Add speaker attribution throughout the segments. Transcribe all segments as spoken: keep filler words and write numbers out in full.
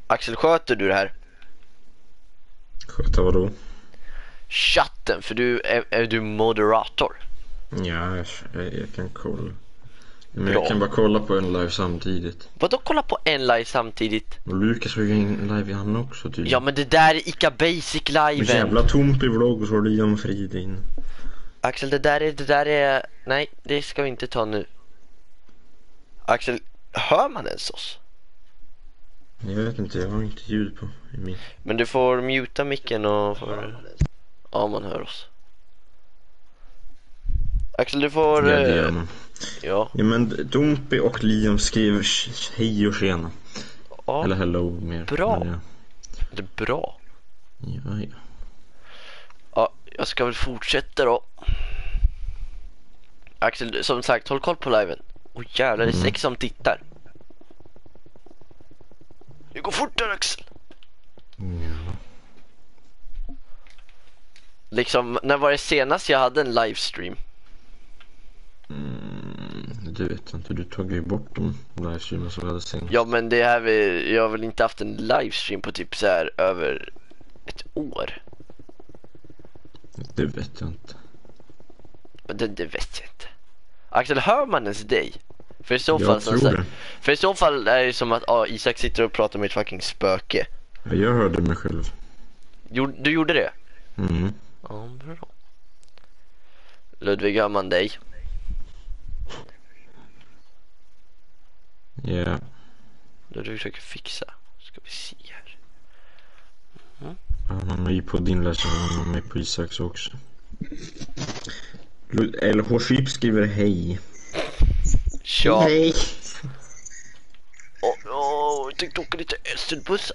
Speaker 1: Axel, sköter du det här?
Speaker 2: Sköta vadå?
Speaker 1: Chatten, för du är, är du moderator?
Speaker 2: Ja, jag, jag kan kolla. Men
Speaker 1: Bra.
Speaker 2: jag kan bara kolla på en live samtidigt.
Speaker 1: Vadå kolla på en live samtidigt?
Speaker 2: Och Lukas har ju en live i han också tydligen.
Speaker 1: Ja, men det där är Ica Basic live.
Speaker 2: Jävla tomt i vlogg och så har du Liam Fridin.
Speaker 1: Axel, det där är, det där är... Nej, det ska vi inte ta nu. Axel, hör man ens oss?
Speaker 2: Jag vet inte, jag har inte ljud på i min.
Speaker 1: Men du får muta micken och... Får... Ja, man hör oss. Axel, du får...
Speaker 2: Ja, det gör man.
Speaker 1: Ja.
Speaker 2: Ja, men Dompi och Liam skriver hej och tjena.
Speaker 1: Ja.
Speaker 2: Eller hello mer.
Speaker 1: Bra.
Speaker 2: Ja.
Speaker 1: Det är bra.
Speaker 2: Ja, ja.
Speaker 1: Ja, jag ska väl fortsätta då. Axel, som sagt, håll koll på liven. Åh jävlar, det är sex som tittar. Det går fortare, Axel.
Speaker 2: Ja.
Speaker 1: Liksom, när var det senast jag hade en livestream?
Speaker 2: Mm, du vet inte, du tog ju bort de livestreamen som vi hade sen.
Speaker 1: Ja, men det här, vi, jag har väl inte haft en livestream på typ så här över ett år.
Speaker 2: Det vet jag inte.
Speaker 1: Det, det vet jag inte. Axel, hör man ens dig? För i så
Speaker 2: Jag
Speaker 1: fall
Speaker 2: tror
Speaker 1: så,
Speaker 2: det.
Speaker 1: För i så fall är det som att ah, Isak sitter och pratar med ett fucking spöke.
Speaker 2: Jag hörde mig själv.
Speaker 1: Jo, du gjorde det?
Speaker 2: Mm.
Speaker 1: Ja, bra. Ludvig, hör man dig?
Speaker 2: Ja. Yeah.
Speaker 1: Då du försöker fixa. Ska vi se här. Mm.
Speaker 2: Han har mig på din läsare, han har mig på Isaks också. L H Chip skriver hej.
Speaker 1: Tja.
Speaker 2: Hej.
Speaker 1: Åh, oh, oh, jag tänkte åka lite Österbussen.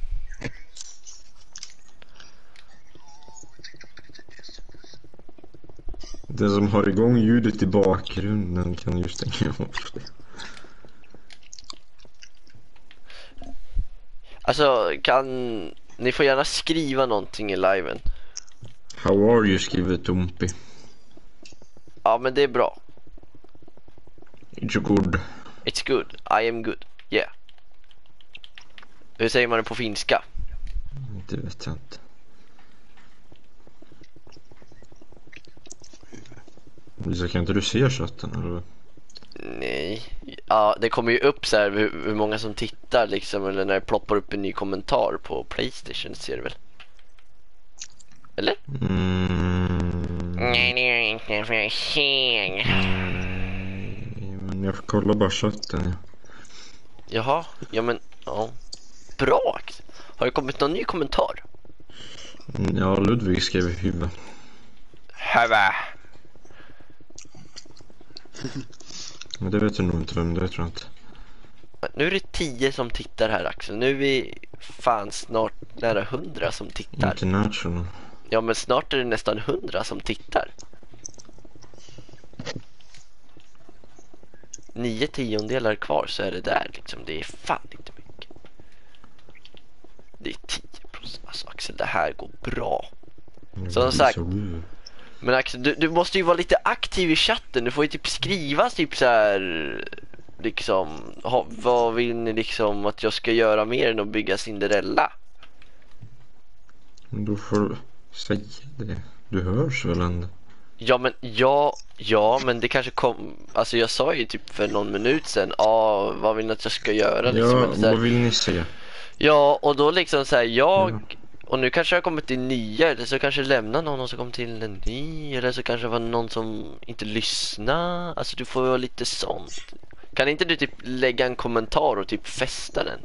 Speaker 2: Den som har igång ljudet i bakgrunden kan ju stänga av det.
Speaker 1: Alltså, kan... Ni får gärna skriva någonting i liven.
Speaker 2: How are you, skriver Tompi.
Speaker 1: Ja, men det är bra.
Speaker 2: It's good.
Speaker 1: It's good. I am good. Yeah. Hur säger man det på finska?
Speaker 2: Det vet jag inte. Lisa, kan inte du se chatten eller?
Speaker 1: Nej. Ja, det kommer ju upp så här hur, hur många som tittar liksom, eller när det ploppar upp en ny kommentar på PlayStation, ser du väl? Eller?
Speaker 2: Mm.
Speaker 1: Nej, det är inte för sent.
Speaker 2: Mm. Men jag får kolla bara chatten. Ja.
Speaker 1: Jaha, ja men ja. Bra. Har det kommit någon ny kommentar?
Speaker 2: Ja, Ludvig skrev i huvud.
Speaker 1: Hava.
Speaker 2: Men det vet du nog inte vem det är, tror jag inte.
Speaker 1: Nu är det tio som tittar här, Axel. Nu är vi fan snart nära hundra som tittar.
Speaker 2: International.
Speaker 1: Ja, men snart är det nästan hundra som tittar. Nio tiondelar kvar så är det där liksom. Det är fan inte mycket. Det är tio procent. Alltså Axel, det här går bra. Som sagt. Men Axel, du, du måste ju vara lite aktiv i chatten. Du får ju typ skriva typ så här, liksom, ha, vad vill ni liksom att jag ska göra mer än att bygga Cinderella?
Speaker 2: Då får du säga det. Du hörs väl ändå?
Speaker 1: Ja, men ja, ja, men det kanske kom. Alltså jag sa ju typ för någon minut sedan, ja, ah, vad vill ni att jag ska göra liksom,
Speaker 2: ja,
Speaker 1: eller så här.
Speaker 2: Vad vill ni se?
Speaker 1: Ja, och då liksom så här, jag
Speaker 2: Ja.
Speaker 1: Och nu kanske jag har kommit till nya, eller så kanske lämna någon och så kommer till en ny, eller så kanske det var någon som inte lyssnar. Alltså du får ju lite sånt. Kan inte du typ lägga en kommentar och typ fästa den?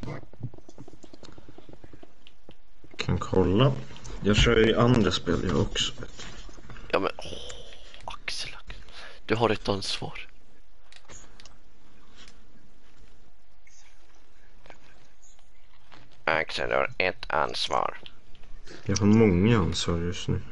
Speaker 2: Kan kolla. Jag kör ju andra spel jag också.
Speaker 1: Ja, men åh, Axel, Axel, du har ett ansvar. Axel har ett ansvar.
Speaker 2: Jag har många ansvar just nu.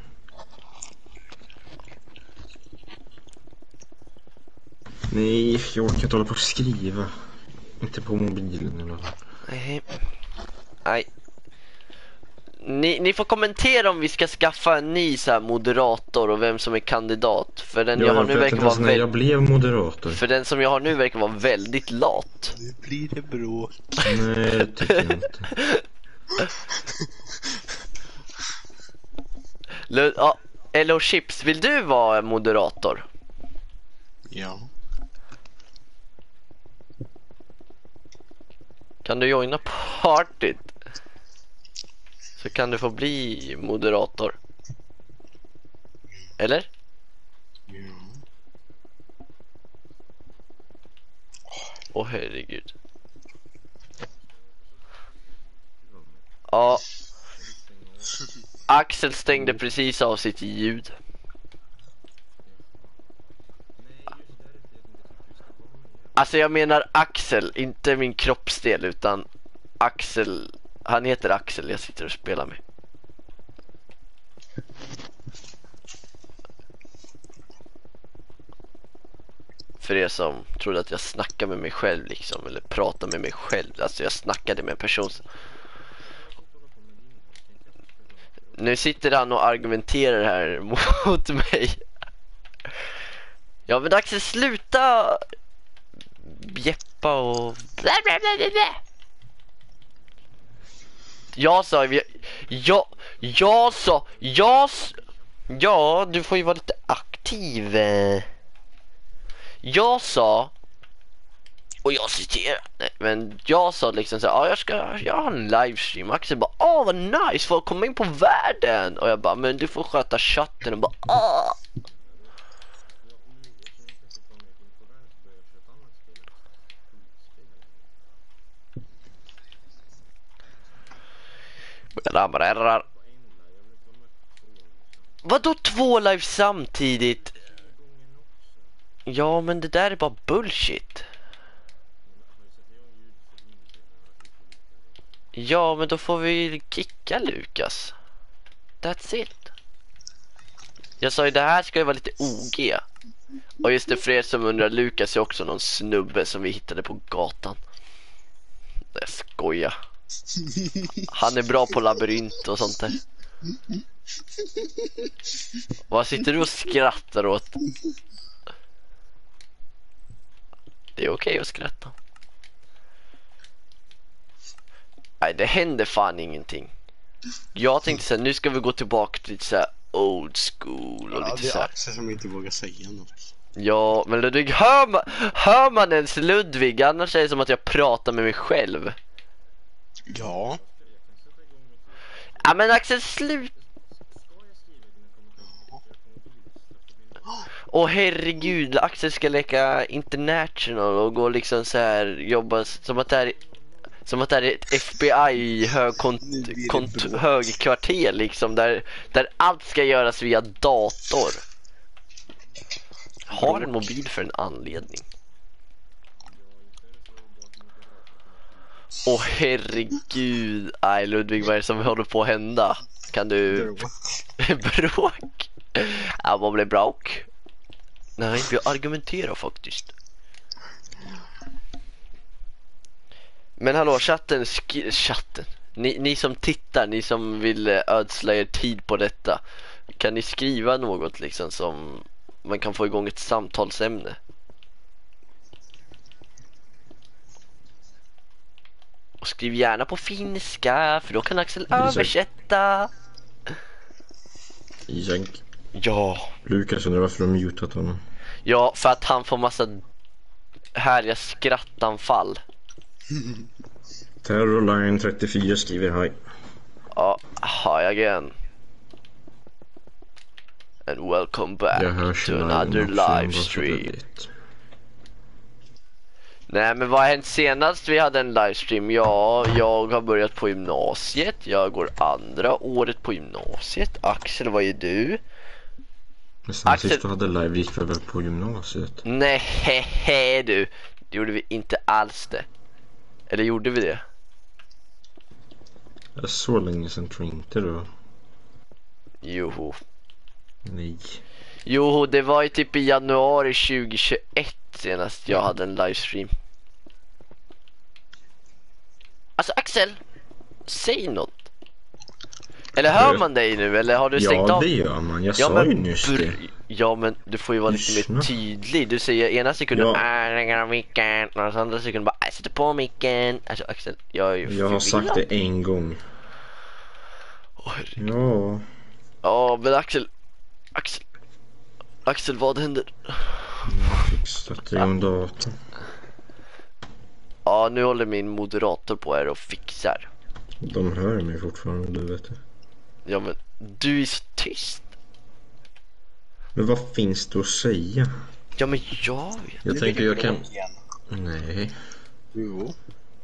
Speaker 2: Nej, jag orkar inte hålla på att skriva. Inte på mobilen eller vad.
Speaker 1: Nej. Nej. Ni, ni får kommentera om vi ska skaffa en ny så här moderator och vem som är kandidat. För den
Speaker 2: Ja,
Speaker 1: jag har nu verkar vara
Speaker 2: väldigt... jag blev moderator.
Speaker 1: För den som jag har nu verkar vara väldigt lat.
Speaker 3: Nu blir det bråk.
Speaker 2: Nej, det tycker jag inte.
Speaker 1: L- ja, Hello Chips, vill du vara moderator?
Speaker 3: Ja.
Speaker 1: Kan du joina partyt? Så kan du få bli moderator. Eller?
Speaker 3: Ja.
Speaker 1: Åh oh, herregud. Ja. Axel stängde precis av sitt ljud. Alltså jag menar Axel, inte min kroppsdel utan Axel. Han heter Axel, jag sitter och spelar med. För er som trodde att jag snackade med mig själv liksom, eller pratade med mig själv. Alltså jag snackade med en person. Nu sitter han och argumenterar här mot mig. Ja men Axel, sluta bjeppa och jag sa, ja, jag sa, jag ja, du får ju vara lite aktiv. Jag sa, och jag citerar, nej, men jag sa liksom så här, ja jag ska, jag har en livestream. Axel bara, åh vad nice, får komma in på världen. Och jag bara, men du får sköta chatten. Och bara, åh. Vadå två live samtidigt? Ja men det där är bara bullshit. Ja men då får vi kicka Lukas. That's it. Jag sa ju det här ska ju vara lite O G. Och just det, för er som undrar, Lukas är också någon snubbe som vi hittade på gatan. Jag skojar. Han är bra på labyrint och sånt där. Vad sitter du och skrattar åt? Det är okej att skratta. Nej, det händer fan ingenting. Jag tänkte så här, nu ska vi gå tillbaka till så här old school och
Speaker 3: Ja,
Speaker 1: lite
Speaker 3: det
Speaker 1: så
Speaker 3: är
Speaker 1: här.
Speaker 3: Axel som inte vågar säga något.
Speaker 1: Ja, men Ludvig, hör man, hör man ens Ludvig? Annars är det som att jag pratar med mig själv.
Speaker 3: Ja.
Speaker 1: Ja, men Axel, slut. Åh herregud, Axel ska leka international och gå liksom så här, jobba som att det är som att det är ett F B I hög kont, kont, högkvarter liksom, där, där allt ska göras via dator. Har en mobil för en anledning. Åh herregud. Aj Ludvig, vad är det som håller på att hända? Kan du... Bråk? Ja, vad blev bråk? Nej, vi argumenterar faktiskt. Men hallå, chatten, sk- chatten. Ni, ni som tittar, ni som vill ödsla er tid på detta, kan ni skriva något liksom som man kan få igång ett samtalsämne? Och skriv gärna på finska, för då kan Axel
Speaker 2: Isak.
Speaker 1: översätta.
Speaker 2: Isak.
Speaker 1: Ja.
Speaker 2: Lukas undrar varför de mutat honom.
Speaker 1: Ja, för att han får massa härliga skrattanfall.
Speaker 2: Terror Line trettiofyra skriver hi.
Speaker 1: Ja, hi again. And welcome back to another live stream. Nej, men vad har hänt senast vi hade en livestream? Ja, jag har börjat på gymnasiet. Jag går andra året på gymnasiet. Axel, vad är du?
Speaker 2: Men sen Axel... sist du hade live gick vi väl på gymnasiet?
Speaker 1: Nej, hehe, du. Det gjorde vi inte alls det. Eller gjorde vi det?
Speaker 2: Jag så länge sedan tror jag inte då.
Speaker 1: Joho.
Speaker 2: Nej.
Speaker 1: Jo, det var ju typ i januari tjugohundratjugoett senast jag hade en livestream. Alltså Axel, säg något. Eller hör man dig nu? Eller har du stängt
Speaker 2: Ja,
Speaker 1: av?
Speaker 2: det gör man. Jag
Speaker 1: Ja,
Speaker 2: sa
Speaker 1: men
Speaker 2: ju nyss
Speaker 1: br-
Speaker 2: det.
Speaker 1: Ja, men du får ju vara lite
Speaker 2: Lyssna.
Speaker 1: mer tydlig. Du säger ena sekunden
Speaker 2: Ja.
Speaker 1: "Ah, lägger av micken", och den andra sekunden bara "Jag sätter på micken". Alltså Axel, jag är ju
Speaker 2: Jag har sagt
Speaker 1: förvirrad.
Speaker 2: det en gång.
Speaker 1: Åh, herregud.
Speaker 2: Ja.
Speaker 1: Ja, men Axel Axel Axel, vad händer?
Speaker 2: Jag fick sätta igång datorn.
Speaker 1: Ja, nu håller min moderator på här och fixar.
Speaker 2: De hör mig fortfarande, du vet det.
Speaker 1: Ja, men du är så tyst.
Speaker 2: Men vad finns det att säga?
Speaker 1: Ja, men jag vet.
Speaker 2: Jag tänker jag kan...
Speaker 3: Igen.
Speaker 2: Nej.
Speaker 3: Jo.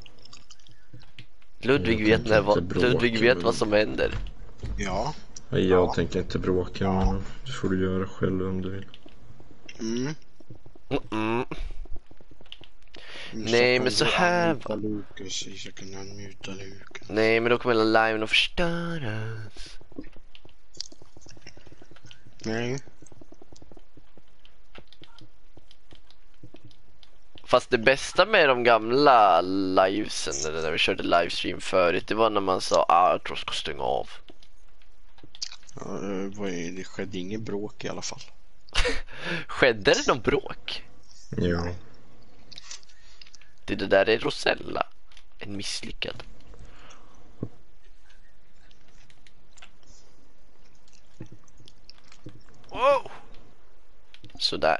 Speaker 1: Ludvig
Speaker 2: Jag
Speaker 1: vet,
Speaker 2: tänker
Speaker 1: när,
Speaker 2: inte
Speaker 1: vad,
Speaker 2: bråka
Speaker 1: Ludvig
Speaker 2: med
Speaker 1: vet
Speaker 2: dem.
Speaker 1: vad som händer.
Speaker 3: Ja.
Speaker 2: Jag
Speaker 3: Ja.
Speaker 2: tänker inte bråka med dem. Det får du göra själv om du vill.
Speaker 3: Mm.
Speaker 1: Mm-mm.
Speaker 3: Isak
Speaker 1: Nej,
Speaker 3: kan
Speaker 1: men så
Speaker 3: du
Speaker 1: här
Speaker 3: unmuta Lukas. Isak kan unmuta Lukas.
Speaker 1: Nej, men då kommer hela liven att förstöras.
Speaker 3: Nej.
Speaker 1: Fast det bästa med de gamla livesen, eller när vi körde livestream förut, det var när man sa ah, jag tror jag ska stänga av.
Speaker 3: Ja, vad är det? Skedde ingen bråk i alla fall.
Speaker 1: Skedde det någon bråk?
Speaker 2: Ja.
Speaker 1: Det, det där är Rosella. En misslyckad. Wow. Sådär.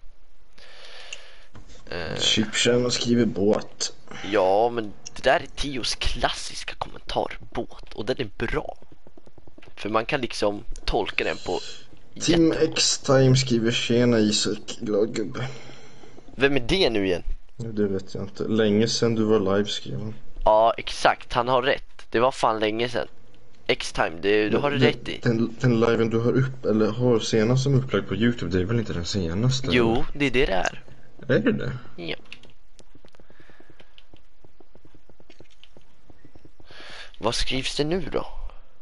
Speaker 1: Eh,
Speaker 2: Chipsen och skriver båt.
Speaker 1: ja, men det där är Tios klassiska kommentar. Båt. Och den är bra. För man kan liksom tolka den på
Speaker 2: Tim
Speaker 1: jätte...
Speaker 2: X-Time skriver tjena Isak, glad gubbe.
Speaker 1: Vem är det nu igen?
Speaker 2: Ja, det vet jag inte. Länge sedan du var live skrev han.
Speaker 1: Ja, exakt. Han har rätt. Det var fan länge sedan. X-time, det, du har det
Speaker 2: den,
Speaker 1: rätt i.
Speaker 2: Den, den liven du har upp, eller har senast som upplagd på YouTube, det är väl inte den senaste?
Speaker 1: Jo, det är det det är.
Speaker 2: Är det det?
Speaker 1: Ja. Vad skrivs det nu då?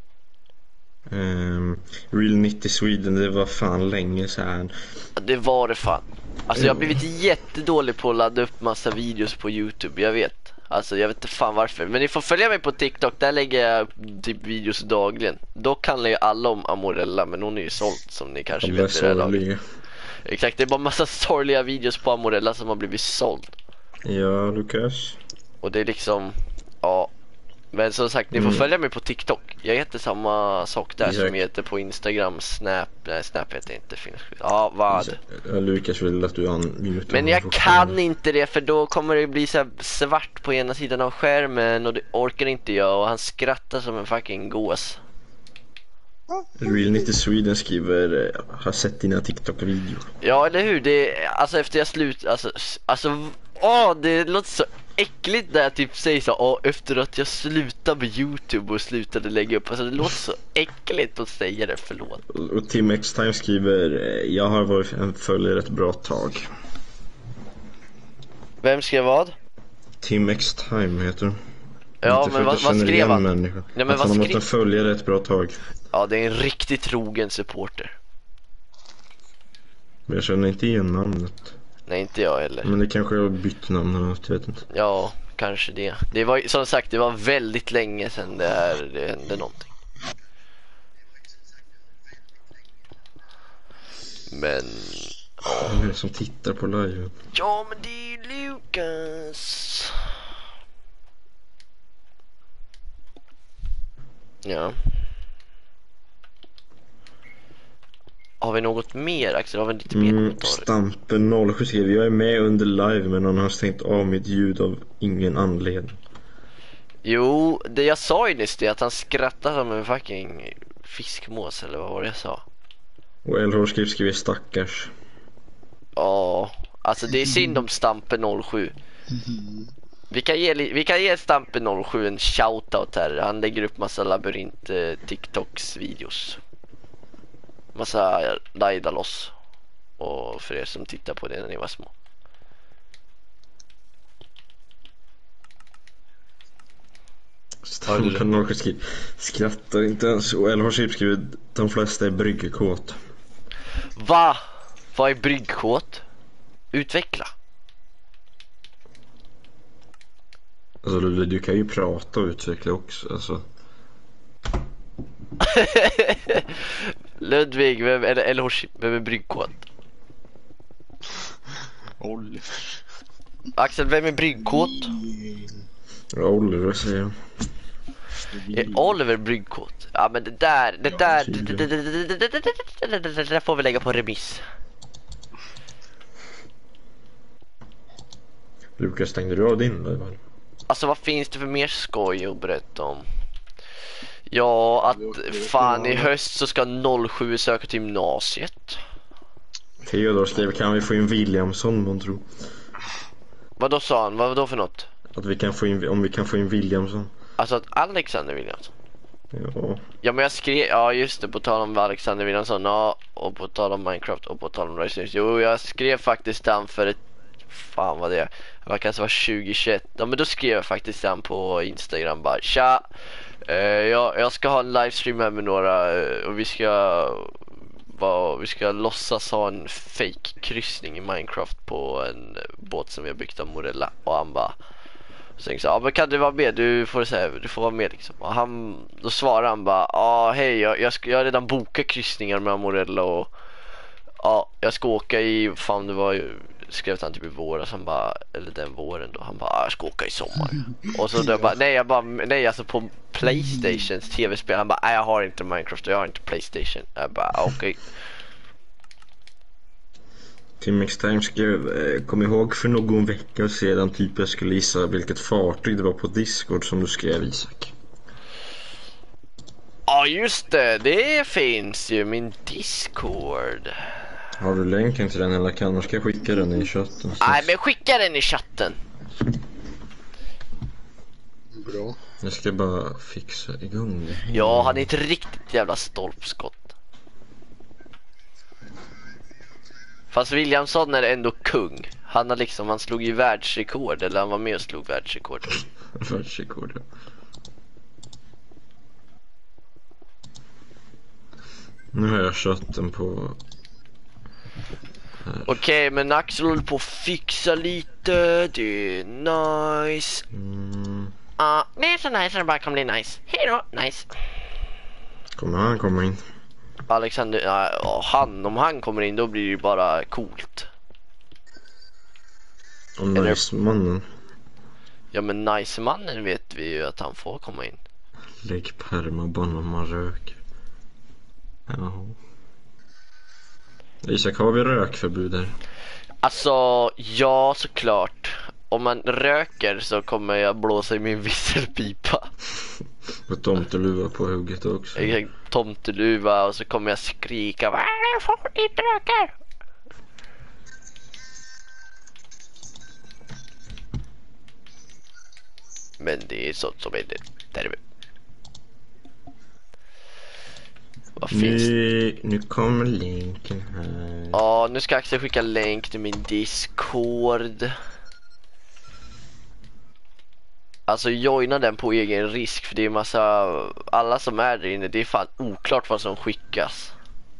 Speaker 2: Um, Real nittio Sweden, det var fan länge sedan.
Speaker 1: Det var det fan. Alltså jag har blivit jättedålig på att ladda upp massa videos på YouTube, jag vet. Alltså jag vet inte fan varför. Men ni får följa mig på TikTok, där lägger jag upp typ videos dagligen. Dock handlar ju alla om Amorella, men hon är ju såld som ni kanske vet i det här laget. Exakt, det är bara massa sorgliga videos på Amorella som har blivit såld.
Speaker 2: Ja, Lukas.
Speaker 1: Och det är liksom, ja. Men som sagt, ni får
Speaker 2: Mm.
Speaker 1: följa mig på TikTok. Jag heter samma sak där
Speaker 2: Isak.
Speaker 1: som jag heter på Instagram, Snap. Nej, Snap heter inte. Ja, vad?
Speaker 2: Ja, Lukas vill att du an-
Speaker 1: Men jag kan inte det, för då kommer det bli så här svart på ena sidan av skärmen och det orkar inte jag, och han skrattar som en fucking gås.
Speaker 2: Real nittio Sweden skriver eh, har sett dina TikTok-videor.
Speaker 1: Ja, eller hur? Det, alltså efter jag slut, alltså, alltså, åh, det låter så äckligt när jag typ säger så, åh, efter att jag slutade med YouTube och slutade lägga upp, alltså det låter så äckligt att säga det, förlåt.
Speaker 2: Och Tim X-Time skriver eh, jag har varit en följare ett bra tag.
Speaker 1: Vem skrev vad?
Speaker 2: Tim X-Time heter han.
Speaker 1: Ja,
Speaker 2: Inte för
Speaker 1: men
Speaker 2: att
Speaker 1: vad,
Speaker 2: jag
Speaker 1: vad
Speaker 2: känner
Speaker 1: skrev
Speaker 2: igen
Speaker 1: han?
Speaker 2: människan.
Speaker 1: Nej, men
Speaker 2: att
Speaker 1: vad
Speaker 2: han har
Speaker 1: skrev...
Speaker 2: mått en följare ett bra tag.
Speaker 1: Ja, det är en riktigt trogen supporter.
Speaker 2: Men jag känner inte igen namnet.
Speaker 1: Nej, inte jag heller.
Speaker 2: Men det kanske har bytt namn eller något, jag vet inte.
Speaker 1: Ja, kanske det. Det var som sagt, det var väldigt länge sedan det här det hände någonting. Men
Speaker 2: Vem är det som tittar på live?
Speaker 1: ja, men det är ju Lukas. Ja. Har vi något mer, Axel? Har vi lite mer
Speaker 2: Mm,
Speaker 1: kommentarer?
Speaker 2: Stampen noll sju skriver jag är med under live men han har stängt av mitt ljud av ingen anledning.
Speaker 1: Jo, det jag sa ju nyss, det är att han skrattar som en fucking fiskmås, eller vad var det jag sa?
Speaker 2: Och L H skriver skriver stackars.
Speaker 1: Ja, alltså det är synd om Stampen noll sju. Vi kan ge, vi kan ge Stampen noll sju en shoutout här. Han lägger upp massa labyrint eh, TikToks videos. Massa Daidalos. Och för er som tittar på det när ni var små.
Speaker 2: Stampen noll sju skriver skrattar inte ens. Och L H skriver de flesta är bryggekåt.
Speaker 1: Va? Vad är bryggkåt? Utveckla.
Speaker 2: Alltså du, du kan ju prata och utveckla också, alltså.
Speaker 1: Ludvig, vem, eller, eller Horsi, vem är bryggkåt?
Speaker 3: Oliver.
Speaker 1: Axel, vem är bryggkåt?
Speaker 2: Ja, Oliver säger jag.
Speaker 1: Är Oliver bryggkåt? Ja, men det där, det där, det, det, det, det, det, det, det, det, det där får vi lägga på remiss.
Speaker 2: Lukas, stängde du av din live?
Speaker 1: Alltså, vad finns det för mer skoj att berätta om? Ja, att fan i höst så ska noll sju söka till gymnasiet.
Speaker 2: Theodor skrev, kan vi få in Williamson, man tror.
Speaker 1: Vad då sa han? Vad då för något?
Speaker 2: Att vi kan få in, om vi kan få in Williamson.
Speaker 1: Alltså att Alexander Williamson.
Speaker 2: Ja.
Speaker 1: Ja, men jag skrev, ja just det, på tal om Alexander Williamson, ja, och på tal om Minecraft och på tal om Racing. Jo, jag skrev faktiskt den för ett, fan vad det är, det var kanske var tjugo tjugoett. Ja, men då skrev jag faktiskt den på Instagram bara, tja, eh, jag, jag ska ha en livestream här med några eh, och vi ska va, vi ska låtsas ha en fake kryssning i Minecraft på en båt som vi har byggt av Amorella. Och han bara, så tänkte jag, ja, men kan du vara med? Du får säga, du får vara med liksom. Och han, då svarade han bara, ja hej, jag, jag, ska, jag har redan bokat kryssningar med Amorella och ja, jag ska åka i, fan det var ju, skrev han typ i våras, han bara, eller den våren då, han bara, ja, jag ska åka i sommar. Och så då bara, nej jag bara, nej alltså på PlayStations tv-spel, han bara, nej jag har inte Minecraft och jag har inte PlayStation. Jag bara, okej. Okay.
Speaker 2: Tim X Time skrev, kom ihåg för någon vecka sedan typ jag skulle gissa vilket fartyg det var på Discord som du skrev, Isak.
Speaker 1: Ja just det, det finns ju min Discord.
Speaker 2: Har du länken till den eller kan jag skicka den i chatten?
Speaker 1: Nej, men skicka den i chatten.
Speaker 3: Bra.
Speaker 2: Jag ska bara fixa igång det.
Speaker 1: Ja, han är ett riktigt jävla stolpskott. Fast Williamson är ändå kung. Han har liksom, han slog ju världsrekord. Eller han var med och slog världsrekord.
Speaker 2: Världsrekord, ja. Nu har jag chatten på...
Speaker 1: Okej, okay, men Axel håller på att fixa lite. Det är nice.
Speaker 2: Mm.
Speaker 1: Ja, uh, det är så nice, det bara kan bli nice. Hej då, nice.
Speaker 2: Kommer han komma in?
Speaker 1: Alexander, ja, han, om han kommer in då blir det ju bara coolt.
Speaker 2: Om nice-mannen.
Speaker 1: Ja, men nice-mannen vet vi ju att han får komma in.
Speaker 2: Lägg permaban om man röker. Jaha. Isak, har vi rökförbud här?
Speaker 1: Alltså, ja såklart. Om man röker så kommer jag blåsa i min visselpipa.
Speaker 2: Och tomteluva på hugget också.
Speaker 1: Exakt, tomteluva och så kommer jag skrika, vad är det för inte röker? Men det är sånt som är det. Där är vi. Vad finns
Speaker 2: nu, nu kommer länken här.
Speaker 1: Ja, nu ska Axel skicka länk till min Discord. Alltså joina den på egen risk. För det är massa, alla som är där inne, det är fan oklart vad som skickas.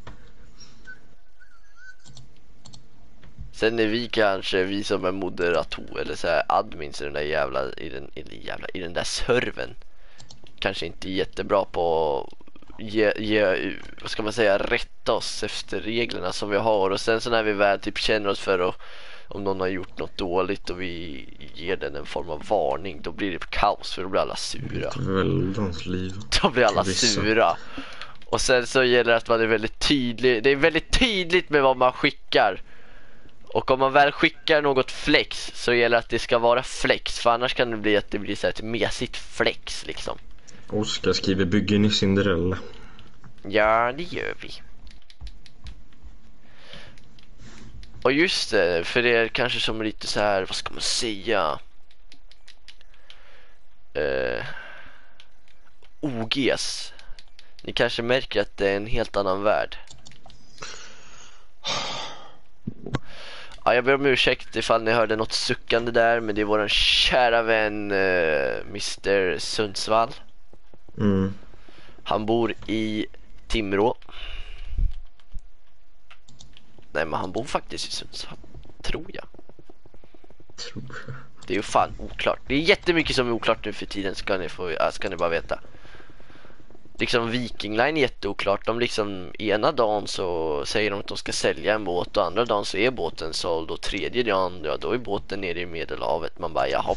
Speaker 1: Sen är vi kanske, vi som är moderator eller så här admins i den där jävla, i den, i den, jävla, i den där serven, kanske inte jättebra på Ge, ge, vad ska man säga, rätta oss efter reglerna som vi har. Och sen så när vi väl typ känner oss för att, om någon har gjort något dåligt och vi ger den en form av varning, då blir det kaos för då blir alla sura.
Speaker 2: Väldans liv.
Speaker 1: Då blir alla sura. Och sen så gäller det att man är väldigt tydlig. Det är väldigt tydligt med vad man skickar. Och om man väl skickar något flex så gäller det att det ska vara flex. För annars kan det bli att det blir så här ett mesigt flex liksom.
Speaker 2: Oskar skriver, bygger ni Cinderella?
Speaker 1: Ja, det gör vi. Och just det, för det är kanske som lite så här, vad ska man säga? Eh, O Gs. Ni kanske märker att det är en helt annan värld. Ja, jag ber om ursäkt ifall ni hörde något suckande där, men det är våran kära vän eh, mister Sundsvall.
Speaker 2: Mm.
Speaker 1: Han bor i Timrå. Nej, men han bor faktiskt i Sundsvall, tror jag.
Speaker 2: Tror jag.
Speaker 1: Det är ju fan oklart. Det är jättemycket som är oklart nu för tiden, ska ni, få, ska ni bara veta. liksom Viking Line är jätteoklart. De liksom ena dagen så säger de att de ska sälja en båt och andra dagen så är båten såld och tredje dagen, ja, då är båten nere i Medelhavet. Man bara, jaha.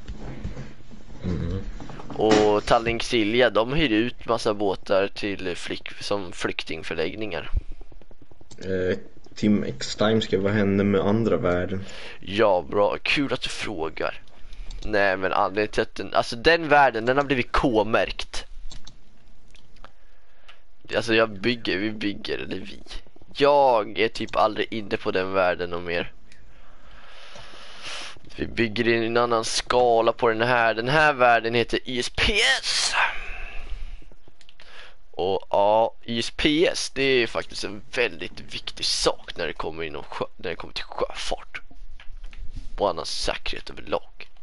Speaker 2: Mm.
Speaker 1: Och Tallink Silja, de hyr ut massa båtar till flyk, som flyktingförläggningar.
Speaker 2: Eh, Tim X-Time ska vad händer med andra världen?
Speaker 1: Ja, bra. Kul att du frågar. Nej, men anledningen till att den, alltså den världen, den har blivit K-märkt. Alltså jag bygger, vi bygger, eller vi. Jag är typ aldrig inne på den världen och mer. Vi bygger i en annan skala på den här. Den här världen heter I S P S. Och ja, I S P S, det är faktiskt en väldigt viktig sak när det kommer inom sjö, när det kommer till sjöfart och annan säkerhet överlag.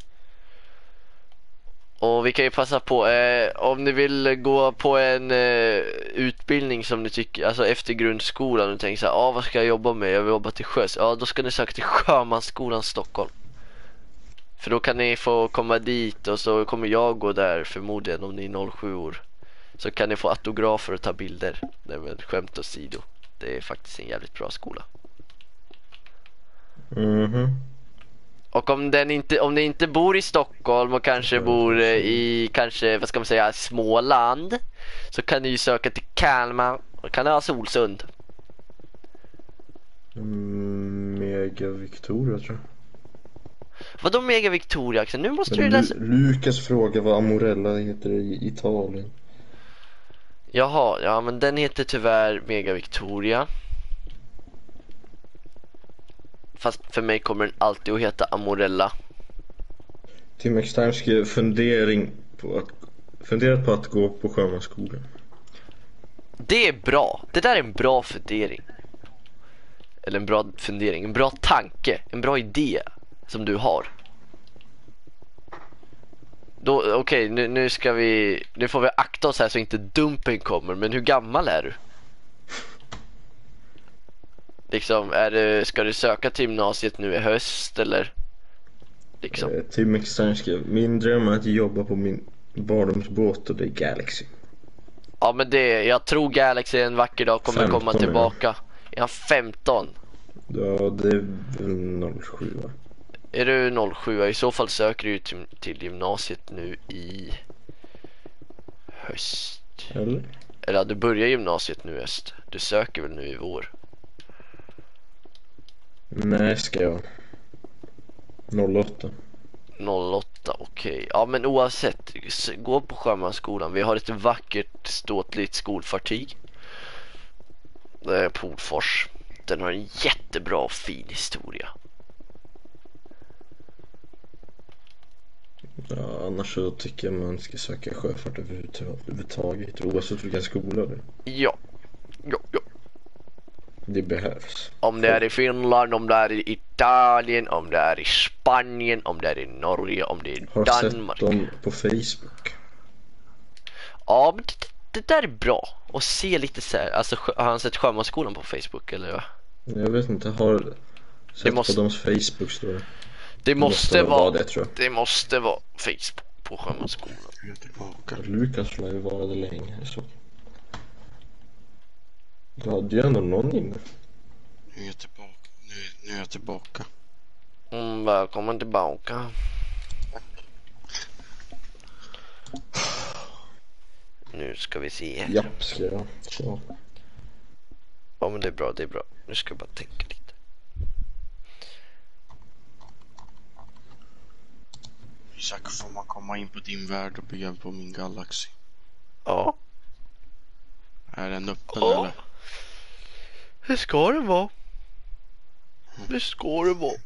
Speaker 1: Och vi kan ju passa på eh, om ni vill gå på en eh, utbildning som ni tycker, alltså efter grundskolan och tänker så här, ah, vad ska jag jobba med? Jag vill jobba till sjöss. Ja, då ska ni söka till Sjömansskolan Stockholm. För då kan ni få komma dit och så kommer jag gå där förmodligen om ni är noll sju år. Så kan ni få autografer och ta bilder. Nej, men skämt åsido. Det är faktiskt en jävligt bra skola.
Speaker 2: Mhm.
Speaker 1: Och om den inte om ni inte bor i Stockholm och kanske bor i kanske vad ska man säga Småland, så kan ni ju söka till Kalmar och kan ha Solsund.
Speaker 2: Mm, Mega Victoria tror jag.
Speaker 1: Vadå Mega Victoria? Axel? Nu måste
Speaker 2: Men
Speaker 1: du läsa.
Speaker 2: Lu- Lukas frågar vad Amorella heter i Italien.
Speaker 1: Jaha, ja men den heter tyvärr Mega Victoria. Fast för mig kommer den alltid att heta Amorella.
Speaker 2: Tim X-Time skrev fundering på att funderat på att gå på Sjömansskolan.
Speaker 1: Det är bra. Det där är en bra fundering. Eller en bra fundering, en bra tanke, en bra idé som du har. Då okej, okay, nu, nu ska vi nu får vi akta oss här så inte dumpen kommer, men hur gammal är du? Liksom, är det, ska du söka till gymnasiet nu i höst eller liksom?
Speaker 2: Eh, Tim X-Time skrev min dröm är att jobba på min barndomsbåt och det är Galaxy.
Speaker 1: Ja, men det, jag tror Galaxy en vacker dag kommer
Speaker 2: femton,
Speaker 1: komma tillbaka. Är han femton?
Speaker 2: Ja, det är väl noll sju va?
Speaker 1: Är du noll sju? I så fall söker du till, till gymnasiet nu i höst.
Speaker 2: Eller?
Speaker 1: Eller du börjar gymnasiet nu i höst. Du söker väl nu i vår?
Speaker 2: Nej, ska jag noll åtta.
Speaker 1: noll åtta, okej. Okay. Ja, men oavsett, gå på Sjömansskolan. Vi har ett vackert, ståtligt skolfartyg. Det är Polfors. Den har en jättebra och fin historia.
Speaker 2: Ja, annars så tycker jag man ska söka sjöfart överhuvudtaget, oavsett vilken skola det är.
Speaker 1: Ja, ja, ja.
Speaker 2: Det behövs.
Speaker 1: Om det är i Finland, om det är i Italien, om det är i Spanien, om det är i Norge, om det är i
Speaker 2: Har
Speaker 1: Danmark.
Speaker 2: sett dem på Facebook.
Speaker 1: Ja, men det, det där är bra. Och se lite så här. Alltså, har han sett Sjömansskolan på Facebook eller vad?
Speaker 2: Jag vet inte, har sett det måste, på deras Facebook står det.
Speaker 1: Det måste, måste vara, vara
Speaker 2: det, tror jag.
Speaker 1: Det måste vara Facebook på Sjömansskolan.
Speaker 3: Jag är tillbaka.
Speaker 2: Lukas lär ju vara det länge så. Du hade ju ändå någon inne.
Speaker 3: Nu är jag tillbaka. Nu, nu är jag tillbaka.
Speaker 1: Mm, välkommen tillbaka. Nu ska vi se här.
Speaker 2: Japp, ska jag. Så.
Speaker 1: Ja, men det är bra, det är bra. Nu ska jag bara tänka lite.
Speaker 3: Isak, får man komma in på din värld och bygga på min Galaxy?
Speaker 1: Ja.
Speaker 3: Är den öppen
Speaker 1: Ja.
Speaker 3: eller?
Speaker 1: Det ska det vara. Det ska det vara.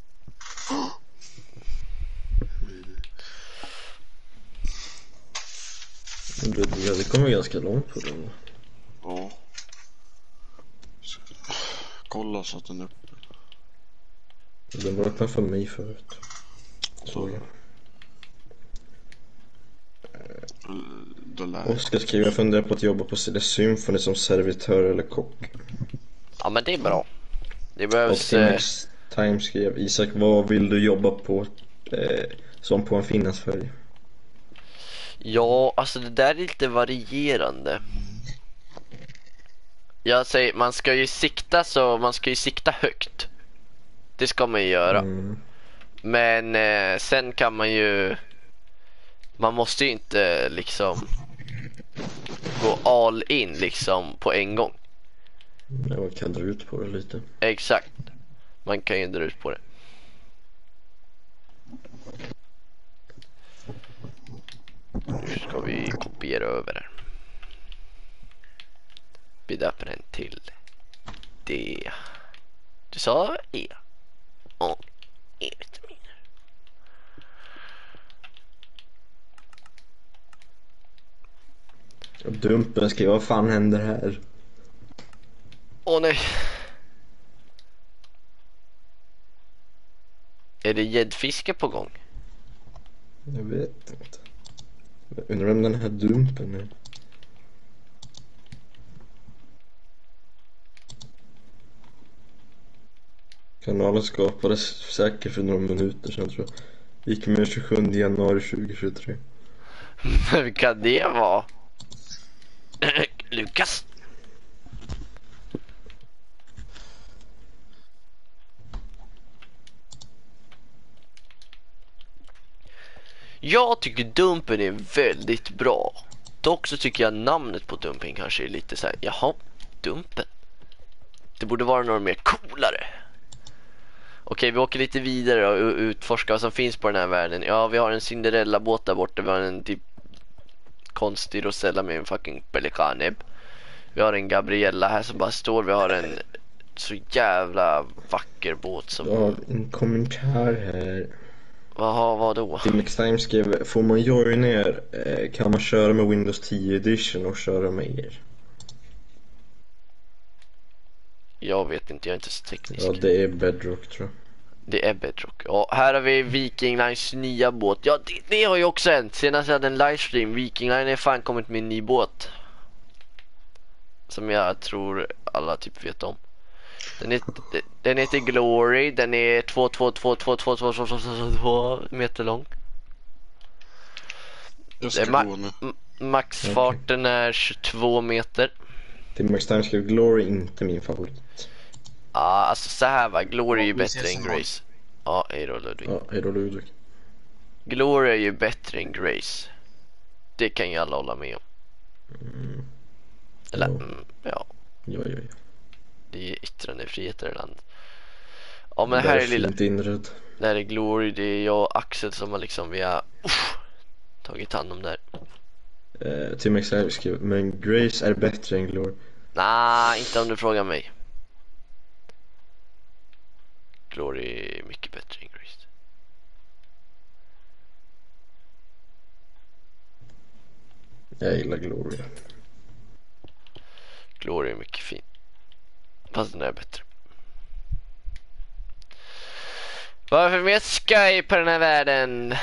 Speaker 2: Det, det kommer ganska långt på den.
Speaker 3: Ja. Så, kolla så att den är öppen.
Speaker 2: Den var öppen för mig förut. Så ja.
Speaker 3: Då lär
Speaker 2: Oskar skriver, jag funderar på att jobba på Silja Symphony som servitör eller kock.
Speaker 1: Ja, men det är bra. Det behövs...
Speaker 2: Och Next Time skrev, Isak, vad vill du jobba på eh, som på en finlandsfärja?
Speaker 1: Ja, alltså det där är lite varierande. Jag säger, man ska ju sikta så man ska ju sikta högt. Det ska man ju göra.
Speaker 2: Mm.
Speaker 1: Men eh, sen kan man ju, man måste ju inte liksom gå all in liksom på en gång.
Speaker 2: Ja, man kan dra ut på det lite.
Speaker 1: Exakt. Man kan ju dra ut på det. Nu ska vi kopiera över här. Vi döper den till D. Du sa E. Ja, E-vitamin.
Speaker 2: Dumpen skriver, vad fan händer här?
Speaker 1: Åh nej. Är det gäddfiske på gång?
Speaker 2: Jag vet inte. Jag undrar om den här dumpen är. Kanalen skapades säkert för några minuter sedan, tror jag. Gick med tjugosjunde januari tjugohundratjugotre.
Speaker 1: Vem kan det vara? Lukas. Jag tycker dumpen är väldigt bra. Dock så tycker jag namnet på dumpen kanske är lite så här, jaha, dumpen. Det borde vara något mer coolare. Okej, vi åker lite vidare och utforskar vad som finns på den här världen. Ja, vi har en Cinderella båt där borta. Vi har en typ konstig Rosella med en fucking pelikaneb. Vi har en Gabriella här som bara står. Vi har en så jävla vacker båt som...
Speaker 2: Jag har en kommentar här.
Speaker 1: Vad, vad då?
Speaker 2: Tim X-Time skrev, får man joina er, kan man köra med Windows tio edition och köra med er?
Speaker 1: Jag vet inte, jag är inte så teknisk.
Speaker 2: Ja, det är Bedrock, tror jag.
Speaker 1: Det är Bedrock. Ja, här har vi Viking Lines nya båt. Ja, det, det har jag också hänt. Senast jag hade en livestream. Viking Line är fan kommit med en ny båt. Som jag tror alla typ vet om. Den, är, den heter Glory. Den är två två två två två två två två meter lång.
Speaker 3: Jag ska
Speaker 1: ma
Speaker 3: gå nu.
Speaker 1: maxfarten okay. Är tjugotvå meter.
Speaker 2: Till Max Time skrev Glory inte min favorit.
Speaker 1: Ja, ah, alltså så här va. Glory är ju bättre än Grace. Ja, hej då Ludvig.
Speaker 2: Ja, hej då Ludvig.
Speaker 1: Glory är ju bättre än Grace. Det kan ju alla hålla med om.
Speaker 2: Mm.
Speaker 1: Eller,
Speaker 2: ja.
Speaker 1: Mm, ja.
Speaker 2: Ja, ja, ja.
Speaker 1: Det är yttrandefrihet i det land. Ja, men det här är, är lilla.
Speaker 2: Inredd.
Speaker 1: Det här är Glory. Det är jag och Axel som har liksom, vi har uff, tagit hand om det här.
Speaker 2: Uh, Tim X skrev, men Grace är bättre än Glory.
Speaker 1: Nej, inte om du frågar mig. Glory är mycket bättre än Grace.
Speaker 2: Jag gillar Glory.
Speaker 1: Glory är mycket fin. Fast den är bättre. Vad är för mer Sky på den här världen?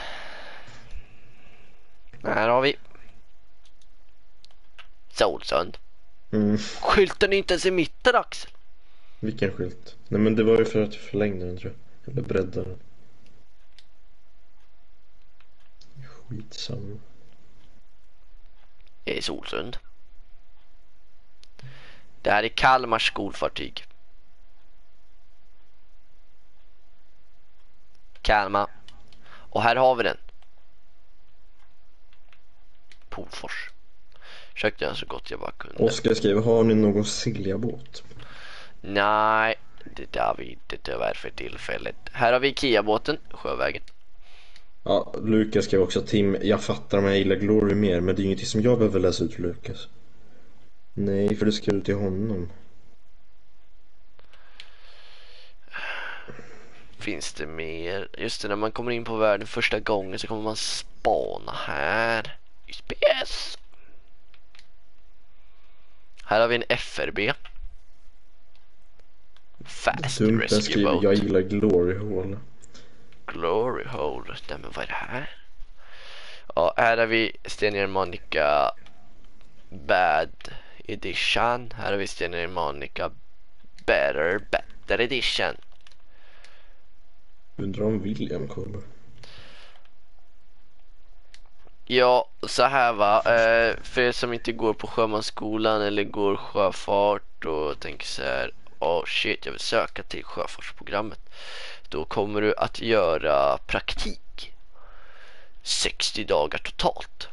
Speaker 1: Här har vi Solsund.
Speaker 2: Mm.
Speaker 1: Skylten är inte ens i mitten, Axel.
Speaker 2: Vilken skylt? Nej, men det var ju för att jag förlängde den, tror jag. Eller breddade den. Skitsamma.
Speaker 1: Det är Solsund. Det här är Kalmars skolfartyg. Kalmar. Och här har vi den. Polfors. Försökte jag så gott jag bara kunde.
Speaker 2: Oskar skriver, har ni någon Silja-båt?
Speaker 1: Nej, det har vi inte tyvärr för tillfället. Här har vi Kia-båten, Sjövägen.
Speaker 2: Ja, Lukas skrev också, Tim, jag fattar om jag gillar Glory mer, men det är ju ingenting som jag behöver läsa ut för Lukas. Nej, för det skrev du till honom.
Speaker 1: Finns det mer? Just det, när man kommer in på världen första gången så kommer man spana här. U S P S. Här har vi en F R B. Fast
Speaker 2: Dumpen
Speaker 1: Rescue
Speaker 2: skriver,
Speaker 1: Boat.
Speaker 2: jag gillar Glory Hole.
Speaker 1: Glory Hole. Nej, men vad är det här? Ja, här har vi Sten Monica Bad Edition. Här har vi Sten Monica Better Better Edition.
Speaker 2: Undrar om William kommer.
Speaker 1: Ja, så här va. Eh, för er som inte går på sjömansskolan eller går sjöfart och tänker så här, oh shit, jag vill söka till sjöfartsprogrammet. Då kommer du att göra praktik. sextio dagar totalt.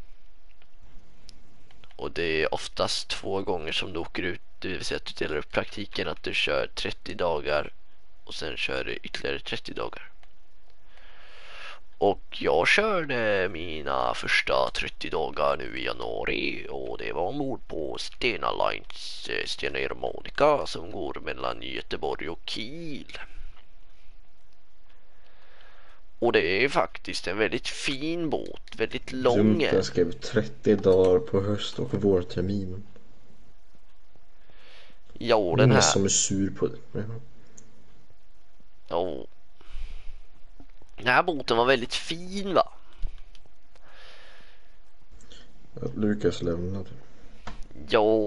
Speaker 1: Och det är oftast två gånger som du åker ut. Det vill säga att du delar upp praktiken, att du kör trettio dagar och sen kör du ytterligare trettio dagar. Och jag körde mina första trettio dagar nu i januari och det var ombord på Silja Line, Silja Monica, som går mellan Göteborg och Kiel. Och det är faktiskt en väldigt fin båt, väldigt lång.
Speaker 2: Jag skrev trettio dagar på höst och vårterminen.
Speaker 1: Ja, den här.
Speaker 2: Som är sur på det. Ja.
Speaker 1: Ja. Den här båten var väldigt fin va?
Speaker 2: Att Lukas lämnade.
Speaker 1: Ja.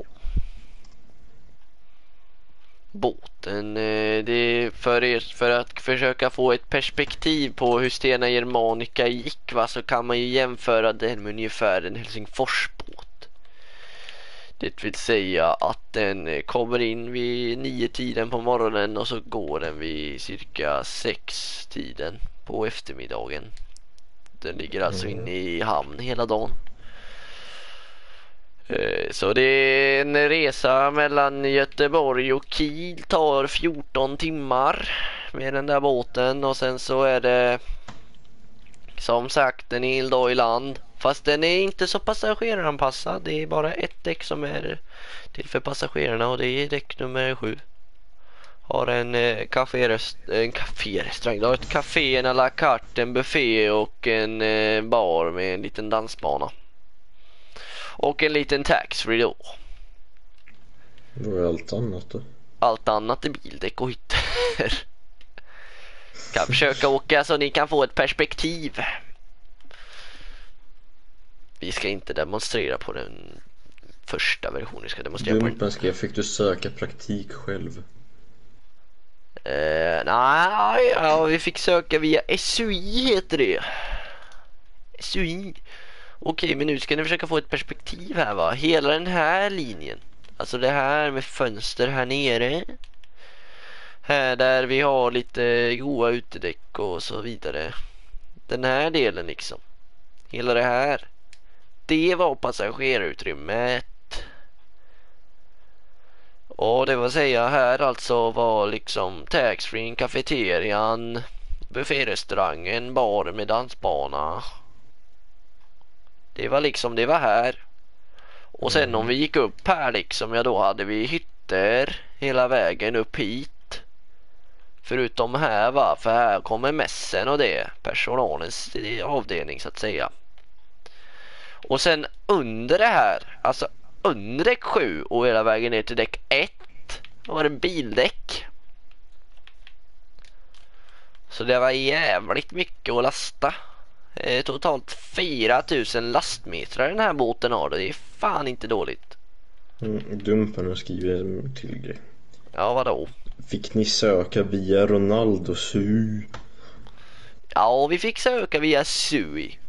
Speaker 1: Båten, det är för, er, för att försöka få ett perspektiv på hur Stena Germanica gick va, så kan man ju jämföra den med ungefär en Helsingforsbåt. Det vill säga att den kommer in vid nio tiden på morgonen och så går den vid cirka sex tiden på eftermiddagen. Den ligger alltså inne i hamn hela dagen. Så det är en resa mellan Göteborg och Kiel, tar fjorton timmar med den där båten, och sen så är det som sagt en hel dag i land. Fast den är inte så passageraranpassad. Det är bara ett däck som är till för passagerarna och det är däck nummer sju. Har en eh, kaférest, en kaférestaurang. Det har ett café, en à la carte, en buffé och en eh, bar med en liten dansbana. Och en liten taxfree då.
Speaker 2: Vad är allt annat då?
Speaker 1: Allt annat är bildäck och hytter. Kan försöka åka så ni kan få ett perspektiv. Vi ska inte demonstrera på den första versionen. Vi ska demonstrera
Speaker 2: Dumpen
Speaker 1: på den.
Speaker 2: skrev, fick du söka praktik själv?
Speaker 1: Uh, nej, ja, vi fick söka via S U I heter det. S U I. Okej, men nu ska ni försöka få ett perspektiv här va. Hela den här linjen. Alltså det här med fönster här nere. Här där vi har lite goa utedäck och så vidare. Den här delen liksom. Hela det här. Det var passagerarutrymmet. Och det var säga här alltså var liksom taxfree, kafeterian, bufférestaurangen, bar med dansbana. Det var liksom, det var här. Och sen om vi gick upp här liksom, ja då hade vi hytter hela vägen upp hit. Förutom här va, för här kommer mässen och det, personalens avdelning så att säga. Och sen under det här, alltså under däck sju och hela vägen ner till däck ett, då var det bildäck. Så det var jävligt mycket att lasta. Eh, totalt fyra tusen lastmeter den här båten har. Det är fan inte dåligt.
Speaker 2: Mm, Dumpen har skrivit en till grej.
Speaker 1: Ja, vadå?
Speaker 2: Fick ni söka via Ronaldo S U?
Speaker 1: Ja, vi fick söka via S U I.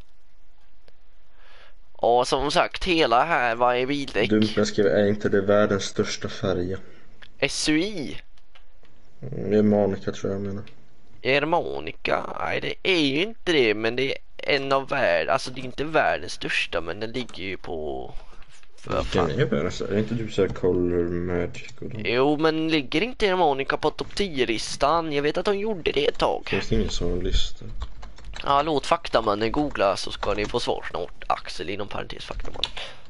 Speaker 1: Och som sagt, hela här var i bildäck.
Speaker 2: Dumpen skrev, är inte det världens största färja?
Speaker 1: S U I?
Speaker 2: Mm, det är Monica tror jag menar.
Speaker 1: Germanica? Nej, det är ju inte det, men det är en av världens, alltså det är inte världens största, men den ligger ju på...
Speaker 2: Vilken är världens? Är inte du såhär Color Magic? Och
Speaker 1: jo, men ligger inte Germanica på topp tio-listan? Jag vet att hon gjorde det ett tag.
Speaker 2: Finns det ingen sån lista?
Speaker 1: Ja, låt faktamannen googla så ska ni få svar snart. Axel inom parentes faktamannen.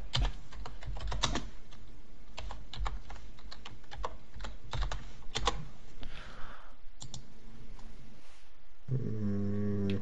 Speaker 2: Mm.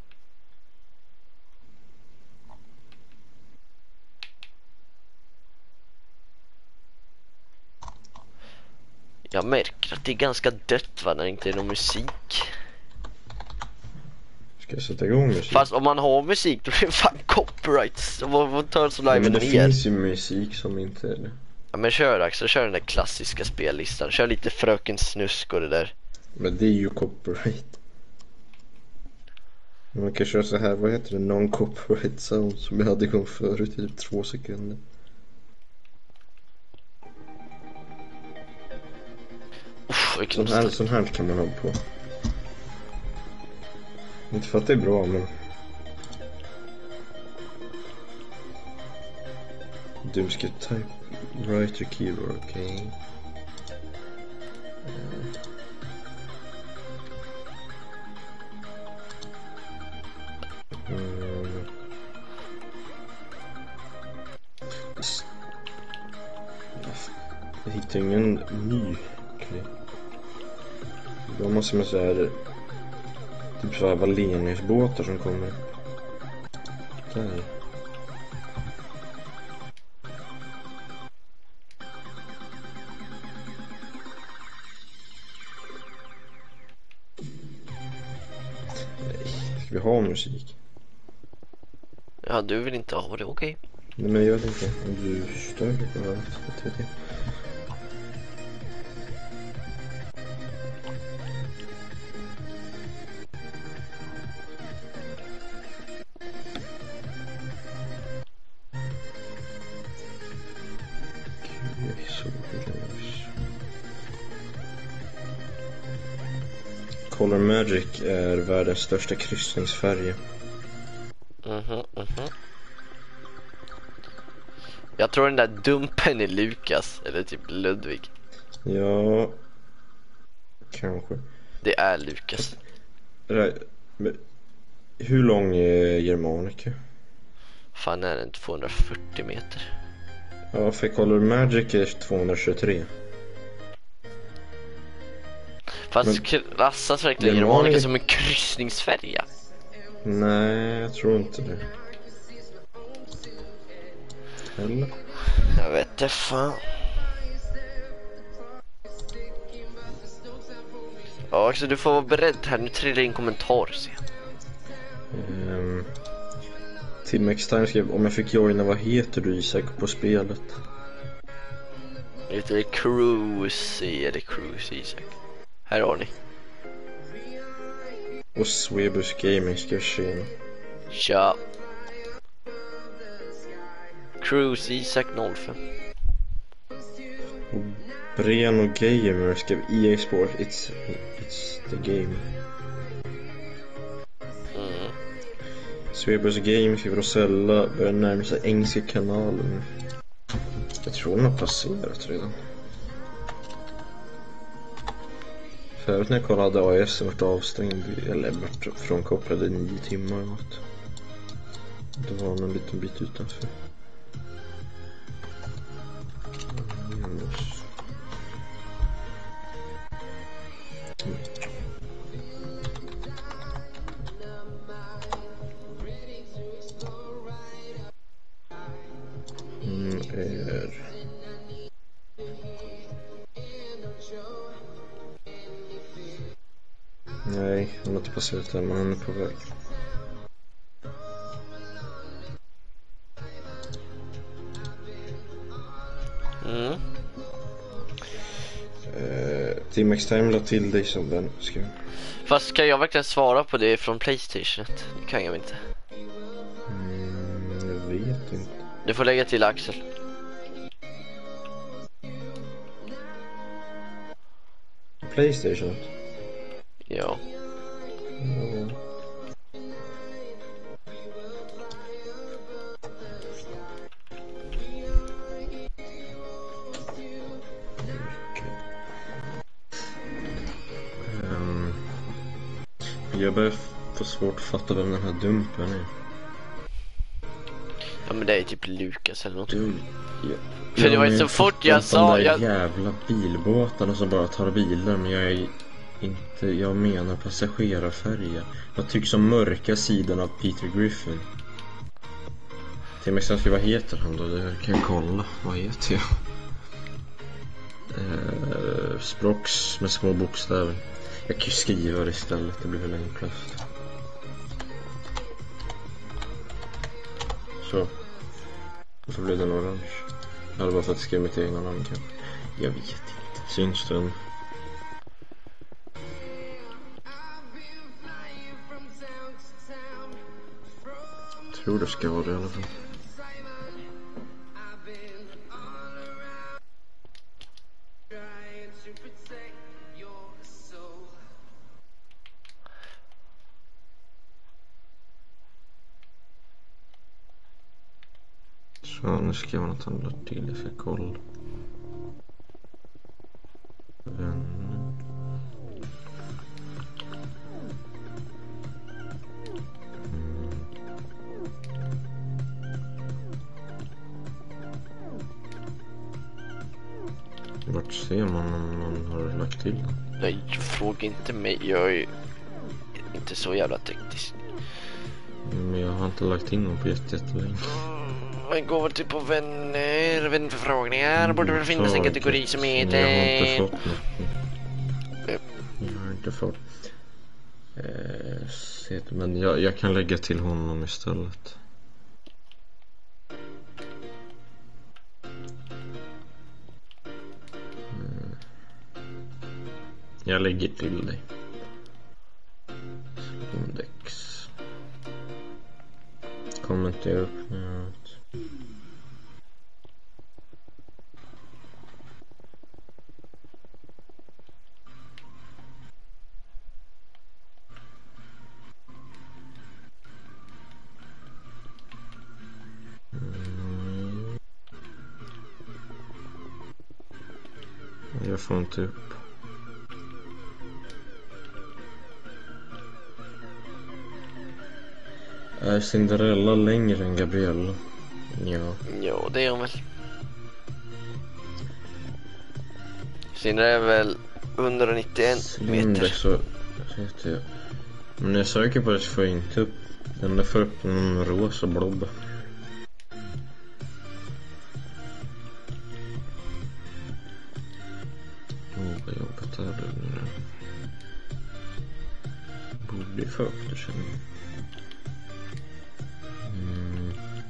Speaker 1: Jag märker att det är ganska dött va, när det inte är någon musik.
Speaker 2: Ska jag sätta igång musik?
Speaker 1: Fast om man har musik då är det fan copyright. Så vad, vad tar så live
Speaker 2: men det
Speaker 1: ner?
Speaker 2: finns ju musik som inte är det.
Speaker 1: Ja, men kör Axel, kör den där klassiska spellistan. Kör lite Fröken Snusk och det där.
Speaker 2: Men det är ju copyright. Man kan köra så här, vad heter det? Non-copyright sound som jag hade igång förut i typ två sekunder.
Speaker 1: Uff,
Speaker 2: Sån här, sån här kan man ha på. Inte för att det är bra, men... Du ska type writer keyboard, okej. Okay. Mm. Jag hittar ingen ny. Okay. Då måste man säga typ så här Valeniusbåtar som kommer där. Ska vi ha musik?
Speaker 1: Ja, du vill inte ha det, okej. Okay.
Speaker 2: Nej, men jag vet inte om du stör dig på det. Color Magic är världens största kryssningsfärg.
Speaker 1: Mhm, mhm. Jag tror den där dumpen är Lukas, eller typ Ludvig.
Speaker 2: Ja, kanske.
Speaker 1: Det är Lukas.
Speaker 2: Hur lång är Germanica?
Speaker 1: Fan, är den tvåhundrafyrtio meter?
Speaker 2: Ja, för Color Magic är tvåhundratjugotre.
Speaker 1: Fast klassas verkligen
Speaker 2: Germanica
Speaker 1: Germanica som en kryssningsfärja?
Speaker 2: Nej, jag tror inte det. Eller?
Speaker 1: Jag vet inte fan. Ja, också du får vara beredd här. Nu trillar in kommentarer sen.
Speaker 2: Um, till Max Time skrev, om jag fick joina, vad heter du Isak på spelet?
Speaker 1: Heter det Cruise eller Cruise Isak? Här har ni.
Speaker 2: Och Swebus Gaming ska se.
Speaker 1: Tja. Cruise Isak noll fem.
Speaker 2: Breno Gamer skrev E A Sport, it's, it's the game.
Speaker 1: Mm.
Speaker 2: Swebus Gaming skrev Rosella börjar närma sig engelska kanalen. Jag tror hon har passerat redan. Förut när jag kollade A S varit avstängd, eller varit frånkopplad i nio timmar eller något. Då var hon en liten bit utanför. Mm, är... Nej, hon har inte passerat än, men hon är på väg.
Speaker 1: Mm.
Speaker 2: Eh, Team X-Time la till dig som den ska.
Speaker 1: Fast ska jag verkligen svara på det från PlayStation? Det kan jag inte.
Speaker 2: Mm, jag vet inte.
Speaker 1: Du får lägga till Axel.
Speaker 2: PlayStation?
Speaker 1: Ja.
Speaker 2: Mm. Um, jag börjar få svårt att fatta vem den här dumpen är.
Speaker 1: Ja, men det är typ Lukas eller något.
Speaker 2: Du, jag,
Speaker 1: För det var ju så fort jag sa...
Speaker 2: De där
Speaker 1: Jag...
Speaker 2: jävla bilbåtarna som bara tar bilar, men jag är inte... Jag menar passagerarfärger. Jag tycker som mörka sidan av Peter Griffin. Till mig sen ska vad heter han då? Det kan jag kolla. Vad heter jag? Eh, Sprox med små bokstäver. Jag kan ju skriva det istället. Det blir väl enklast. Så. Och så blev den orange. Eller bara för att skriva mitt egna namn kanske. Jag vet inte. Syns den? tror det ska vara det i alla fall. Så nu ska jag något annat till, jag ska kolla. Vänner. Mm. Vart ser man om man har lagt till?
Speaker 1: Nej, fråga inte mig, jag är inte så jävla teknisk.
Speaker 2: Men jag har inte lagt in någon på jättelänge.
Speaker 1: Man går till på vänner, vänförfrågningar. Borde väl finnas en kategori som heter...
Speaker 2: Jag har inte fått något. Jag har inte fått. Eh, se, men jag, jag kan lägga till honom istället. Mm. Jag lägger till dig. Index. Kommer inte upp något. Mm. Jag får inte upp. Är Cinderella längre än Gabriella? Ja.
Speaker 1: Jo, det är hon väl. Cinderella är väl hundranittioen meter.
Speaker 2: Så, så jag. Men när jag söker på det så får jag inte upp. Den där får upp en rosa blob. Åh, oh, vad jobbigt är det nu. Borde få upp det, känner jag. Mm.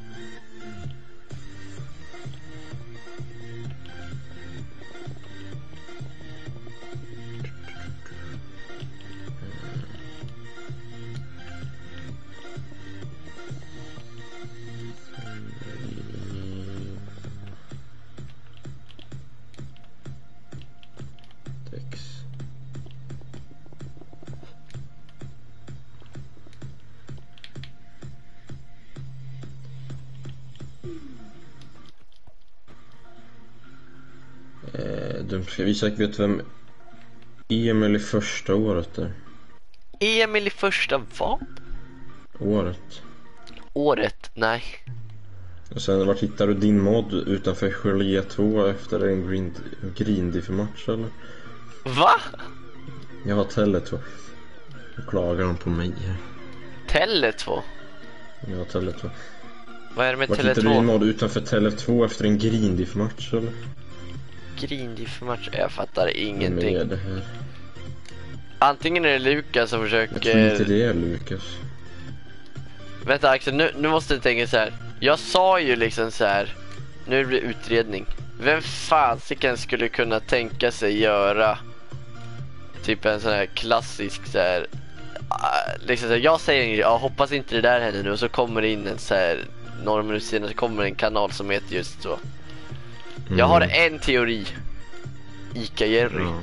Speaker 2: Du ska visa att vet vem Emil i första året där.
Speaker 1: Emil i första vad?
Speaker 2: Året.
Speaker 1: Året? Nej.
Speaker 2: Och sen vart hittar du din mod utanför Silja två efter en grind, grindy för match eller?
Speaker 1: Va?
Speaker 2: Jag har Tele två. Nu klagar de på mig här.
Speaker 1: Tele två?
Speaker 2: Jag har Tele två.
Speaker 1: Vad är det med
Speaker 2: vart
Speaker 1: Tele två?
Speaker 2: Hittar du din mod utanför Tele två efter en grindy för match eller?
Speaker 1: Grindy för match? Jag fattar ingenting.
Speaker 2: Med det här.
Speaker 1: Antingen är det Lukas som försöker...
Speaker 2: Jag tror inte det är Lukas.
Speaker 1: Vänta Axel, nu, nu måste du tänka så här. Jag sa ju liksom så här. Nu blir det utredning. Vem fasiken skulle kunna tänka sig göra typ en sån här klassisk så här, liksom så här, jag säger jag hoppas inte det där händer nu, och så kommer det in en så här några minuter senare så kommer en kanal som heter just så. Mm. Jag har en teori. Ica Jerry.
Speaker 2: Ja.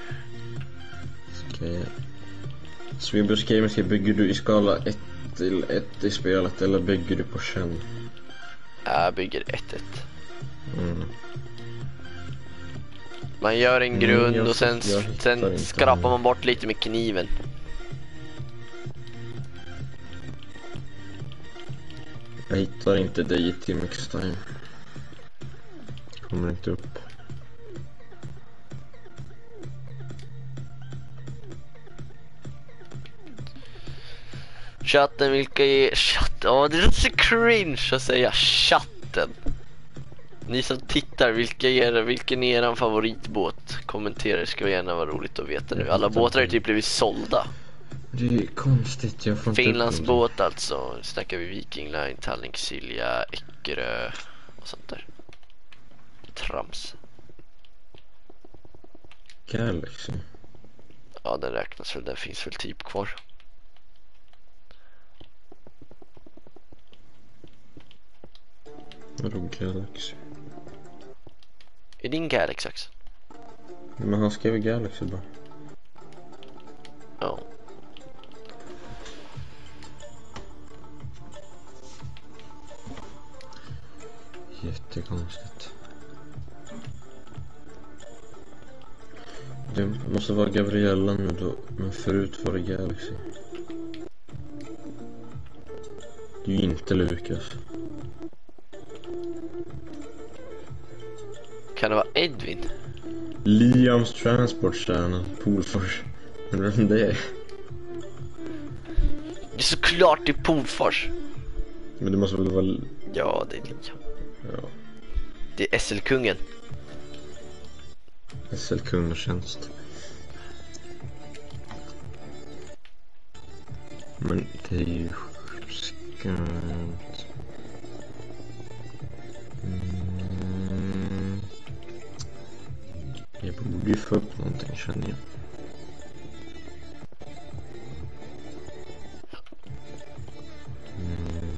Speaker 2: Ska jag... Swebus Gamerska, bygger du i skala ett till ett i spelet eller bygger du på känn?
Speaker 1: Jag bygger ett ett.
Speaker 2: Mm.
Speaker 1: Man gör en grund
Speaker 2: mm,
Speaker 1: och sen, sen skrapar man bort lite med kniven.
Speaker 2: Jag hittar inte dig i Timix Time. Kommer inte upp.
Speaker 1: Chatten, vilka är chatten? Åh, det är så cringe att säga chatten. Ni som tittar, vilka är, vilken är er favoritbåt? Kommentera, det ska gärna vara roligt att veta nu. Alla båtar har typ blivit sålda.
Speaker 2: Det är konstigt, jag får
Speaker 1: Finlands båt alltså. Snackar vi Viking Line, Tallink, Silja, Eckerö och sånt där. Trams.
Speaker 2: Galaxy.
Speaker 1: Ja, den räknas väl, den finns väl typ kvar.
Speaker 2: Vadå Galaxy?
Speaker 1: Är din Galaxy också?
Speaker 2: Men han skrev Galaxy bara.
Speaker 1: Ja.
Speaker 2: Jättekonstigt. Det måste vara Gabriella nu då, men förut var det Galaxy. Det är ju inte Lukas.
Speaker 1: Kan det vara Edvin?
Speaker 2: Liams transportstjärna, Polfors. Undrar vem det är?
Speaker 1: Det är såklart det är Polfors.
Speaker 2: Men det måste väl vara...
Speaker 1: Ja, det är Liam.
Speaker 2: Ja.
Speaker 1: Det är S L-kungen.
Speaker 2: S L-kundtjänst. Men det är ju skumt. Mm. Jag borde ju få upp någonting, känner jag. Mm.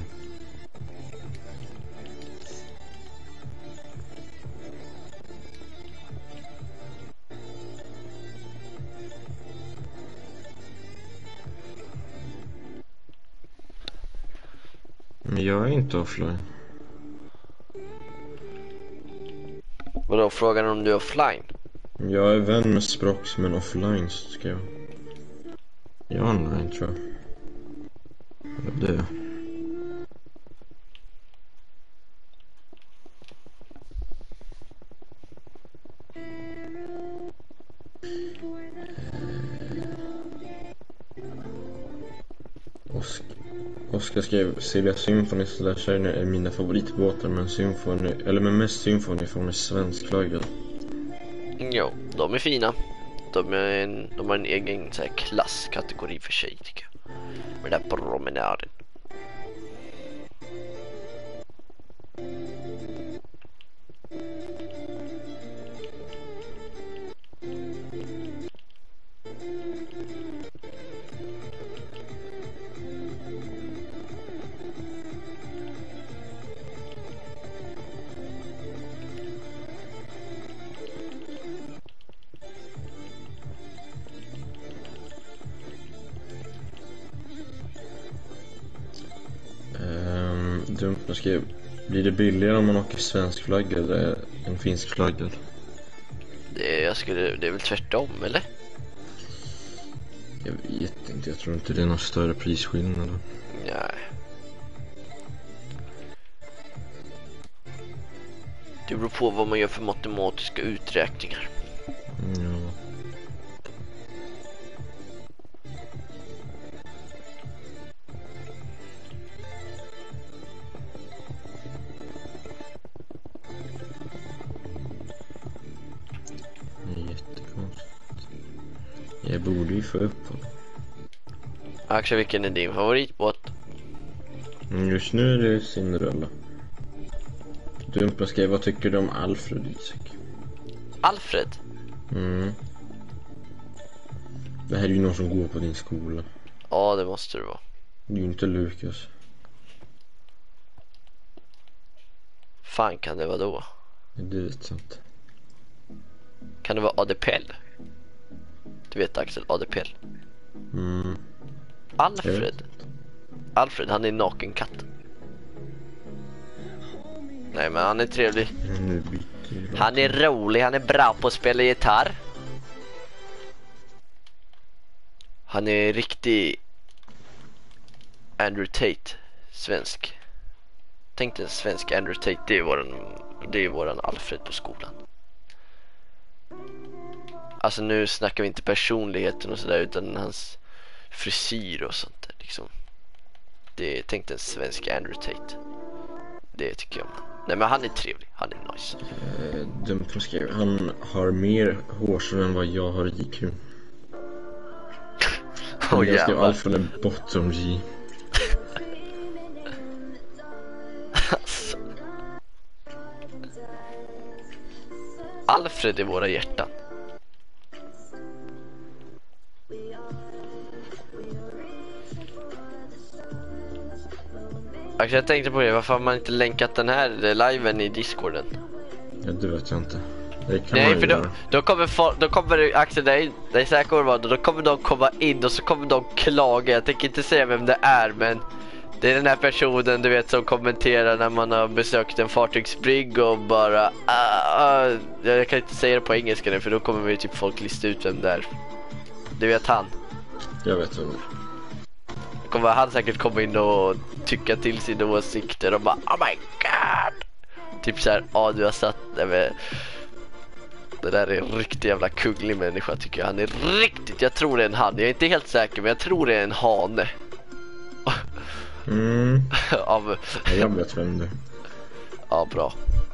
Speaker 2: Men jag är inte offline.
Speaker 1: Vadå, frågan om du är offline?
Speaker 2: Jag är vän med Sprox, men offline ska jag. Jag är online, tror jag. Eller det. Oskar, Oskar skrev Silja Symphony slash är mina favoritbåtar, men Symphony, eller med mest Symphony från en svensk flagga.
Speaker 1: Jo, de är fina. De, är en, de har en egen så här, klasskategori för sig, tycker jag. Med den där promenaden.
Speaker 2: Dumt, jag skrev, blir det billigare om man åker svensk flagga eller en finsk flagga?
Speaker 1: Det, jag skulle, det är väl tvärtom, eller?
Speaker 2: Jag vet inte, jag tror inte det är någon större prisskillnad.
Speaker 1: Nej. Det beror på vad man gör för matematiska uträkningar.
Speaker 2: Ja. Jag borde ju få upp honom.
Speaker 1: Axel, vilken är din favoritbåt?
Speaker 2: Just nu är det Cinderella. Dumpa skrev, vad tycker du om Alfred, Isak?
Speaker 1: Alfred?
Speaker 2: Mm. Det här är ju någon som går på din skola.
Speaker 1: Ja, det måste det vara.
Speaker 2: Det är ju inte Lukas.
Speaker 1: Fan kan det vara då?
Speaker 2: Det vet jag inte.
Speaker 1: Kan det vara A D P L? Du vet Axel, A D P L.
Speaker 2: Mm.
Speaker 1: Alfred. Alfred, han är naken katt. Nej, men han är trevlig. Han är rolig, han är bra på att spela gitarr. Han är riktig Andrew Tate, svensk. Tänk dig en svensk Andrew Tate, det är våran, det är våran Alfred på skolan. Alltså nu snackar vi inte personligheten och sådär, utan hans frisyr och sånt där, liksom. Det är, tänk dig en svensk Andrew Tate. Det tycker jag. Nej, men han är trevlig, han är nice.
Speaker 2: eh, Dumt som skrev, han har mer hårstrå än vad jag har I Q.
Speaker 1: Oh,
Speaker 2: jag skrev Alfred är bottom G.
Speaker 1: Alltså. Alfred är våra hjärtan. Alltså jag tänkte på det, varför har man inte länkat den här liven i Discorden?
Speaker 2: Ja, det vet jag inte. Det kan
Speaker 1: Nej,
Speaker 2: man
Speaker 1: för
Speaker 2: göra.
Speaker 1: då, då kommer folk, då kommer Axel, det är, det är säkert vad det var, då kommer de komma in och så kommer de klaga. Jag tänker inte säga vem det är, men det är den här personen, du vet, som kommenterar när man har besökt en fartygsbrygg och bara ah, jag kan inte säga det på engelska nu, för då kommer vi typ folk lista ut vem det är. Du vet han.
Speaker 2: Jag vet vem det är.
Speaker 1: Kommer han säkert komma in och tycka till sina åsikter och bara oh my god. Typ så här, ja ah, du har satt det med. Det där är en riktigt jävla kunglig människa tycker jag. Han är riktigt, jag tror det är en han. Jag är inte helt säker, men jag tror det är en hane.
Speaker 2: Mm.
Speaker 1: Av...
Speaker 2: Jag vet vem det är.
Speaker 1: Ja, bra.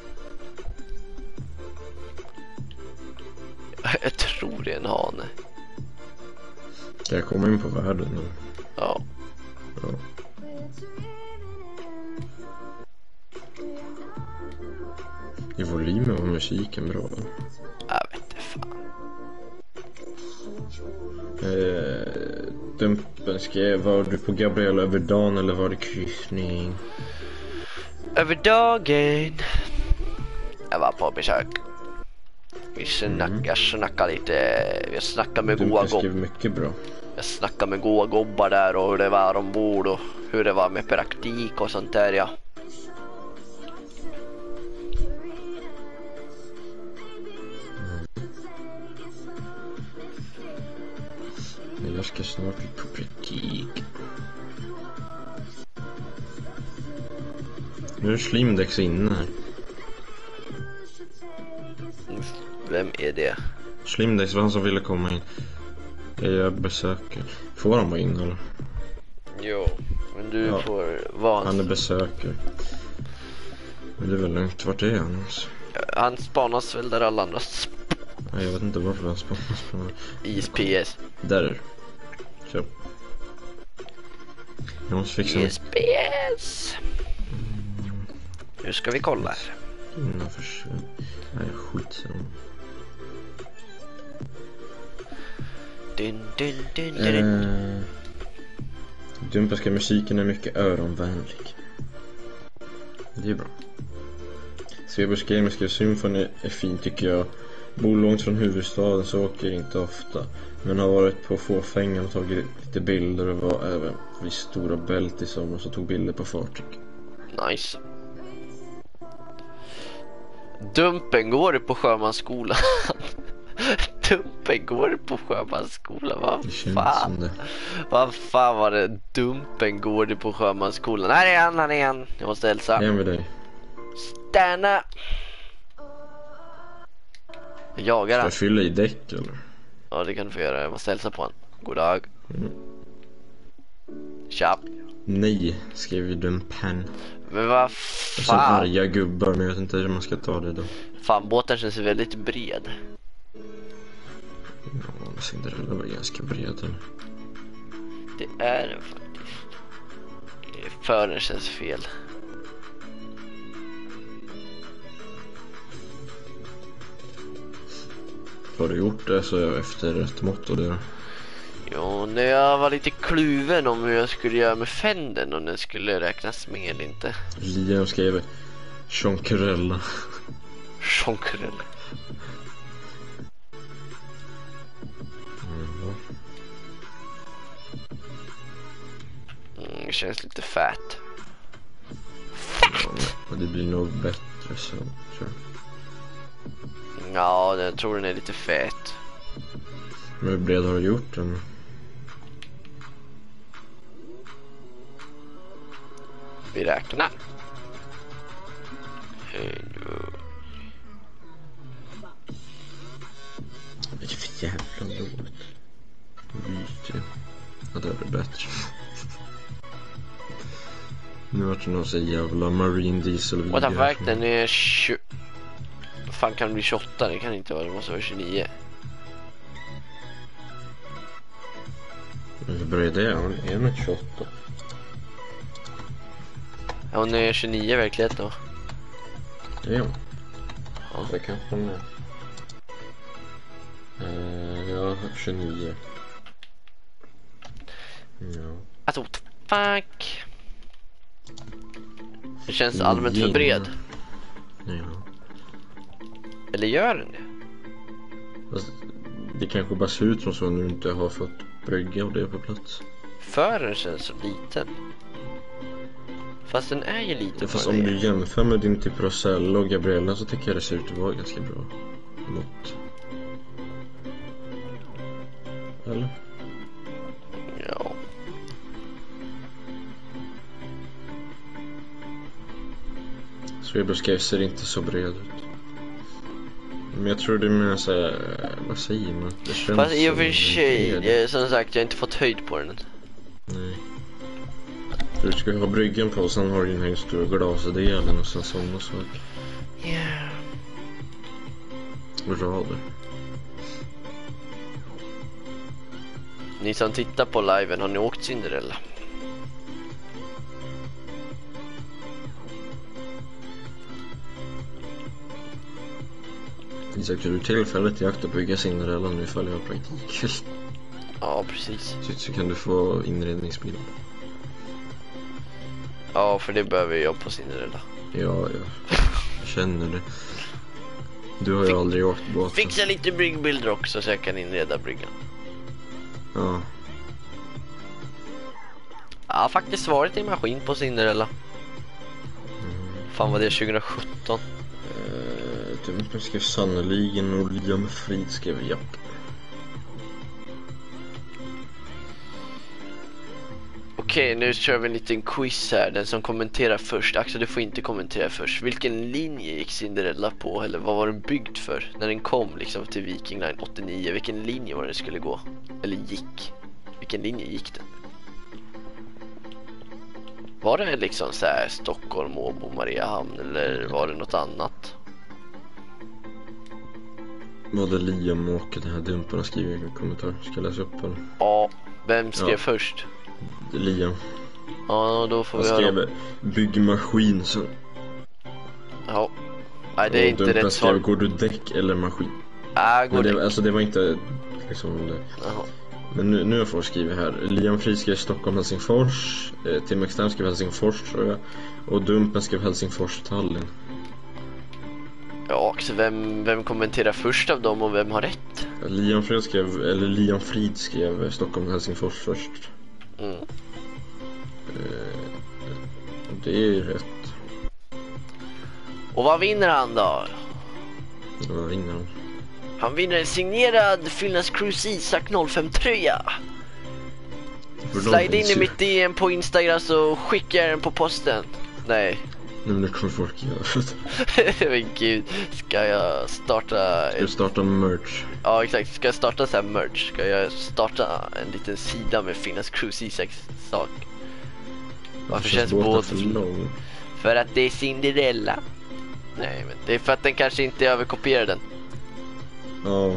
Speaker 1: Jag tror det är en hane.
Speaker 2: Ska jag komma in på världen nu?
Speaker 1: Ja.
Speaker 2: Ja. I volymen var musiken bra.
Speaker 1: Jag vet inte fan.
Speaker 2: Eh, Dumpen skrev, var du på Gabriella över dagen eller var det kryssning?
Speaker 1: Över dagen. Jag var på besök. Vi snackade,
Speaker 2: Mm.
Speaker 1: jag snackade lite. Jag snackade med goa
Speaker 2: Dumpen skrev
Speaker 1: gobbar.
Speaker 2: mycket bra.
Speaker 1: Jag snackade med goa gobbar där och hur det var ombord och hur det var med praktik och sånt där, ja.
Speaker 2: Jag ska snart bli på praktik. Nu är Slimdex inne här.
Speaker 1: Vem är det?
Speaker 2: Slimdex var han som ville komma in. Jag besöker. Får han vara in eller?
Speaker 1: Jo, men du
Speaker 2: Ja.
Speaker 1: får vara.
Speaker 2: Han är besöker. Men det är väl lugnt. Vart är han ens?
Speaker 1: Han spanas väl där alla andra sp-
Speaker 2: Nej, jag vet inte varför han spanas på.
Speaker 1: I S P S.
Speaker 2: Där är det. Så. Jag måste fixa
Speaker 1: I
Speaker 2: en
Speaker 1: S P S. Nu ska vi kolla här.
Speaker 2: innan försök. Nej, skit.
Speaker 1: Dun, dun, dun, dun.
Speaker 2: Eh, Dumperska musiken är mycket öronvänlig. Det är bra. Svebers Silja Symphony är fin tycker jag. Bor långt från huvudstaden så åker inte ofta. Men har varit på Fåfängan och tagit lite bilder och var även vid Stora Bält i somras och tog bilder på fartyg.
Speaker 1: Nice. Dumpen går du på sjömansskolan. Dumpen går du på sjömansskolan. Vad
Speaker 2: Det känns
Speaker 1: fan?
Speaker 2: som det.
Speaker 1: Vad fan var det? Dumpen går du på sjömansskolan. Här är han, han är han. Jag måste hälsa.
Speaker 2: Det är med dig.
Speaker 1: Stanna. Jag jagar
Speaker 2: Ska
Speaker 1: han.
Speaker 2: jag fylla i däck eller?
Speaker 1: Ja, det kan du få göra. Jag måste hälsa på han. God dag.
Speaker 2: Mm.
Speaker 1: Tja.
Speaker 2: Nej, skrev ju Dumpen.
Speaker 1: Men vad
Speaker 2: Och sen
Speaker 1: fan?
Speaker 2: arga gubbar, men jag vet inte hur man ska ta det då.
Speaker 1: Fan, båten känns väldigt bred.
Speaker 2: Ja, Cinderella var ganska bred eller?
Speaker 1: Det är den faktiskt. Fören känns fel.
Speaker 2: Har du gjort det så är jag efter rätt mått och det.
Speaker 1: Jo, när jag var lite kluven om hur jag skulle göra med fänden, om den skulle räknas med eller inte.
Speaker 2: Liam skrev Cinderella.
Speaker 1: Cinderella.
Speaker 2: Mm.
Speaker 1: Mm, det känns lite fett.
Speaker 2: Ja, och det blir nog bättre så, tror jag.
Speaker 1: Ja, jag tror den är lite fet.
Speaker 2: Men hur bred har du gjort den?
Speaker 1: Vi räknar.
Speaker 2: Det är för jävla dåligt. Byte. Ja, det är det bättre. Nu vart det någon så jävla marine diesel.
Speaker 1: What the fuck, den är tjugo... Vad fan kan det bli tjugoåtta? Det kan inte vara, det måste vara tjugonio.
Speaker 2: Hur bred är han? Är han tjugoåtta?
Speaker 1: Ja, hon är tjugonio i verkligheten då.
Speaker 2: Det är hon.
Speaker 1: Ja.
Speaker 2: Det kanske hon är. Uh, ja, tjugonio. Ja.
Speaker 1: Alltså, what the fuck? Det känns allmänt för bred.
Speaker 2: Ja.
Speaker 1: Eller gör den det?
Speaker 2: Alltså, det kanske bara ser ut som så när du inte har fått brygga och det på plats.
Speaker 1: För den känns så liten. Fast den är ju liten.
Speaker 2: Fast om du jämför med din typ Rosella och Gabriella så tycker jag det ser ut att vara ganska bra mått. Eller?
Speaker 1: Ja.
Speaker 2: Sveberskrev ser inte så bred ut. Men jag tror det är mer såhär, vad säger man? Det känns
Speaker 1: fast i och för
Speaker 2: som
Speaker 1: sig, jag, som sagt, jag har inte fått höjd på den.
Speaker 2: Nej. Du ska ha bryggen på och sen har du den här stora glasdelen och sen sådana saker.
Speaker 1: Ja. Yeah.
Speaker 2: Och rader.
Speaker 1: Ni som tittar på liven, har ni åkt Cinderella?
Speaker 2: Isak, är du tillfället i akt att bygga Cinderella nu ifall jag har praktik?
Speaker 1: Ja, precis.
Speaker 2: Så, så kan du få inredningsbild.
Speaker 1: Ja, för det behöver jag på Cinderella.
Speaker 2: Ja, ja. Jag känner det. Du har ju Fick, aldrig åkt båten.
Speaker 1: Fixa lite bryggbilder också så jag kan inreda bryggan.
Speaker 2: Ja.
Speaker 1: Jag har faktiskt varit i maskin på Cinderella.
Speaker 2: Mm.
Speaker 1: Fan, var det tjugo sjutton?
Speaker 2: Uh, du skrev sannoliken och Liam Frid skrev japp.
Speaker 1: Okej, nu kör vi en liten quiz här. Den som kommenterar först. Axel, du får inte kommentera först. Vilken linje gick Cinderella på? Eller vad var den byggd för? När den kom liksom till Viking Line åttionio. Vilken linje var det skulle gå? Eller gick? Vilken linje gick den? Var det liksom så här Stockholm, Åbo, Mariehamn? Eller var det något annat?
Speaker 2: Var det Liam och den här dumpen har skrivit en kommentar? Ska jag läsa upp den?
Speaker 1: Ja, vem skrev
Speaker 2: ja.
Speaker 1: först?
Speaker 2: Liam.
Speaker 1: Ja, då får
Speaker 2: han
Speaker 1: vi
Speaker 2: skrev
Speaker 1: höra.
Speaker 2: Byggmaskin så.
Speaker 1: Ja. Nej, det är
Speaker 2: och
Speaker 1: inte rätt svar.
Speaker 2: Går du däck eller maskin?
Speaker 1: Ja, går
Speaker 2: det,
Speaker 1: däck.
Speaker 2: Alltså det var inte liksom det.
Speaker 1: Jaha.
Speaker 2: Men nu, nu har jag fått skriva här. Liam Frid skrev Stockholm, Helsingfors. eh, Tim Extern skrev Helsingfors tror jag. Och Dumpen skrev Helsingfors, Tallinn.
Speaker 1: Ja, så vem, vem kommenterar först av dem och vem har rätt?
Speaker 2: Liam Frid skrev, eller Liam Frid skrev Stockholm, Helsingfors först.
Speaker 1: Mm.
Speaker 2: eh, Det är rätt.
Speaker 1: Och vad vinner han då?
Speaker 2: Vad vinner han?
Speaker 1: Han vinner en signerad Finlands Cruise Isak noll fem tröja. Slide in i mitt D M på Instagram så skickar jag den på posten. Nej.
Speaker 2: Nej, men det kommer folk göra.
Speaker 1: Men gud, ska jag starta...
Speaker 2: Ska du starta merch?
Speaker 1: Ja, exakt. Ska jag starta så här merch? Ska jag starta en liten sida med Finlands Cruise Isaks sak? Varför känns båten
Speaker 2: för lång?
Speaker 1: För att det är Cinderella. Nej, men det är för att den kanske inte överkopierar den.
Speaker 2: Ja.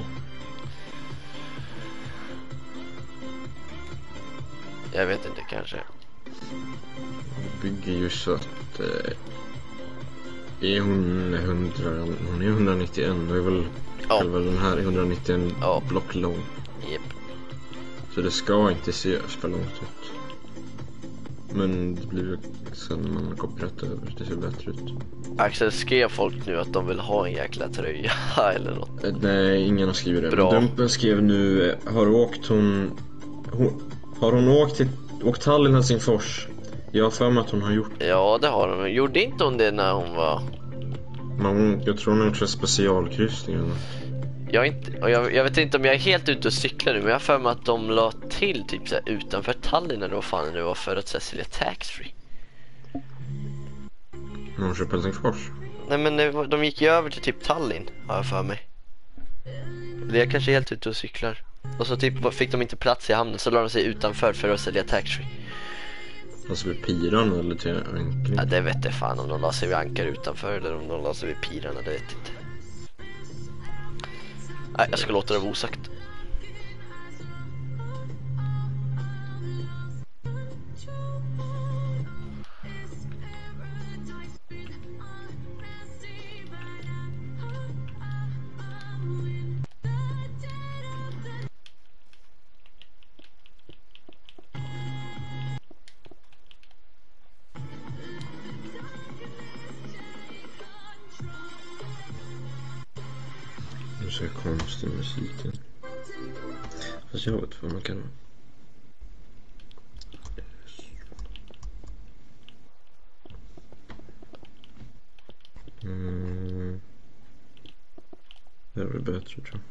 Speaker 1: Jag vet inte, kanske.
Speaker 2: Bygger ju så att eh, är hon hundra, hon är hundranittioen, då är väl
Speaker 1: ja.
Speaker 2: Själva den här är hundranittioen
Speaker 1: ja.
Speaker 2: block lång.
Speaker 1: Yep.
Speaker 2: Så det ska inte se för långt ut. Men det blir sen när man kopplar rätt över, det ser bättre ut.
Speaker 1: Axel, skrev folk nu att de vill ha en jäkla tröja eller något?
Speaker 2: Eh, nej, ingen har skrivit det.
Speaker 1: Bra.
Speaker 2: Men Dumpen skrev nu, eh, har åkt hon, hon har hon åkt till åkt Tallinn, Helsingfors? Jag har för mig att hon har gjort.
Speaker 1: Ja, det har hon. Gjorde inte hon det när hon var...
Speaker 2: Men jag tror hon har gjort så specialkryssningar.
Speaker 1: Jag, inte, och jag, jag vet inte om jag är helt ute och cyklar nu, men jag har för mig att de la till typ så här, utanför Tallinn när det var fan det var för att sälja tax-free.
Speaker 2: När hon köpte Helsingfors?
Speaker 1: Nej, men det, de gick ju över till typ Tallinn, har jag för mig. Det är kanske helt ute och cyklar. Och så typ fick de inte plats i hamnen, så la de sig utanför för att sälja tax-free.
Speaker 2: Alltså vid piran eller till ankring?
Speaker 1: Ja, det vet jag fan om de la sig vid ankar utanför eller om de la sig vid pirarna, det vet jag inte. Nej, jag ska låta det vara osagt.
Speaker 2: så konstig musiken. Fast jag vet vad man kan. Mm. Det är väl bättre tror jag.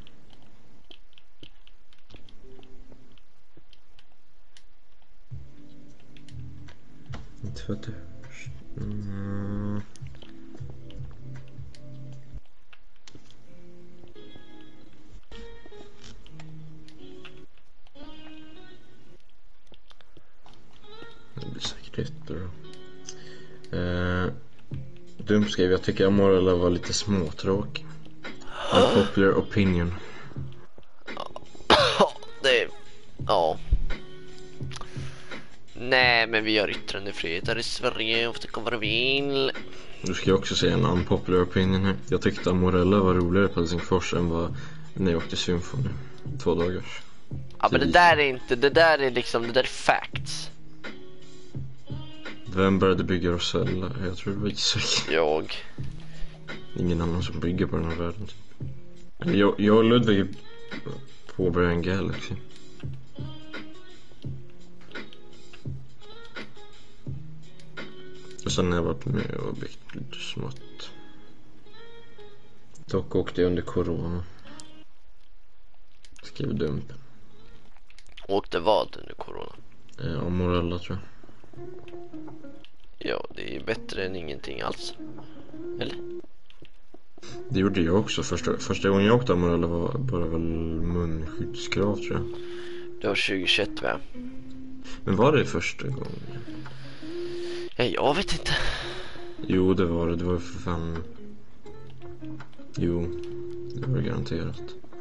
Speaker 2: Inte för att det... Mm. Det blir säkert jättebra. Eh, Dum skrev, jag tycker Amorella var lite småtråkig. Unpopular opinion.
Speaker 1: Det... Ja. Nej, men vi har yttrandefrihet här i Sverige och tycker vad vi vill.
Speaker 2: Du ska jag också säga en unpopular opinion här. Jag tyckte Amorella var roligare på Helsingfors än vad när jag åkte Symphony. Två dagars.
Speaker 1: Ja, men det där är inte, det där är liksom, det där är facts.
Speaker 2: Vem började bygga Rosella? Jag tror det var Isak.
Speaker 1: Jag.
Speaker 2: Ingen annan som bygger på den här världen. Jag, jag och Ludvig påbörjade en Galaxy. Och sen har jag varit med och byggt lite smått. Dock åkte jag under corona. Skrev dumpen.
Speaker 1: Åkte vad under corona?
Speaker 2: Eh, Amorella tror jag.
Speaker 1: Ja, det är bättre än ingenting alls. Eller?
Speaker 2: Det gjorde jag också. Första, första gången jag åkte Amorella var bara väl munskyddskrav tror jag.
Speaker 1: Det var tjugohundratjugoett va?
Speaker 2: Men var det första gången?
Speaker 1: Ja, jag vet inte.
Speaker 2: Jo, det var det. Det var för fan... Jo, det var garanterat.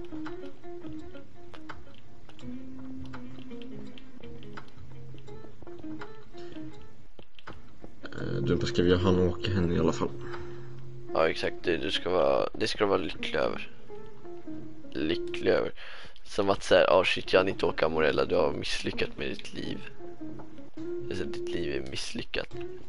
Speaker 2: Du skrev jag han åka henne i alla fall.
Speaker 1: Ja, exakt. Det, du ska vara, det ska vara lycklig över. Lycklig över. Som att säga, ja oh shit, jag har inte åka Amorella. Du har misslyckats med ditt liv. Alltså, ditt liv är misslyckat.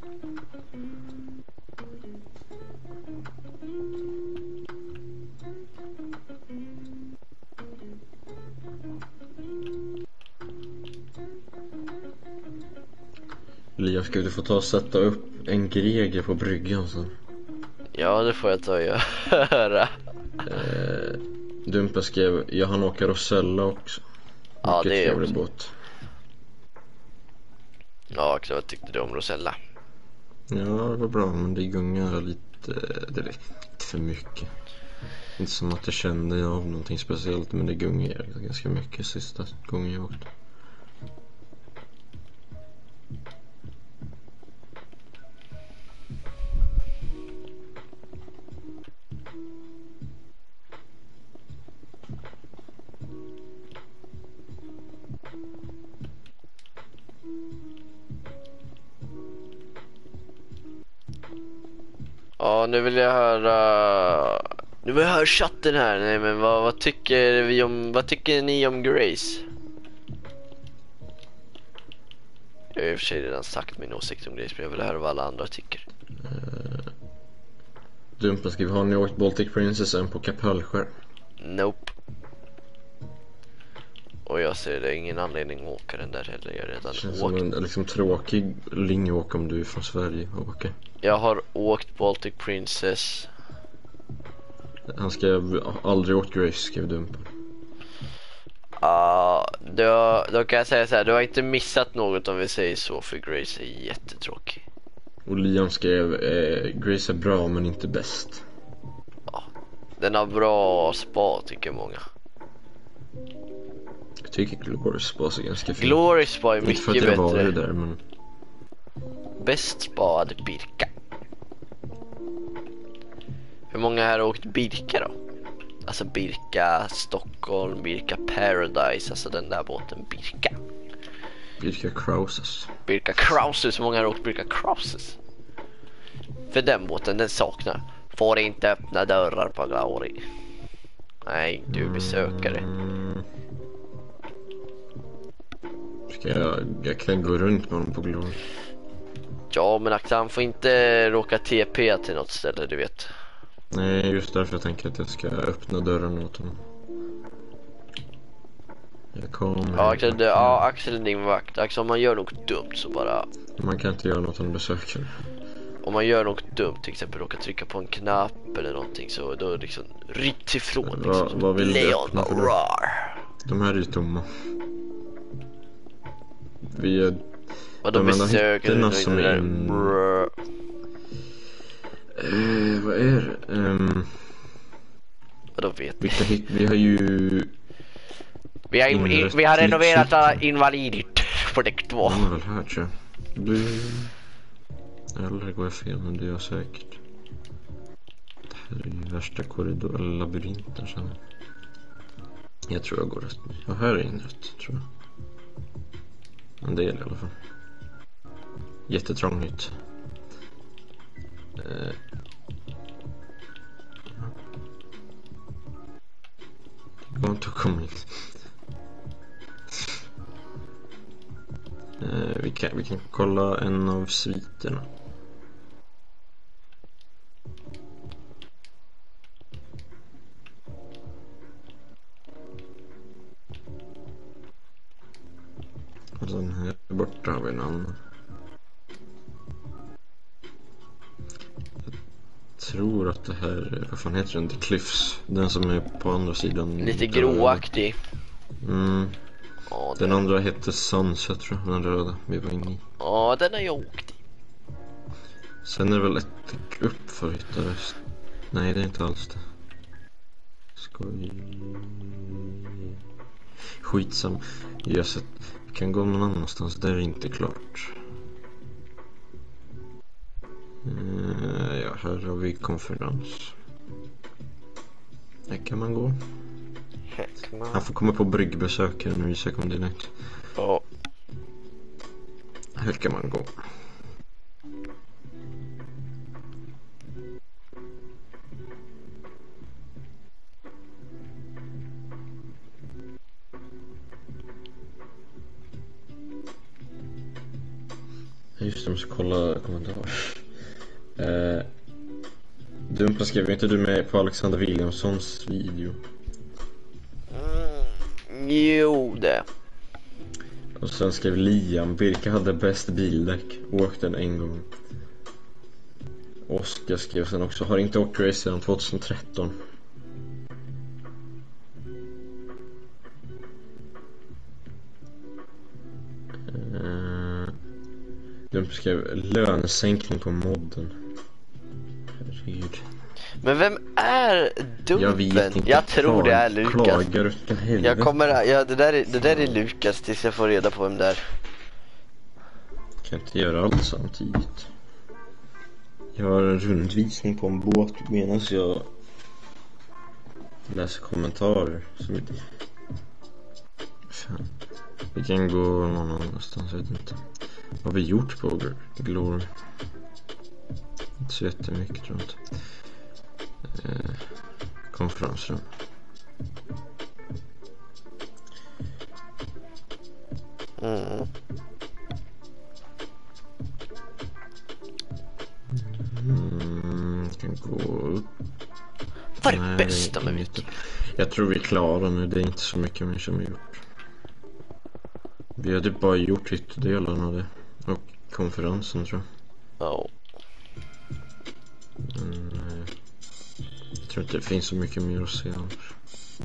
Speaker 2: Lia, ska du få ta och sätta upp en greger på bryggan sen?
Speaker 1: Ja, det får jag ta och göra.
Speaker 2: eh, Dumpa skrev, jag hann åka Rosella också.
Speaker 1: Ja,
Speaker 2: Mycket
Speaker 1: det är
Speaker 2: trevlig
Speaker 1: också.
Speaker 2: båt.
Speaker 1: Ja, också, vad tyckte du om Rosella?
Speaker 2: Ja, det var bra, men det gungar lite, det är lite för mycket. Inte som att jag kände jag av någonting speciellt, men det gungar ganska mycket sista gången jag åkte.
Speaker 1: Ja, nu vill jag höra. Nu vill jag höra chatten här. Nej, men vad, vad tycker vi om, vad tycker ni om Grace? Jag har i och för sig redan sagt min åsikt om Grace, men jag vill höra vad alla andra tycker.
Speaker 2: uh, Dumpa skriver, har ni åkt Baltic Princess än på Kapellskär?
Speaker 1: Nope. Och jag ser det ingen anledning att åka den där heller. Jag har redan
Speaker 2: känns
Speaker 1: åkt.
Speaker 2: som en liksom tråkig linjeåk om du är från Sverige och åker.
Speaker 1: Jag har åkt Baltic Princess.
Speaker 2: Han skrev, aldrig åkt Grace, skrev Dumpa.
Speaker 1: Ja, uh, då, då kan jag säga så här, du har inte missat något om vi säger så, för Grace är jättetråkig.
Speaker 2: Och Liam skrev, eh, Grace är bra men inte bäst.
Speaker 1: Ja, den har bra spa tycker många.
Speaker 2: Jag tycker Glory Spa är ganska fint.
Speaker 1: Glory Spa är mycket
Speaker 2: inte för att jag
Speaker 1: bättre.
Speaker 2: var där, men...
Speaker 1: Bäst spa hade Birka. Hur många här har åkt Birka då? Alltså Birka Stockholm, Birka Paradise, alltså den där båten Birka.
Speaker 2: Birka Krauses.
Speaker 1: Birka Krauses, hur många har åkt Birka Krauses? För den båten, den saknar. Får inte öppna dörrar på Glory. Nej, du besökare.
Speaker 2: Mm. Ska jag, jag kan gå runt med honom på Glory.
Speaker 1: Ja, men Axel, han får inte råka T P till något ställe, du vet.
Speaker 2: Nej, just därför jag tänker att jag ska öppna dörren åt honom. Jag kommer.
Speaker 1: Ja, Axel, det, ja, Axel är din vakt. Axel, om man gör något dumt så bara...
Speaker 2: Man kan inte göra något om besökare.
Speaker 1: Om man gör något dumt, till exempel råkar trycka på en knapp eller någonting, så då liksom ryckt ifrån liksom,
Speaker 2: Va, vad vill du öppna för det? De här är ju tomma. Vi är...
Speaker 1: Vadå besökare?
Speaker 2: Som är in... uh, vad är det? Um...
Speaker 1: Vadå vet
Speaker 2: vi? Hit... Vi har ju...
Speaker 1: Vi har, in, vi har renoverat alla invalidigt på däck två.
Speaker 2: Ja, väl här tror jag. Du... Eller går jag fel, men det är jag säkert. Det här är ju värsta korridor, eller labyrinten sen. Jag tror jag går rätt. Ja, här är inrätt, tror jag. En del i alla fall. Jättetrångigt. Eh. Det går inte att komma in. Eh, vi, kan, vi kan kolla en av sviterna. Och den här borta har vi en annan. Jag tror att det här, vad fan heter den? The Cliffs. Den som är på andra sidan.
Speaker 1: Lite gråaktig.
Speaker 2: Mm.
Speaker 1: Ja,
Speaker 2: den
Speaker 1: det...
Speaker 2: andra hette Sunset, tror jag. Den röda vi var inne i.
Speaker 1: Ja, den har jag åkt i.
Speaker 2: Sen är det väl ett upp för att hitta rest. Nej, det är inte alls det. Skoj. Skitsam. Jag sett. Vi kan gå någon annanstans. Det är inte klart. Uh, ja, här har vi konferens. Här kan man gå. Han får komma på bryggbesökare nu, Isak, om det är lätt.
Speaker 1: Ja.
Speaker 2: Här kan man gå. Just det, jag måste kolla kommentarer. Eh, Dumpa skrev inte du med på Alexander Williamsons video?
Speaker 1: Mm, jo, det.
Speaker 2: Och sen skrev Liam, vilka hade bäst bildäck? Åkte den en gång. Oskar skrev sen också, har inte åkt race sedan tjugohundratretton. De skrev lönesänkning på modden. Herregud.
Speaker 1: Men vem är Dumpen?
Speaker 2: Jag vet inte.
Speaker 1: Jag tror det är Lukas.
Speaker 2: Klagar utan helvete.
Speaker 1: Jag kommer, ja, det där är, det där är Lukas tills jag får reda på vem där.
Speaker 2: Jag kan inte göra allt samtidigt. Jag har en rundvisning på en båt medan jag läser kommentarer. Som inte... Fan. Vi kan gå någon annanstans, jag vet inte. Vad har vi gjort på Glory? Inte så jättemycket, tror jag inte. Eh, konferensrum.
Speaker 1: Mm.
Speaker 2: Mm, kan gå upp.
Speaker 1: Vad är det bästa med Viking?
Speaker 2: Jag tror vi är klara nu, det är inte så mycket mer som vi gjort. Vi hade bara gjort ytterdelen av det. Och konferensen, tror jag.
Speaker 1: Ja.
Speaker 2: Men, eh, jag tror inte det finns så mycket mer att se annars.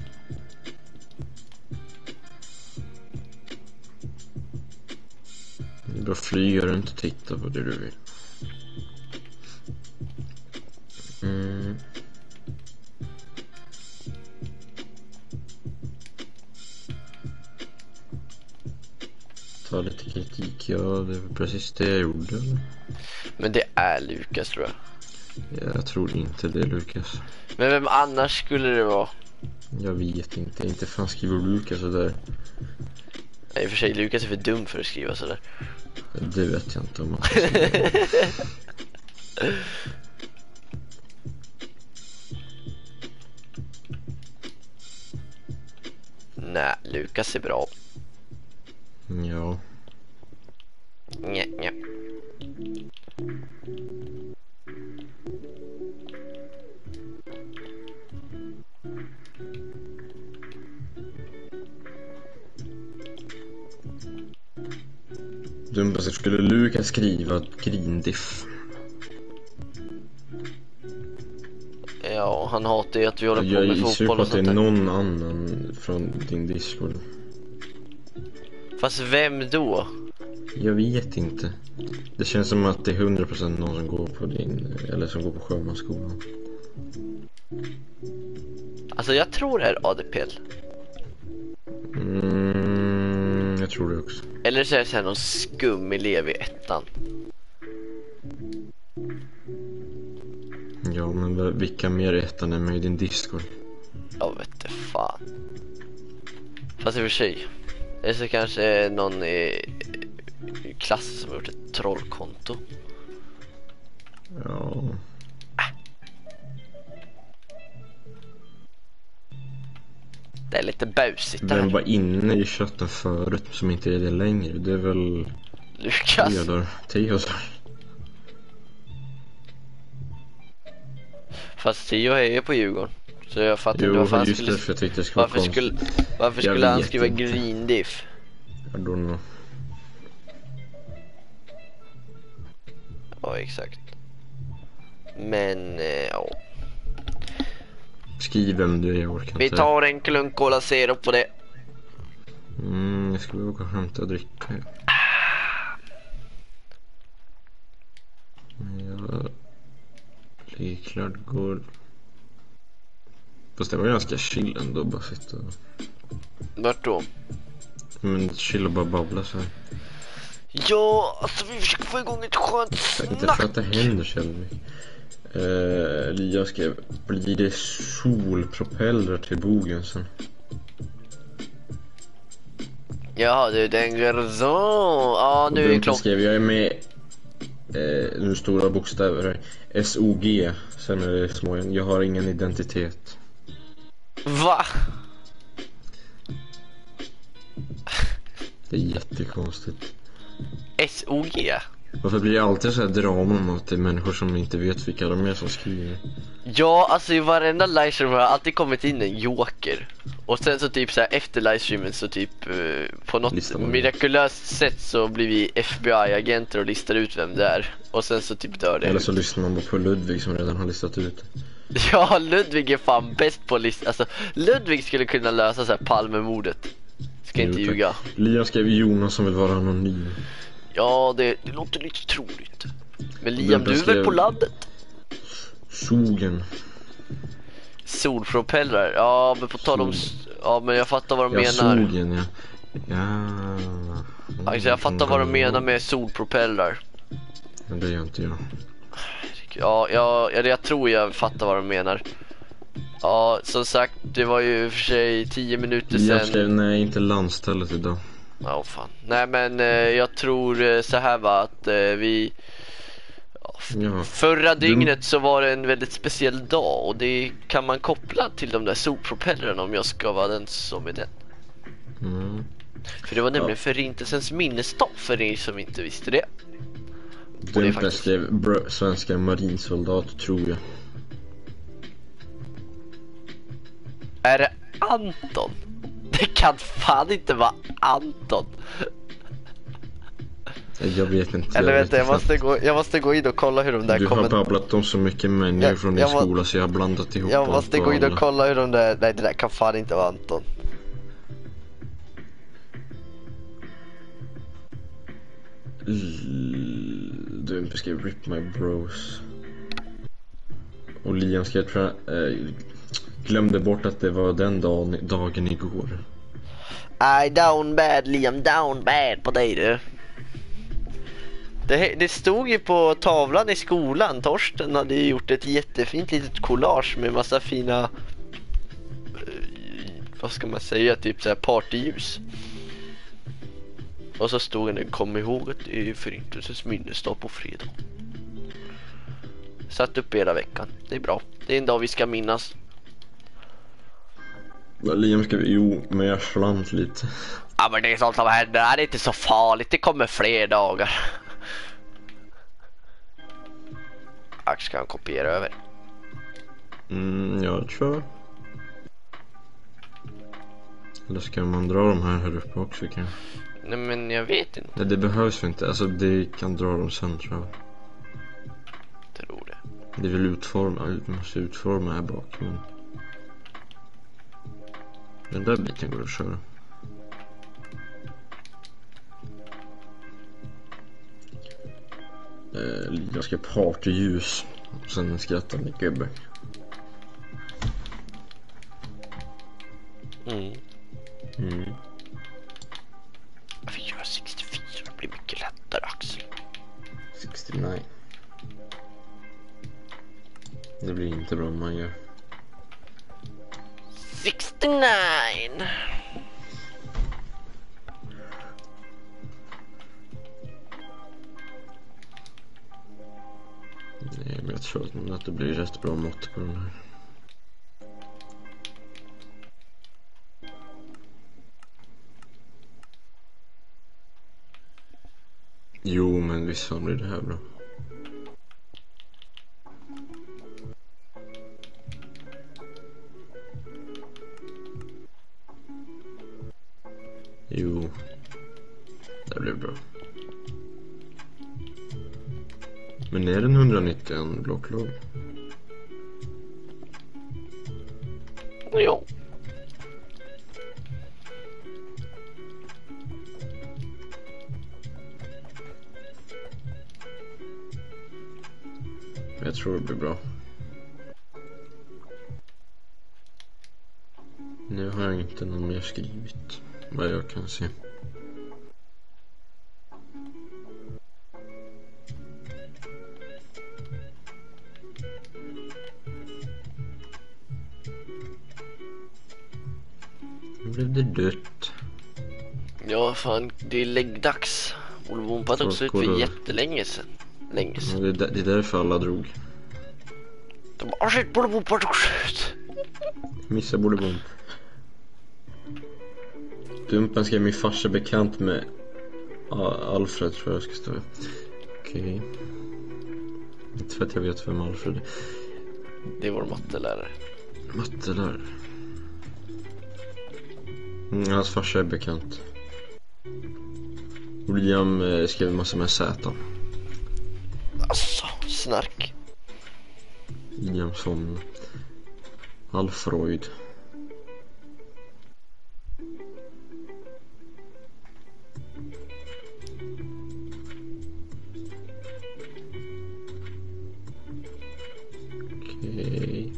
Speaker 2: Du bara flyga runt och titta på det du vill. Mm. Ta lite kritik, ja, det var precis det jag gjorde, eller?
Speaker 1: Men det är Lukas, tror jag.
Speaker 2: Ja, jag tror inte det är Lukas.
Speaker 1: Men vem annars skulle det vara?
Speaker 2: Jag vet inte, inte fan skriver Lukas sådär.
Speaker 1: Nej, i och för sig, Lukas är för dum för att skriva sådär.
Speaker 2: Det vet jag inte om man
Speaker 1: Nej, Lukas är bra.
Speaker 2: Ja.
Speaker 1: Nej, nej.
Speaker 2: Dumpa sig, skulle Lukas skriva grindiff?
Speaker 1: Ja, han hatar ju att vi håller på
Speaker 2: Jag
Speaker 1: med
Speaker 2: gissar
Speaker 1: fotboll
Speaker 2: på
Speaker 1: och
Speaker 2: att det är
Speaker 1: sånt där.
Speaker 2: någon annan från din Discord.
Speaker 1: Fast vem då?
Speaker 2: Jag vet inte. Det känns som att det är hundra procent någon som går på din, eller som går på sjömansskolan.
Speaker 1: Alltså jag tror det är A D P L.
Speaker 2: Mm, jag tror det också.
Speaker 1: Eller så är det så här någon skum elev i ettan.
Speaker 2: Ja, men vilka mer ettan är med i din Discord?
Speaker 1: Jag vet inte fan. Fast i och för sig. Eller så kanske är någon i, i klassen som har gjort ett trollkonto.
Speaker 2: Ja.
Speaker 1: Det är lite busigt där.
Speaker 2: Vem var inne i chatten förut som inte är det längre? Det är väl
Speaker 1: Lukas.
Speaker 2: Theodor. Theodor.
Speaker 1: Fast Theo är ju på Djurgården. Så jag fattar
Speaker 2: Jo,
Speaker 1: inte varför han
Speaker 2: just
Speaker 1: skulle...
Speaker 2: det, för jag tyckte det skulle
Speaker 1: Varför
Speaker 2: vara
Speaker 1: skulle, varför
Speaker 2: Jag
Speaker 1: skulle han
Speaker 2: vet
Speaker 1: skriva
Speaker 2: inte.
Speaker 1: grindiff?
Speaker 2: I don't know.
Speaker 1: Ja, exakt. Men, eh, ja.
Speaker 2: Skriv vem du är, jag orkar
Speaker 1: Vi
Speaker 2: inte.
Speaker 1: tar en klunk Cola Zero på det.
Speaker 2: Mm, jag ska åka och hämta och dricka. Jag ligger klart går. Fast det var ganska chill ändå, bara sitta och...
Speaker 1: Vart då?
Speaker 2: Men chill och bara babbla så här.
Speaker 1: Ja, alltså vi försöker få igång ett skönt
Speaker 2: Inte
Speaker 1: snack.
Speaker 2: för att det händer själv. Eh, Lia skrev, blir det solpropellrar till bogen sen?
Speaker 1: Ja, du tänker så. Ja, nu är
Speaker 2: Dumpa
Speaker 1: klockan.
Speaker 2: skrev, jag är med eh, nu stora bokstäver här. S O G, sen är det små. Jag har ingen identitet.
Speaker 1: Va?
Speaker 2: Det är jättekonstigt.
Speaker 1: S O G?
Speaker 2: Varför blir det alltid så här drama om att det är människor som inte vet vilka de är som skriver?
Speaker 1: Ja, alltså i varenda livestream har alltid kommit in en joker. Och sen så typ så här efter livestreamen så typ eh, på något
Speaker 2: Listar man.
Speaker 1: mirakulöst sätt så blir vi F B I-agenter och listar ut vem det är. Och sen så typ dör det.
Speaker 2: Eller så lyssnar man bara på Ludvig som redan har listat ut.
Speaker 1: Ja, Ludvig är fan bäst på list. Alltså, Ludvig skulle kunna lösa så här Palmemordet. Ska inte
Speaker 2: Jo, tack.
Speaker 1: ljuga.
Speaker 2: Liam skrev Jonas som vill vara anonym.
Speaker 1: Ja, det, det låter lite troligt. Men Liam,
Speaker 2: Dumpa
Speaker 1: du är väl
Speaker 2: skrev-
Speaker 1: på landet?
Speaker 2: Sogen.
Speaker 1: Solpropellrar. Ja, men på tal om... Ja, men jag fattar vad de
Speaker 2: Ja,
Speaker 1: menar.
Speaker 2: sogen, ja. Ja.
Speaker 1: Alltså, jag fattar vad de menar med solpropellrar.
Speaker 2: Men det gör inte jag.
Speaker 1: Ja, ja, ja, jag tror jag fattar vad de menar. Ja, som sagt, det var ju för sig tio minuter
Speaker 2: Jag
Speaker 1: sedan.
Speaker 2: skrev nej, inte landstället idag.
Speaker 1: Ja, fan. Nej, men eh, jag tror eh, så här va, att eh, vi... Ja, f-
Speaker 2: Ja.
Speaker 1: förra dygnet så var det en väldigt speciell dag. Och det kan man koppla till de där solpropellrarna om jag ska vara den som är den.
Speaker 2: Mm.
Speaker 1: För det var nämligen
Speaker 2: Ja.
Speaker 1: förintelsens minnesdag för er som inte visste det. det är
Speaker 2: Den
Speaker 1: faktiskt-
Speaker 2: bästa br- svenska marinsoldat, tror jag.
Speaker 1: Är det Anton? Det kan fan inte vara Anton.
Speaker 2: Jag vet inte.
Speaker 1: Eller
Speaker 2: jag
Speaker 1: vänta,
Speaker 2: vet
Speaker 1: jag
Speaker 2: inte.
Speaker 1: måste, gå, jag måste gå in och kolla hur de där
Speaker 2: Du har
Speaker 1: kommer.
Speaker 2: babblat om så mycket människor
Speaker 1: Jag-
Speaker 2: från din
Speaker 1: jag må-
Speaker 2: skola så jag har blandat ihop
Speaker 1: Jag
Speaker 2: allt
Speaker 1: måste
Speaker 2: och
Speaker 1: gå in och
Speaker 2: alla.
Speaker 1: kolla hur de där... Nej, det där kan fan inte vara Anton.
Speaker 2: L- Du beskrev Rip My Bros. Och Liam skrev, tror jag, eh, glömde bort att det var den dagen, dagen igår.
Speaker 1: I down bad, Liam, down bad på dig du. Det, det stod ju på tavlan i skolan. Torsten hade ju gjort ett jättefint litet collage med massa fina... eh, Vad ska man säga? Typ så här partyljus. Och så stod det, kom ihåg att det är förintelsens minnesdag på fredag. Satt upp hela veckan. Det är bra. Det är en dag vi ska minnas.
Speaker 2: Liam skrev, jo, men jag slant lite.
Speaker 1: Ja, men det är sånt som händer. Det är inte så farligt. Det kommer fler dagar. Jag ska han kopiera över.
Speaker 2: Mm, jag tror. Eller ska man dra de här här uppe också kanske?
Speaker 1: Nej, men jag vet inte.
Speaker 2: Nej, det behövs ju inte. Alltså det kan dra dem sönder, tror jag.
Speaker 1: Tror det.
Speaker 2: Det vill utforma, man måste utforma här bak, men den där biten går att köra. Eh, jag ska partyljus och sen en skrattande gubbe.
Speaker 1: Mm.
Speaker 2: Mm.
Speaker 1: Vi gör sextiofyra, det blir mycket lättare, Axel.
Speaker 2: sextionio. Det blir inte bra om man gör
Speaker 1: sextionio.
Speaker 2: Nej, men jag tror att det blir rätt bra mått på den här. Jo, men visst blir det här bra. Jo, det blir bra. Men är den hundranittio blocklåg?
Speaker 1: Jo.
Speaker 2: Jag tror det blir bra. Nu har jag inte någon mer skrivit, vad jag kan se. Nu blev det dött.
Speaker 1: Ja, fan, det är läggdags. Bolibompa tog slut för jättelänge sedan. Länge sedan.
Speaker 2: Ja, det, är, det är därför alla drog.
Speaker 1: De bara, shit, Bolibompa tog slut.
Speaker 2: Missa Bolibompa. Dumpen ska min farsa bekant med Alfred, tror jag ska stå. Okej. Okay. Inte för att jag vet vem Alfred är.
Speaker 1: Det är vår mattelärare.
Speaker 2: Mattelärare. Mm, hans farsa är bekant. William eh, skrev massor med Z.
Speaker 1: Alltså, snark.
Speaker 2: Williamson. Alfred. Okej.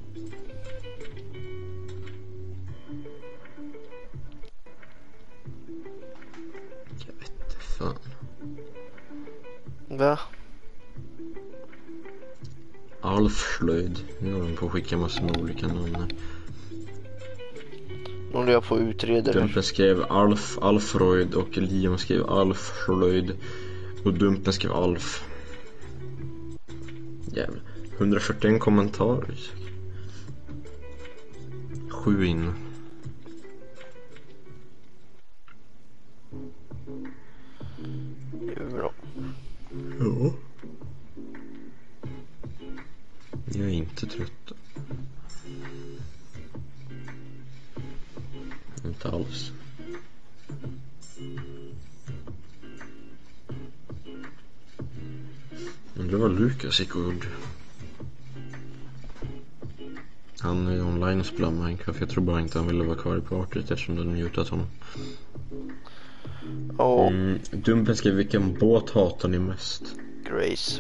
Speaker 2: Jag vet inte fan.
Speaker 1: Va?
Speaker 2: Alfslöjd. Nu har de på att skicka massor med olika namn.
Speaker 1: Någon jag på utreder.
Speaker 2: Dumpen skrev Alf, Alfred och Liam skrev Alfslöjd. Och Dumpen skrev Alf. Jävlar. hundrafyrtioen kommentarer, Isak. Sju in.
Speaker 1: Det är bra.
Speaker 2: Ja. Jag är inte trött. Inte alls. Undrar vad Lukas gick och gjorde. Han är online och spelar Minecraft. Jag tror bara inte han ville vara kvar i partyt eftersom den mutat honom.
Speaker 1: Ja.
Speaker 2: Mm, Dumpen skrev, vilken båt hatar ni mest?
Speaker 1: Grace.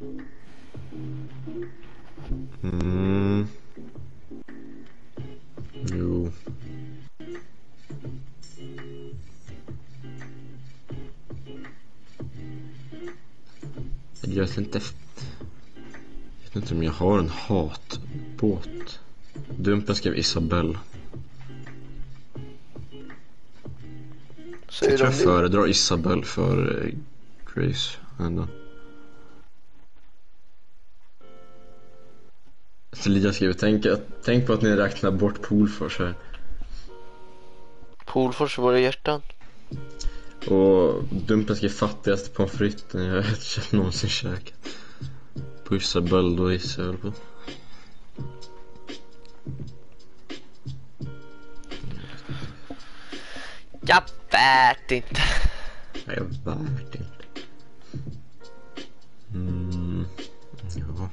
Speaker 2: Mm. Jo. Jag vet inte. Jag vet inte om jag har en hatbåt. Dumpen skrev Isabel.
Speaker 1: Så
Speaker 2: jag tror
Speaker 1: jag
Speaker 2: jag föredrar Isabel för eh, Grace ändå. Silja skrev, tänk, tänk på att ni räknar bort Polfors här.
Speaker 1: Polfors var det hjärtan.
Speaker 2: Och Dumpen skrev fattigaste pommes fritesen jag har någonsin käkat. På Isabel då gissar jag på.
Speaker 1: Ja, Värt inte.
Speaker 2: Nej, jag värt inte. Mm, ja.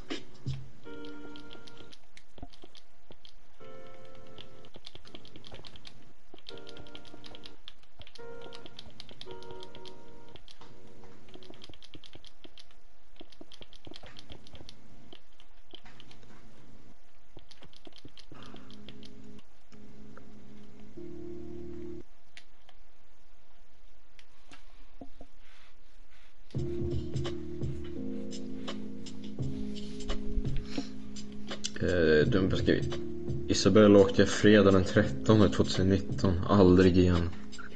Speaker 2: Eh, du beskriver. Isabella åkte jag fredag den trettonde tjugonitton. Aldrig igen.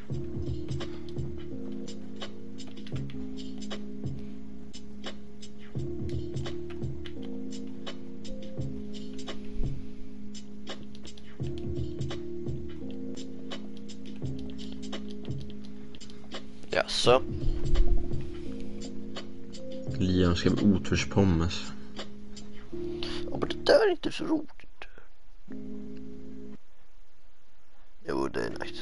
Speaker 1: Jaså?
Speaker 2: Liam skrev oturspommes.
Speaker 1: Ja, men det där är inte så roligt. Jo, det är nice.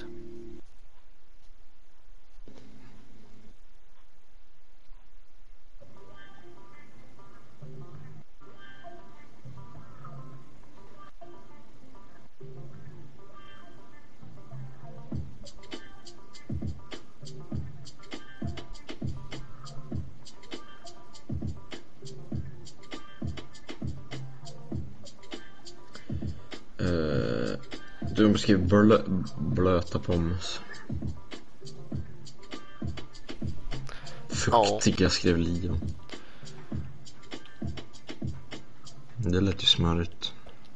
Speaker 2: Eh, du beskriver blö, blöta pommes. Fuktiga, ja. Skrev Liam. Det lät ju smarrigt.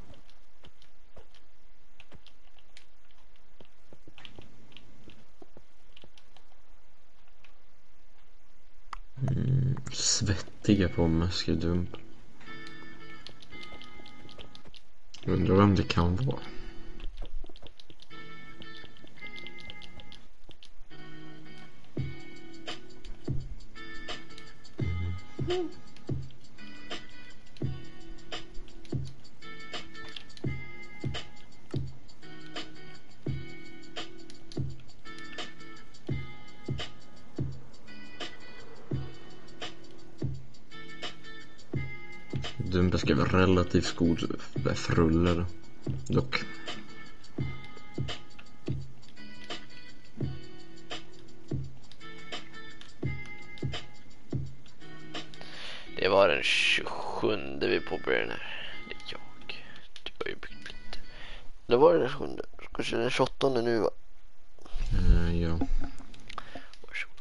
Speaker 2: Mm, svettiga pommes skrev du. Undrar vem det kan vara. Mm. Du beskrev relativt god fruller dock.
Speaker 1: Det var den tjugosjunde vi påbörjade den här. Det är jag. Du har ju byggt lite. Det var den sjunde. Kanske den tjugoåttonde nu, va?
Speaker 2: Uh, ja.
Speaker 1: Varsågod.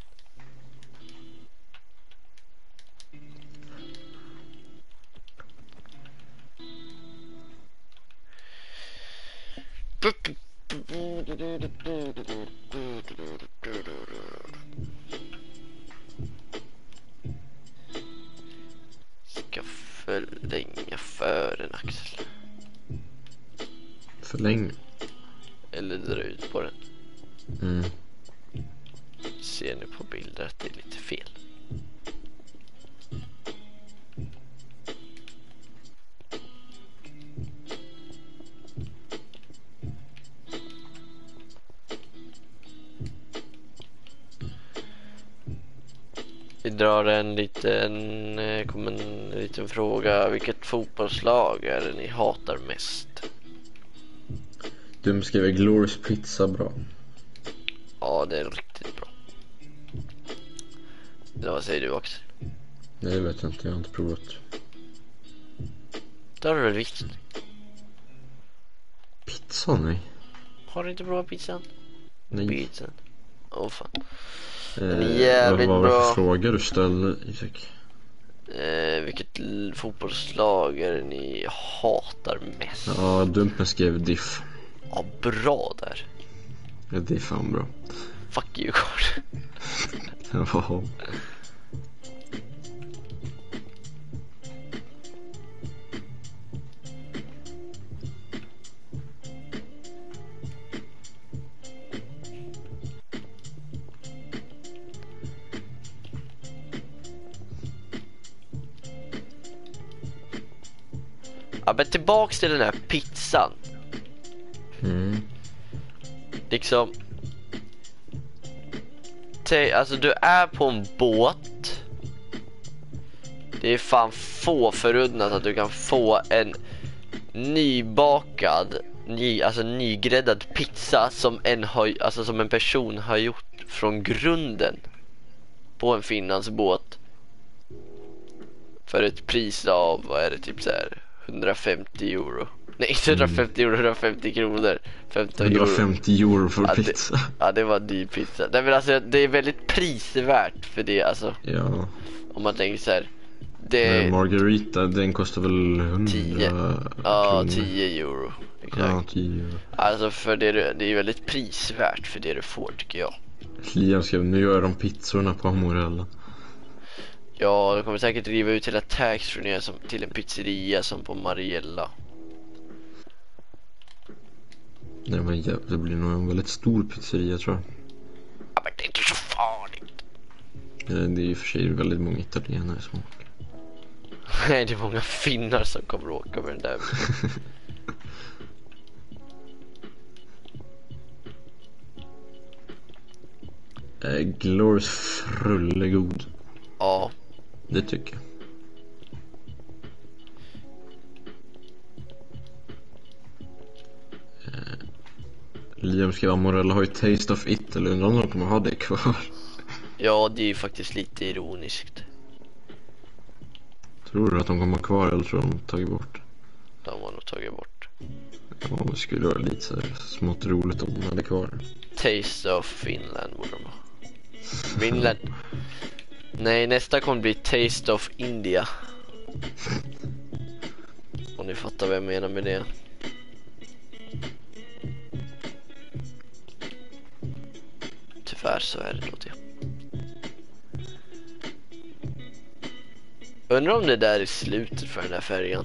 Speaker 1: Ska förlänga för en axel.
Speaker 2: Förläng.
Speaker 1: Eller dra ut på den.
Speaker 2: Mm.
Speaker 1: Ser ni på bilder att det är lite fel. Vi drar en liten, kommer en liten fråga. Vilket fotbollslag är det ni hatar mest?
Speaker 2: Du skriver Glorious Pizza bra.
Speaker 1: Ja, det är riktigt bra. Eller vad säger du, Axel?
Speaker 2: Nej, det vet jag inte, jag har inte provat.
Speaker 1: Det har du väl visst?
Speaker 2: Pizza, nej.
Speaker 1: Har du inte bra pizzan?
Speaker 2: Nej.
Speaker 1: Pizzan. Åh oh, fan.
Speaker 2: Eh,
Speaker 1: jävligt
Speaker 2: vad var det
Speaker 1: bra.
Speaker 2: för fråga du ställde, Isak?
Speaker 1: Eh, vilket l- fotbollslag är det ni hatar mest?
Speaker 2: Ja, Dumpen skrev diff.
Speaker 1: Ja, bra där.
Speaker 2: Ja, det är fan bra.
Speaker 1: Fuck you, God.
Speaker 2: Ja.
Speaker 1: Ja, men tillbaks till den här pizzan.
Speaker 2: Mm.
Speaker 1: Liksom, te- alltså du är på en båt. Det är fan få förunnat att du kan få en nybakad, ny, alltså nygräddad pizza som en, har, alltså som en person har gjort från grunden på en Finlandsbåt för ett pris av, vad är det, typ så här hundrafemtio euro. Nej, inte hundrafemtio euro, hundrafemtio kronor. femton euro.
Speaker 2: hundrafemtio euro för
Speaker 1: Ja,
Speaker 2: pizza.
Speaker 1: det, ja, det var dyr pizza. Nej, men alltså, det är väldigt prisvärt för det, alltså.
Speaker 2: Ja.
Speaker 1: Om man tänker så här. Det...
Speaker 2: Men Margarita, den kostar väl hundra
Speaker 1: tio. Ja, tio euro. Exakt.
Speaker 2: Ja, tio euro.
Speaker 1: Alltså, för det, det är väldigt prisvärt för det du får, tycker jag.
Speaker 2: Liam skrev, nu gör de pizzorna på Amorella.
Speaker 1: Ja, de kommer säkert driva ut hela taxfree som till en pizzeria som på Mariella.
Speaker 2: Nej, men det blir nog en väldigt stor pizzeria, tror jag.
Speaker 1: Ja, men det är inte så farligt.
Speaker 2: Det är ju för sig väldigt många italienare som åker.
Speaker 1: Nej, det är många finnar som kommer åka med den där.
Speaker 2: äh, Glorious frullegod.
Speaker 1: Ja.
Speaker 2: Det tycker jag. Eh, Liam skrev, Amorella har ju Taste of Italy. Undrar om de kommer ha det kvar.
Speaker 1: Ja, det är ju faktiskt lite ironiskt.
Speaker 2: Tror du att de kommer ha kvar eller tror du de tagit bort?
Speaker 1: De har nog tagit bort.
Speaker 2: Ja, det skulle vara lite så här smått roligt om de hade kvar.
Speaker 1: Taste of Finland borde de ha. Finland. Nej, nästa kommer bli Taste of India. Om ni fattar vad jag menar med det. Tyvärr så är det nog det. Undrar om det där är slutet för den här färjan.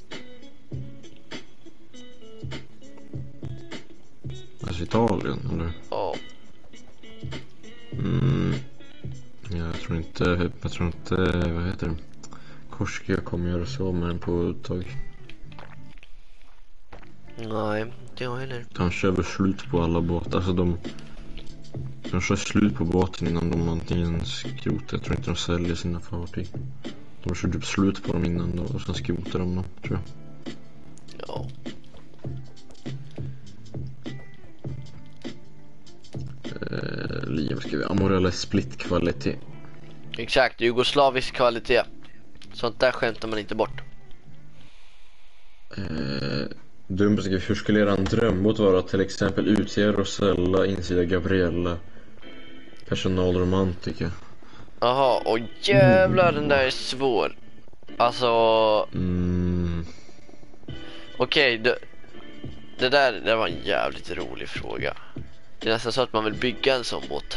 Speaker 2: Alltså Italien, eller?
Speaker 1: Ja.
Speaker 2: Mm. Jag tror inte, jag tror inte, vad heter det? Korska kommer göra så med den på ett tag.
Speaker 1: Nej, inte jag heller.
Speaker 2: De kör väl slut på alla båtar, alltså de De kör slut på båten innan de antingen skrotar. Jag tror inte de säljer sina fartyg. De kör typ slut på dem innan då, och sen skrotar de dem, tror jag.
Speaker 1: Ja.
Speaker 2: Eh, Liam skriver, Amorella split-kvalitet.
Speaker 1: Exakt, jugoslavisk kvalitet. Sånt där skämtar man inte bort.
Speaker 2: Eh, Dumpa skriver, hur skulle eran drömbåt vara? Till exempel utsida Rosella, insida Gabriella. Personalromantika.
Speaker 1: Jaha, och jävlar, den där är svår. Alltså...
Speaker 2: Mm.
Speaker 1: Okej, okay, det, det där det var en jävligt rolig fråga. Det är nästan så att man vill bygga en sån båt.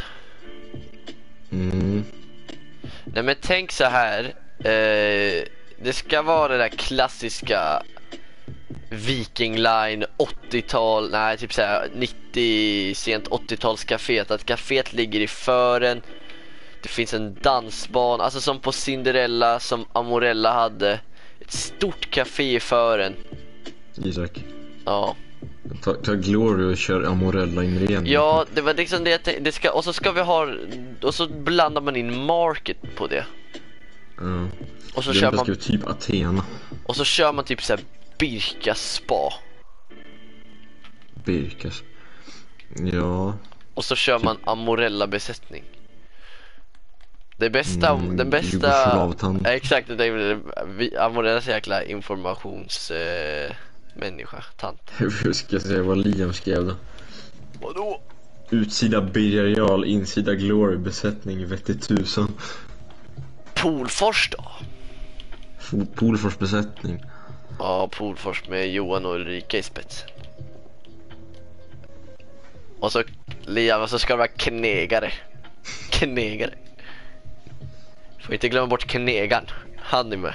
Speaker 2: Mm.
Speaker 1: Nej, men tänk så här. Eh, det ska vara det där klassiska Viking Line åttiotal, nej typ så här nittio, sent åttio-tals kaféet. Att kaféet ligger i fören. Det finns en dansbana, alltså som på Cinderella, som Amorella hade. Ett stort café i fören.
Speaker 2: Isak.
Speaker 1: Ja.
Speaker 2: Ta, ta Glory och kör Amorella in igen.
Speaker 1: Ja, det var liksom det, det ska, och så ska vi ha, och så blandar man in market på det.
Speaker 2: Ja.
Speaker 1: Och så
Speaker 2: det
Speaker 1: kör man
Speaker 2: ska typ Athena.
Speaker 1: Och så kör man typ så här Birka spa.
Speaker 2: Birkas. Ja.
Speaker 1: Och så kör man Amorella besättning. Det bästa,
Speaker 2: Mm,
Speaker 1: den bästa,
Speaker 2: Jugoslavtan.
Speaker 1: exakt, det är Amorellas jäkla informations eh, människa, tant.
Speaker 2: Hur ska jag säga vad Liam skrev då?
Speaker 1: Vadå?
Speaker 2: Utsida Birger Jarl, insida Glory, besättning vettigt tusen.
Speaker 1: Polfors då?
Speaker 2: Polfors besättning.
Speaker 1: Ja, Polfors med Johan och Ulrika i spetsen. Och så Liam, och så ska det vara knegare. Knegare. Får inte glömma bort knegan. Han är med.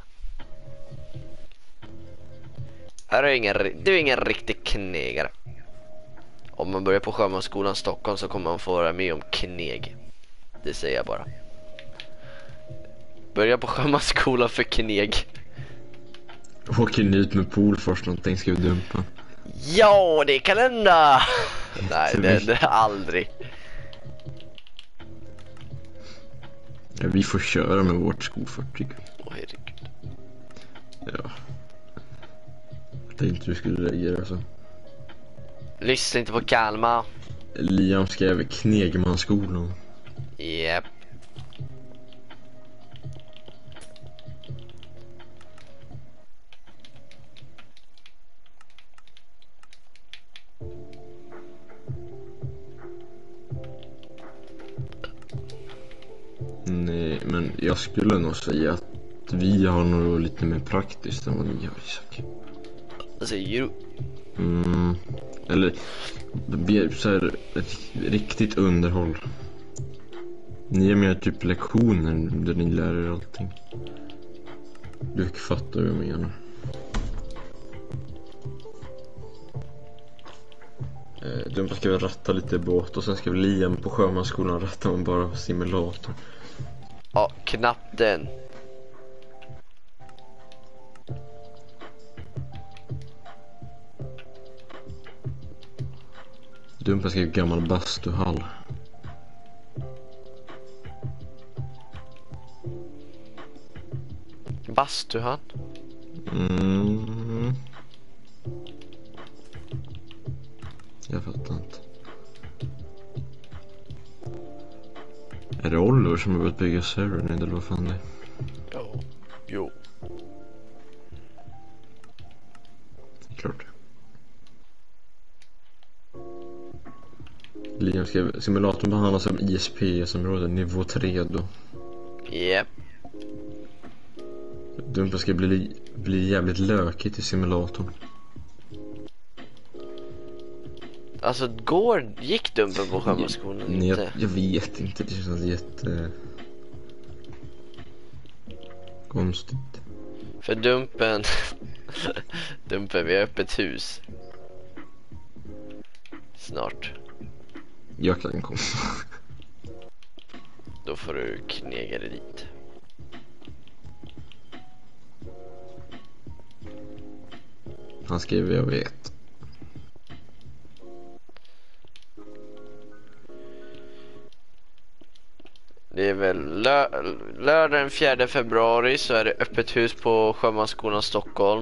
Speaker 1: Här är ingen, du är ingen riktig knegare. Om man börjar på Sjömansskolan Stockholm så kommer man få vara med om kneg. Det säger jag bara. Börja på Sjömansskolan för kneg.
Speaker 2: Åker ni ut med Polfors någonting, ska vi dumpa?
Speaker 1: Ja, det kan hända. Nej, det, det är aldrig.
Speaker 2: Ja, vi får köra med vårt skolfartyg.
Speaker 1: Åh herregud.
Speaker 2: Ja. Jag tänkte du skulle reagera så.
Speaker 1: Lyssna inte på Kalmar.
Speaker 2: Liam skrev Knegmanskolan.
Speaker 1: Japp.
Speaker 2: Nej, men jag skulle nog säga att vi har nog lite mer praktiskt än vad ni har, Isak.
Speaker 1: Vad säger du?
Speaker 2: Mm, eller så här, riktigt underhåll. Ni är mer typ lektioner där ni lär er allting. Du fattar vad jag menar. Eh, du ska väl ratta lite båt och sen ska vi Liam på sjömansskolan ratta man bara simulator.
Speaker 1: Ja, knappt den.
Speaker 2: Dumpa skrev gammal bastuhall.
Speaker 1: Bastuhan?
Speaker 2: Mm. Jag fattar inte. Är det Oliver som har börjat bygga servern eller vad fan det är?
Speaker 1: Ja, jo.
Speaker 2: Det är klart. Liam skrev simulatorn behandlas som I S P-område nivå tre då.
Speaker 1: Japp.
Speaker 2: Dumpa ska bli, bli jävligt lökigt i simulatorn.
Speaker 1: Alltså, går, gick Dumpen på sjömansskolan
Speaker 2: Nej,
Speaker 1: inte?
Speaker 2: jag, jag vet inte, det känns jätte... konstigt.
Speaker 1: För Dumpen... Dumpen, vi har öppet hus. Snart.
Speaker 2: Jag kan komma.
Speaker 1: Då får du knega dig dit.
Speaker 2: Han skrev jag vet.
Speaker 1: Det är väl lö- lördag den fjärde februari så är det öppet hus på Sjömansskolan Stockholm.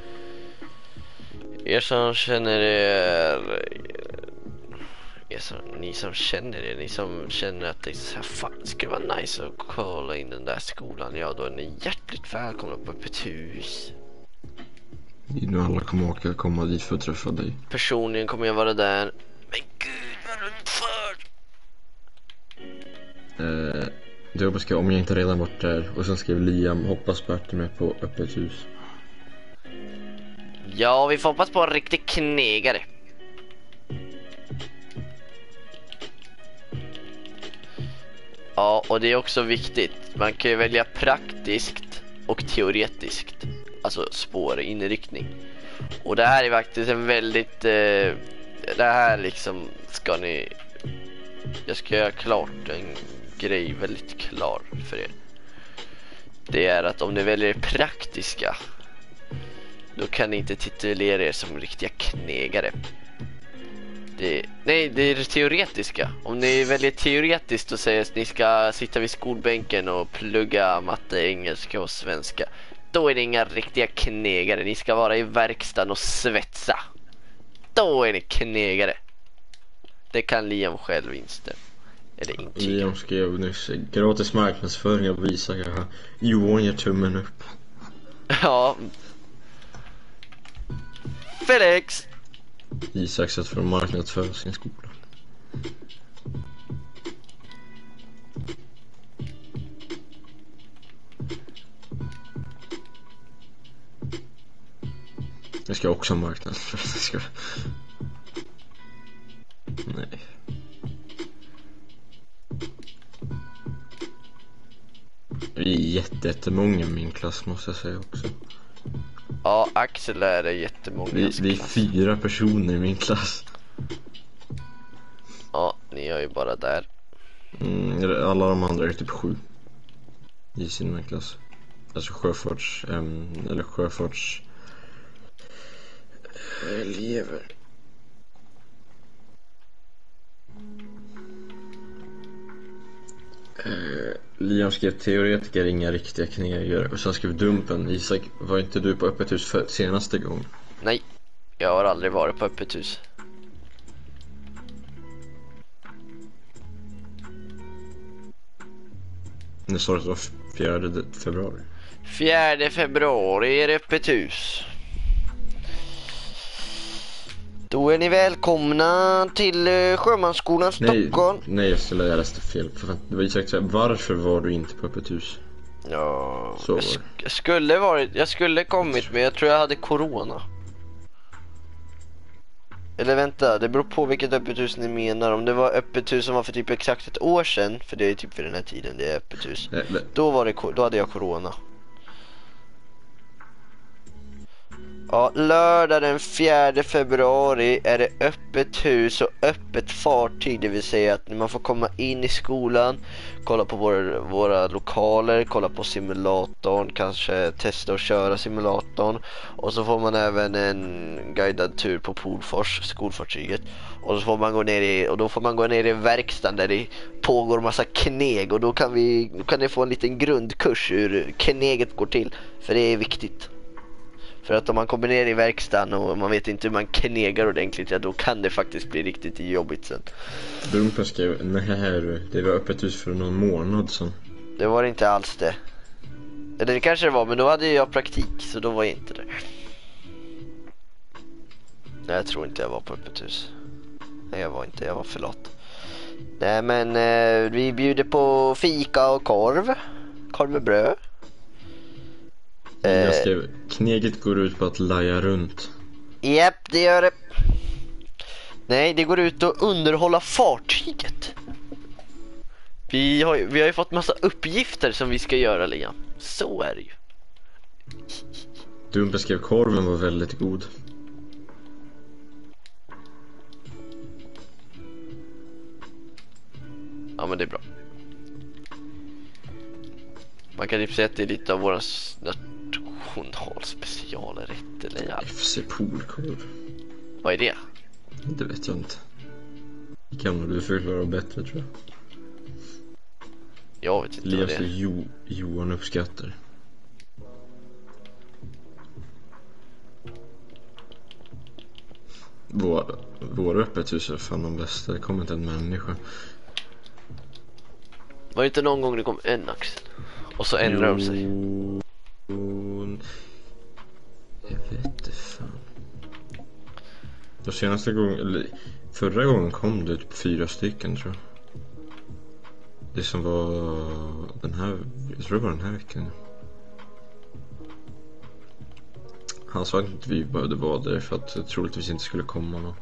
Speaker 1: Er som känner er, er som, ni som känner er, ni som känner att det är så här, fan, det skulle vara nice att kolla in den där skolan, ja då är ni hjärtligt välkomna på öppet hus.
Speaker 2: Nu alla kommer åka komma dit för att träffa dig.
Speaker 1: Personligen kommer jag vara där. Men gud, vad runt för!
Speaker 2: Eh, du ska om jag inte redan varit där. Och sen skrev Liam, hoppas på att du är med på öppet hus.
Speaker 1: Ja, vi får hoppas på en riktig knegare. Ja, och det är också viktigt. Man kan ju välja praktiskt och teoretiskt. Alltså spår, inriktning. Och det här är faktiskt en väldigt... Eh, det här liksom ska ni... Jag ska göra klart en grej väldigt klar för er. Det är att om ni väljer det praktiska, då kan ni inte titulera er som riktiga knegare. Det, nej, det är det teoretiska. Om ni väljer teoretiskt och säger att ni ska sitta vid skolbänken och plugga matte, engelska och svenska, då är det inga riktiga knegare. Ni ska vara i verkstaden och svetsa. Då är ni knegare. Det kan Liam själv instämma. Eller inte.
Speaker 2: Liam skrev nyss gratis marknadsföring av Isak. Johan ger tummen upp.
Speaker 1: Ja. Felix.
Speaker 2: Isak sätt för att marknadsföra sin skola. Jag ska också marknadsföra. Jag ska... Nej. Vi är jätte, jättemånga i min klass måste jag säga också.
Speaker 1: Ja, Axel är det jättemånga.
Speaker 2: Vi, vi är fyra personer i min klass.
Speaker 1: Ja, ni är ju bara där.
Speaker 2: Mm, alla de andra är typ sju i sin klass. Alltså sjöfarts äm, eller sjöfarts elever. Uh, Liam skrev teoretiker, inga riktiga knegare. Och sen skrev Dumpen. Isak, var inte du på öppet hus för senaste gången?
Speaker 1: Nej, jag har aldrig varit på öppet hus.
Speaker 2: Nu sa det var fjärde februari.
Speaker 1: Fjärde februari är det öppet hus. Då är ni välkomna till Sjömansskolan Stockholm.
Speaker 2: Nej, nej jag skulle ha läst fel. Det var Isak, varför var du inte på öppet hus?
Speaker 1: Ja, jag, sk jag skulle varit, jag skulle kommit, men jag tror jag hade corona. Eller vänta, det beror på vilket öppet hus ni menar. Om det var öppet hus som var för typ exakt ett år sedan, för det är typ för den här tiden det är öppet hus. Nej, nej. Då var det, då hade jag corona. Ja, lördag den fjärde februari är det öppet hus och öppet fartyg. Det vill säga att man får komma in i skolan, kolla på våra, våra lokaler, kolla på simulatorn, kanske testa att köra simulatorn. Och så får man även en guidad tur på Polfors, skolfartyget. Och så får man gå ner i, och då får man gå ner i verkstaden där det pågår massa kneg. Och då kan, vi, då kan ni få en liten grundkurs hur kneget går till, för det är viktigt. För att om man kommer ner i verkstaden och man vet inte hur man knegar ordentligt, ja, då kan det faktiskt bli riktigt jobbigt sen.
Speaker 2: Dumpen skrev, nej, det var öppet hus för någon månad sedan.
Speaker 1: Det var inte alls det. Eller det kanske det var, men då hade jag praktik, så då var jag inte där. Nej, jag tror inte jag var på öppet hus. Nej, jag var inte, jag var för lat. Nej, men eh, vi bjuder på fika och korv. Korv med bröd.
Speaker 2: Jag skrev, kneget går ut på att laja runt.
Speaker 1: Japp, det gör det. Nej, det går ut att underhålla fartyget. Vi har, vi har ju fått massa uppgifter som vi ska göra, Liam. Så är det ju.
Speaker 2: Du beskrev korven var väldigt god.
Speaker 1: Ja, men det är bra. Man kan typ säga att det är lite av våra nationalspecialrätt eller ja.
Speaker 2: F C Polkorv.
Speaker 1: Vad är det?
Speaker 2: Det vet jag inte. Kan du förklara bättre, tror jag.
Speaker 1: Jag vet inte vad det är.
Speaker 2: Jo, Johan uppskattar. Vår, vår öppet hus är fan de bästa. Det kommer inte en människa.
Speaker 1: Var det inte någon gång det kom en Axel? Och så ändrar de sig.
Speaker 2: Jag vet inte fan. Den senaste gången, eller förra gången kom det typ fyra stycken, tror jag. Det som var den här, jag tror det var den här veckan. Han sa inte att vi behövde vara där för att jag troligtvis inte skulle komma någon.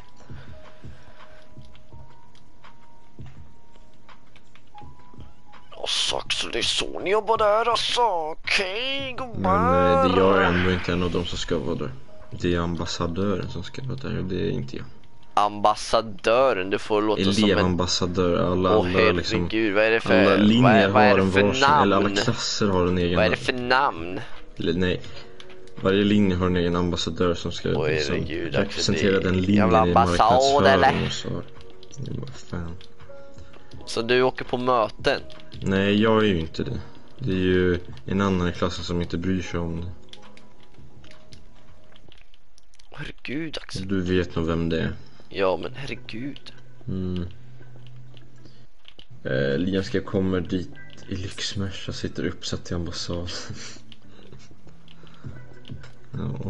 Speaker 1: Så det är så ni jobbar där alltså. Okej, okay,
Speaker 2: men det jag är ändå inte en av dem som ska vara där. Det är ambassadören som ska vara där och det är inte jag.
Speaker 1: Ambassadören, det får låta som en
Speaker 2: elevambassadör. Alla,
Speaker 1: Åh,
Speaker 2: alla,
Speaker 1: herregud,
Speaker 2: liksom,
Speaker 1: vad är det för
Speaker 2: alla linjer
Speaker 1: vad är, vad är
Speaker 2: har
Speaker 1: det
Speaker 2: en
Speaker 1: för
Speaker 2: varsin,
Speaker 1: namn?
Speaker 2: eller alla klasser har en egen.
Speaker 1: Vad är det för namn?
Speaker 2: Eller, nej. Varje linje har en egen ambassadör som ska
Speaker 1: Åh,
Speaker 2: liksom,
Speaker 1: herregud,
Speaker 2: representera
Speaker 1: det
Speaker 2: den linjen
Speaker 1: jävla
Speaker 2: i marknadsföringen
Speaker 1: eller?
Speaker 2: och så. Fan.
Speaker 1: Så du åker på möten?
Speaker 2: Nej, jag är ju inte det. Det är ju en annan i klassen som inte bryr sig om det.
Speaker 1: Herregud, Axel.
Speaker 2: Du vet nog vem det är.
Speaker 1: Ja, men herregud.
Speaker 2: Mm. Eh, Liam ska komma dit i lyxmärsa, sitter uppsatt i ambassaden. Ja.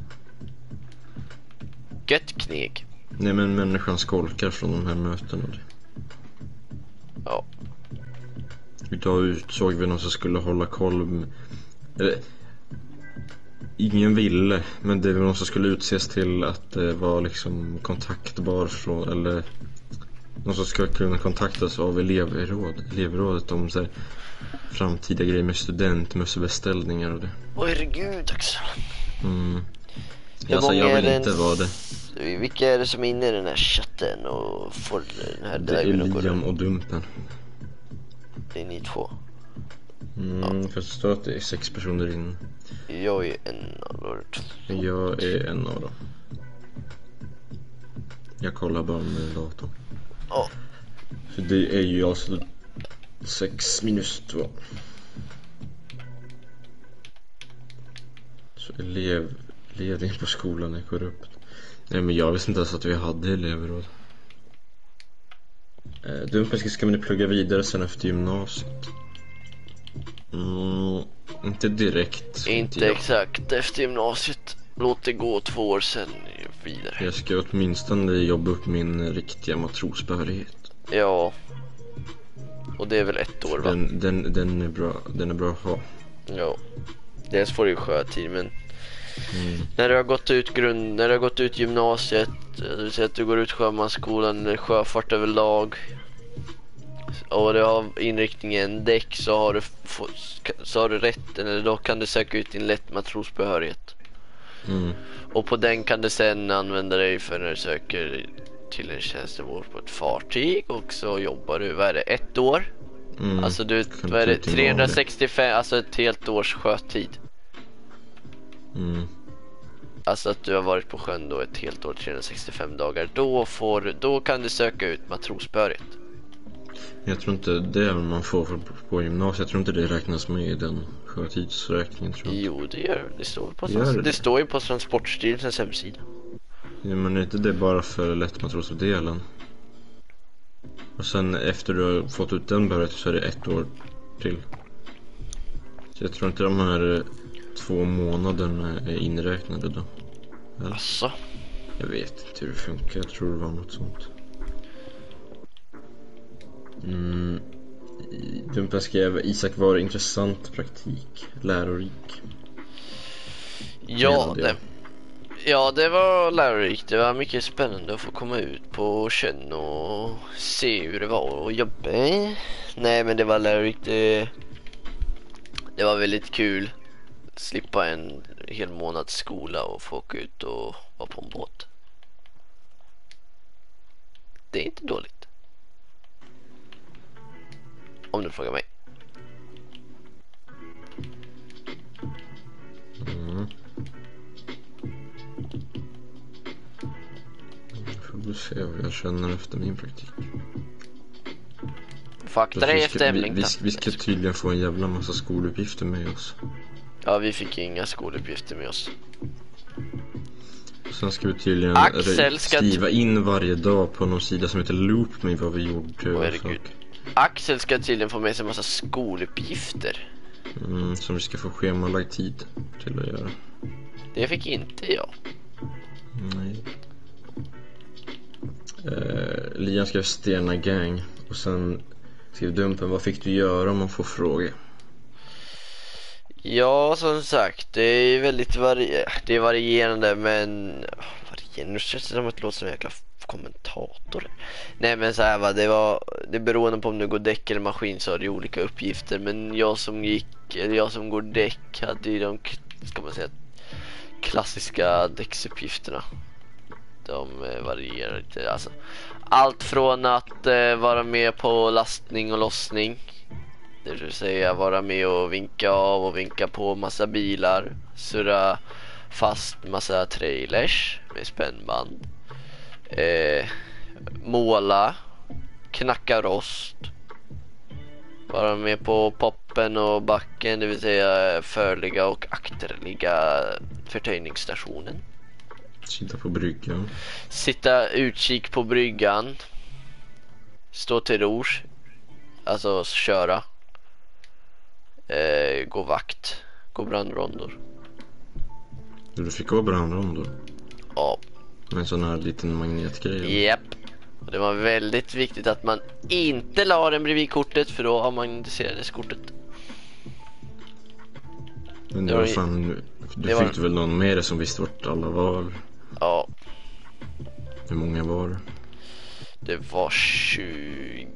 Speaker 1: Gött kneg.
Speaker 2: Nej, men människan skolkar från de här mötena.
Speaker 1: Ja.
Speaker 2: Idag utsåg vi någon som skulle hålla koll med, eller ingen ville, men det var någon som skulle utses till att det var liksom kontaktbar från, eller någon som skulle kunna kontaktas av elevråd, elevrådet om så här, framtida grejer med studentmössebeställningar och det.
Speaker 1: Åh, herregud, Axel.
Speaker 2: Mm. Alltså, jag vill inte vara det.
Speaker 1: Vilka är det som är inne i den här chatten och får den här
Speaker 2: det är Liam och Dumpen.
Speaker 1: Det är ni två.
Speaker 2: Mm, ja. För det står att det är sex personer in.
Speaker 1: Jag är en av dem.
Speaker 2: Jag är en av dem. Jag kollar bara med datorn.
Speaker 1: Ja.
Speaker 2: För det är ju alltså Sex minus två. Så elev, ledning på skolan är korrupt. Nej, men jag visste inte ens att vi hade elevråd. eh, Dumperska ska man plugga vidare sen efter gymnasiet. Mm, inte direkt.
Speaker 1: Inte
Speaker 2: jag.
Speaker 1: exakt efter gymnasiet. Låt det gå två år sen vidare.
Speaker 2: Jag ska åtminstone jobba upp min riktiga matrosbehörighet.
Speaker 1: Ja. Och det är väl ett år, va?
Speaker 2: Den, den, den, är bra, den är bra att ha.
Speaker 1: Ja. Dels får du sjötid, men
Speaker 2: mm.
Speaker 1: när du har gått ut grund, när du har gått ut gymnasiet, det vill säga att du går ut sjömansskolan eller sjöfart överlag, och du har inriktningen däck, så har du fått, så har du rätt, eller då kan du söka ut din lätt matrosbehörighet.
Speaker 2: Mm.
Speaker 1: Och på den kan du sen använda dig för när du söker till en tjänstevård på ett fartyg, och så jobbar du, vad är det, ett år?
Speaker 2: Mm.
Speaker 1: Alltså du, vad är det, trehundrasextiofem, alltså ett helt års sjötid.
Speaker 2: Mm.
Speaker 1: Alltså att du har varit på sjön då ett helt år, trehundrasextiofem dagar. Då, får, då kan du söka ut matrosbehörighet.
Speaker 2: Jag tror inte det man får på gymnasiet. Jag tror inte det räknas med i den sjötidsräkningen, tror jag.
Speaker 1: Jo, det gör det. Står på
Speaker 2: Gör det?
Speaker 1: Det står ju på Transportstyrelsens hemsida.
Speaker 2: Ja, men är inte det bara för lättmatrosdelen? Och sen efter du har fått ut den behörigheten så är det ett år till. Så jag tror inte de här två månaderna är inräknade då. Eller?
Speaker 1: Asså?
Speaker 2: Jag vet inte hur det funkar. Jag tror det var något sånt. Mm. Dumpa skrev: Isak, var intressant praktik, lärorik.
Speaker 1: Ja, det, ja, det var lärorikt. Det var mycket spännande att få komma ut på sjön och se hur det var att jobba. Nej, men det var lärorikt. Det, det var väldigt kul. Slippa en hel månads skola och få åka ut och vara på en båt. Det är inte dåligt. Om du frågar mig.
Speaker 2: Mm. Jag får se vad jag känner efter min praktik.
Speaker 1: Fakta dig efter ämning.
Speaker 2: Vi, vi, vi ska tydligen få en jävla massa skoluppgifter med oss.
Speaker 1: Ja, vi fick inga skoluppgifter med oss.
Speaker 2: Sen ska vi tydligen
Speaker 1: Axel ska
Speaker 2: skriva in varje dag på någon sida som heter Loop med vad vi gjorde.
Speaker 1: Åh, herregud. Axel ska tydligen få med sig en massa skoluppgifter.
Speaker 2: Mm, som vi ska få schemalagd tid till att göra.
Speaker 1: Det fick inte jag.
Speaker 2: Nej. Uh, Lian skrev Stena Gang. Och sen skrev Dumpen: vad fick du göra om man får fråga?
Speaker 1: Ja, som sagt, det är väldigt vari- det är varierande, men varierande, nu känns det som att det låter som en jäkla kommentator. Nej, men så här, va, det var det beroende på om du går däck eller maskin, så har det olika uppgifter, men jag som gick eller jag som går däck hade ju de, ska man säga, klassiska däcksuppgifterna. De eh, varierar lite, alltså allt från att eh, vara med på lastning och lossning, det vill säga vara med och vinka av och vinka på massa bilar, surra fast massa trailers med spännband, eh, måla, knacka rost, vara med på poppen och backen, det vill säga förliga och akterliga förtöjningsstationen,
Speaker 2: sitta på bryggan,
Speaker 1: sitta utkik på bryggan, stå till rors, alltså köra, eh, gå vakt, gå brandrondor.
Speaker 2: Du fick gå brandrondor?
Speaker 1: Ja.
Speaker 2: Med en sån här liten magnetgrej?
Speaker 1: Japp. Och det var väldigt viktigt att man inte la den bredvid kortet, för då magnetiserades kortet.
Speaker 2: Men det, det var fan, du fick var... väl någon med det som visste vart alla var?
Speaker 1: Ja.
Speaker 2: Hur många var det?
Speaker 1: Det var tjugoåtta,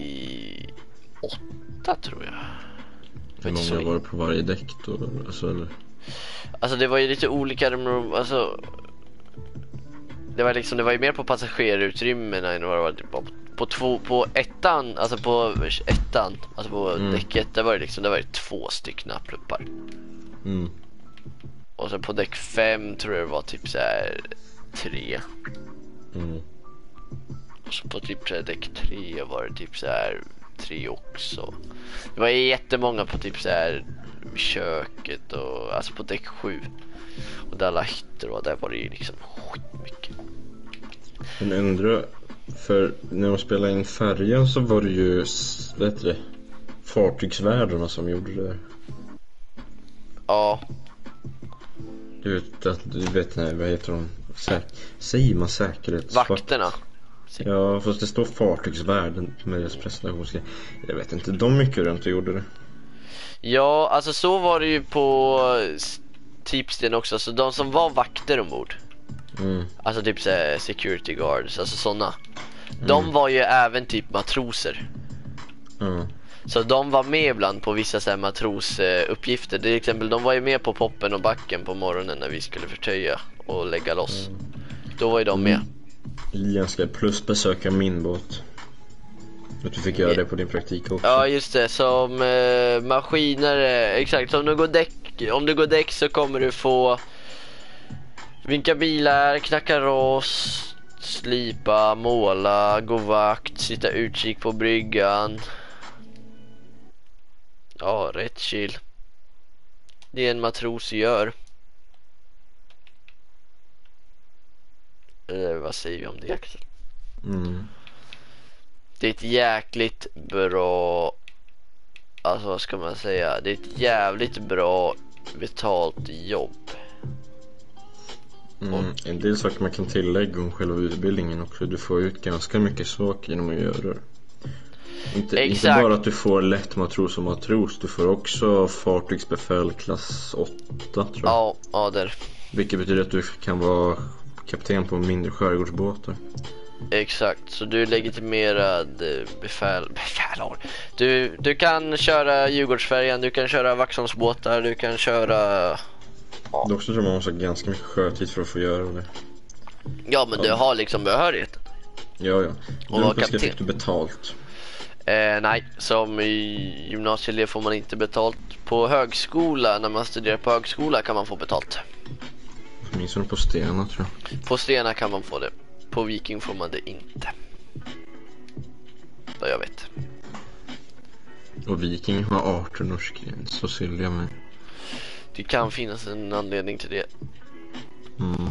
Speaker 1: tror jag.
Speaker 2: Hur många så... var det på varje däck då? Alltså, eller?
Speaker 1: Alltså det var ju lite olika, alltså det var liksom, det var ju mer på passagerarutrymmena än vad det var på, på två, på ettan, alltså på ettan, alltså på mm. däcket, där var det liksom, där var det två stycken pluppar.
Speaker 2: Mm.
Speaker 1: Och så på däck fem tror jag det var typ så här tre.
Speaker 2: Mm.
Speaker 1: Och så på typ så här däck tre var det typ så här tre också. Det var jättemånga på typ så här köket och alltså på däck sju. Och där alla hytter och där var det ju liksom skitmycket.
Speaker 2: Men undrar, för när de spelade in färjan så var det ju, vet du, fartygsvärdarna som gjorde det.
Speaker 1: Ja.
Speaker 2: Du vet, att, du vet nej, vad heter de? Säk- säger man säkerhets...
Speaker 1: Vakterna.
Speaker 2: Ja, fast det står fartygsvärden med deras presentation. Jag vet inte, de mycket runt och gjorde det.
Speaker 1: Ja, alltså så var det ju på Tipsten också. Så de som var vakter ombord,
Speaker 2: Mm.
Speaker 1: alltså typ så här security guards, alltså sådana.
Speaker 2: Mm.
Speaker 1: De var ju även typ matroser.
Speaker 2: Mm.
Speaker 1: Så de var med ibland på vissa så här matrosuppgifter. Till exempel, de var ju med på poppen och backen på morgonen när vi skulle förtöja och lägga loss.
Speaker 2: Mm.
Speaker 1: Då var ju de med.
Speaker 2: Lian ska plus besöka min båt. Att du fick göra det på din praktik också.
Speaker 1: Ja, just det. Som eh, maskiner, eh, exakt. Om du går däck, om du går däck så kommer du få vinka bilar, knacka ros, slipa, måla, gå vakt, sitta utkik på bryggan. Ja, rätt chill. Det är en matros gör. Eller vad säger vi om det, Axel?
Speaker 2: Mm.
Speaker 1: Det är ett jäkligt bra, alltså vad ska man säga, det är ett jävligt bra betalt jobb.
Speaker 2: Mm. En del saker man kan tillägga om själva utbildningen också. Du får ut ganska mycket saker genom att göra det. Inte, inte bara att du får lätt matros och matros. Du får också fartygsbefäl klass åtta, tror jag.
Speaker 1: Ja, ja där.
Speaker 2: Vilket betyder att du kan vara kapten på mindre skärgårdsbåtar.
Speaker 1: Exakt, så du är legitimerad befäl, befälår. Du, du kan köra Djurgårdsfärjan, du kan köra Vaxholmsbåtar, du kan köra...
Speaker 2: Ja. Dock så tror man måste ha ganska mycket sjötid för att få göra det.
Speaker 1: Ja, men ja. Du har liksom behörighet.
Speaker 2: Ja, ja.
Speaker 1: Och vad kapten?
Speaker 2: Fick du betalt?
Speaker 1: Eh, nej, som i gymnasielev får man inte betalt. På högskola, när man studerar på högskola kan man få betalt.
Speaker 2: Minns du på Stena, tror jag.
Speaker 1: På Stena kan man få det. På Viking får man det inte. Vad jag vet.
Speaker 2: Och Viking har arton års gräns och Silja med.
Speaker 1: Det kan finnas en anledning till det.
Speaker 2: Mm.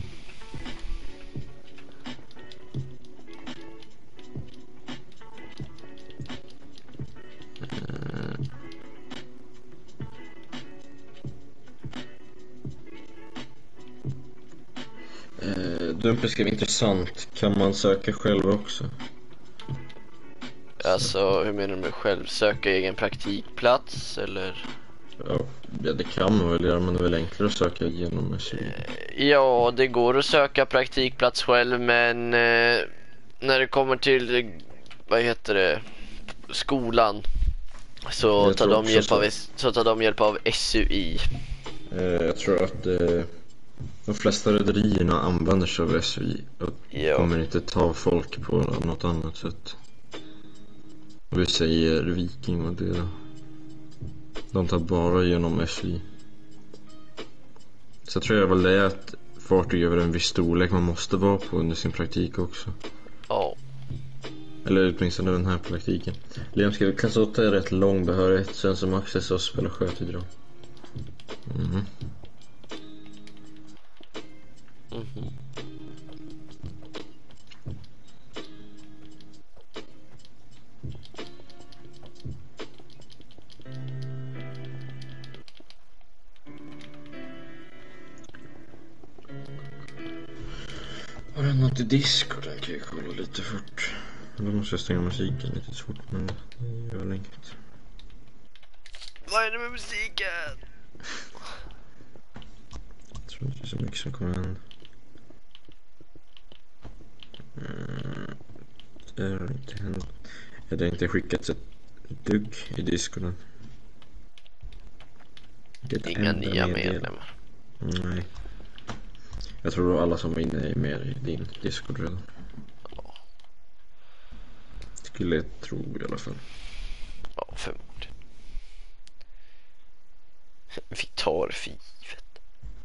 Speaker 2: Eh, Dumpen skrev intressant. Kan man söka själv också?
Speaker 1: Alltså, hur menar du med själv? Söka egen praktikplats, eller?
Speaker 2: Ja, det kan man väl göra, men det är väl enklare att söka genom S U I.
Speaker 1: Ja, det går att söka praktikplats själv, men eh, när det kommer till, vad heter det, skolan, så tar, de hjälp
Speaker 2: så.
Speaker 1: av, så tar de hjälp av S U I.
Speaker 2: Eh, jag tror att eh, de flesta rederierna använder sig av S U I och
Speaker 1: ja.
Speaker 2: kommer inte ta folk på något annat sätt. Vi säger Viking och det. De tar bara genom S U I. Så tror jag väl det är att fartyg över en viss storlek man måste vara på under sin praktik också.
Speaker 1: Ja.
Speaker 2: Eller åtminstone den här praktiken. Liam skrev, kan så ta rätt lång behörighet sen som access och spela sjötid då. Mhm.
Speaker 1: Mhm.
Speaker 2: Har du något i Discord? Kan jag kolla lite fort. Då måste jag stänga musiken lite fort, men det gör inget.
Speaker 1: Vad är det med musiken?
Speaker 2: Jag tror inte det är så mycket som kommer hända. Mm, det har inte hänt. Jag hade inte skickat ett dugg i Discorden. Det
Speaker 1: Inga nya medlemmar.
Speaker 2: Nej. Jag tror alla som är inne är med i din Discord redan.
Speaker 1: Ja.
Speaker 2: Skulle jag tro i alla fall.
Speaker 1: Ja, förmodligen. Vi tar fivet.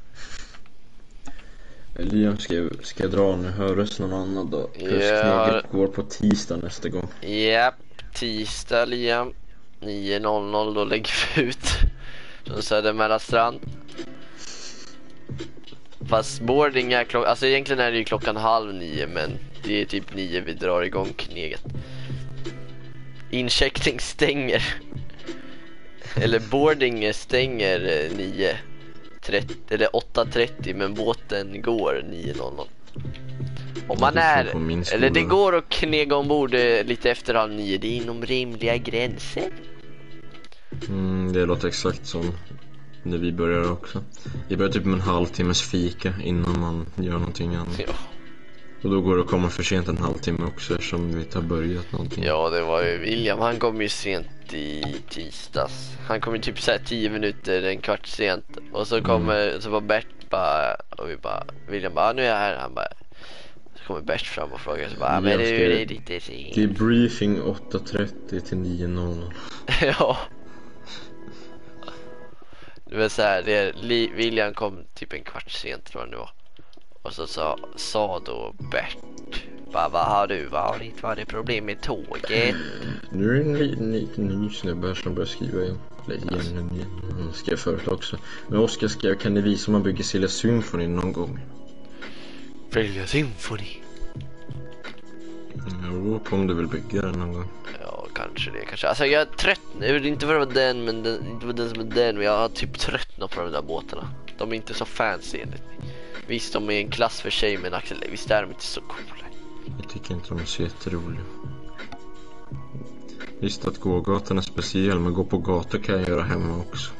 Speaker 2: Liam skrev, ska jag dra nu, hörs någon annan då?
Speaker 1: Ja.
Speaker 2: Knaget går på tisdag nästa gång.
Speaker 1: Japp. tisdag Liam nio noll noll då lägger vi ut från Södermälla strand. Fast boarding är klockan, alltså egentligen är det ju klockan halv nio, men det är typ nio vi drar igång kneget. Incheckning stänger eller boarding stänger nio trettio eller åtta trettio, men båten går nio noll noll. Om man är, eller det går att knega ombord lite efter halv nio, det är inom rimliga gränser.
Speaker 2: Mm, det låter exakt som när vi börjar också. Vi börjar typ med en halvtimmes fika innan man gör någonting annat.
Speaker 1: Ja.
Speaker 2: Och då går det att komma för sent en halvtimme också eftersom vi inte har börjat någonting.
Speaker 1: Ja, det var ju William, han kom ju sent i tisdags. Han kom ju typ så här tio minuter, en kvart sent. Och så kommer, mm. så var Bert bara, och vi bara, William bara, nu är jag här. Han bara, så kommer Bert fram och frågar, så bara, men det är lite sent.
Speaker 2: Det är briefing åtta trettio till nio noll noll.
Speaker 1: Ja. Det var så här, det, William kom typ en kvart sent tror jag nu var. Och så sa, sa då Bert, bara, vad har du varit? Var det problem med tåget?
Speaker 2: Nu är det en liten, liten ny snubbe som börjar skriva igen. Igen, igen. Han skrev förut också. Men Oskar skrev, kan ni visa om man bygger Silja Symphony någon gång?
Speaker 1: Silja Symphony?
Speaker 2: Jo, på om du vill bygga den någon gång.
Speaker 1: Ja, kanske det, kanske. Alltså jag är trött, jag vet inte vad det var den, men den, inte vad den som är den, men jag har typ tröttnat på de där båtarna. De är inte så fancy enligt mig. Visst, de är en klass för sig, men Axel, visst är de inte så coola.
Speaker 2: Jag tycker inte de är så jätteroliga. Visst att gågatan är speciell, men gå på gator kan jag göra hemma också.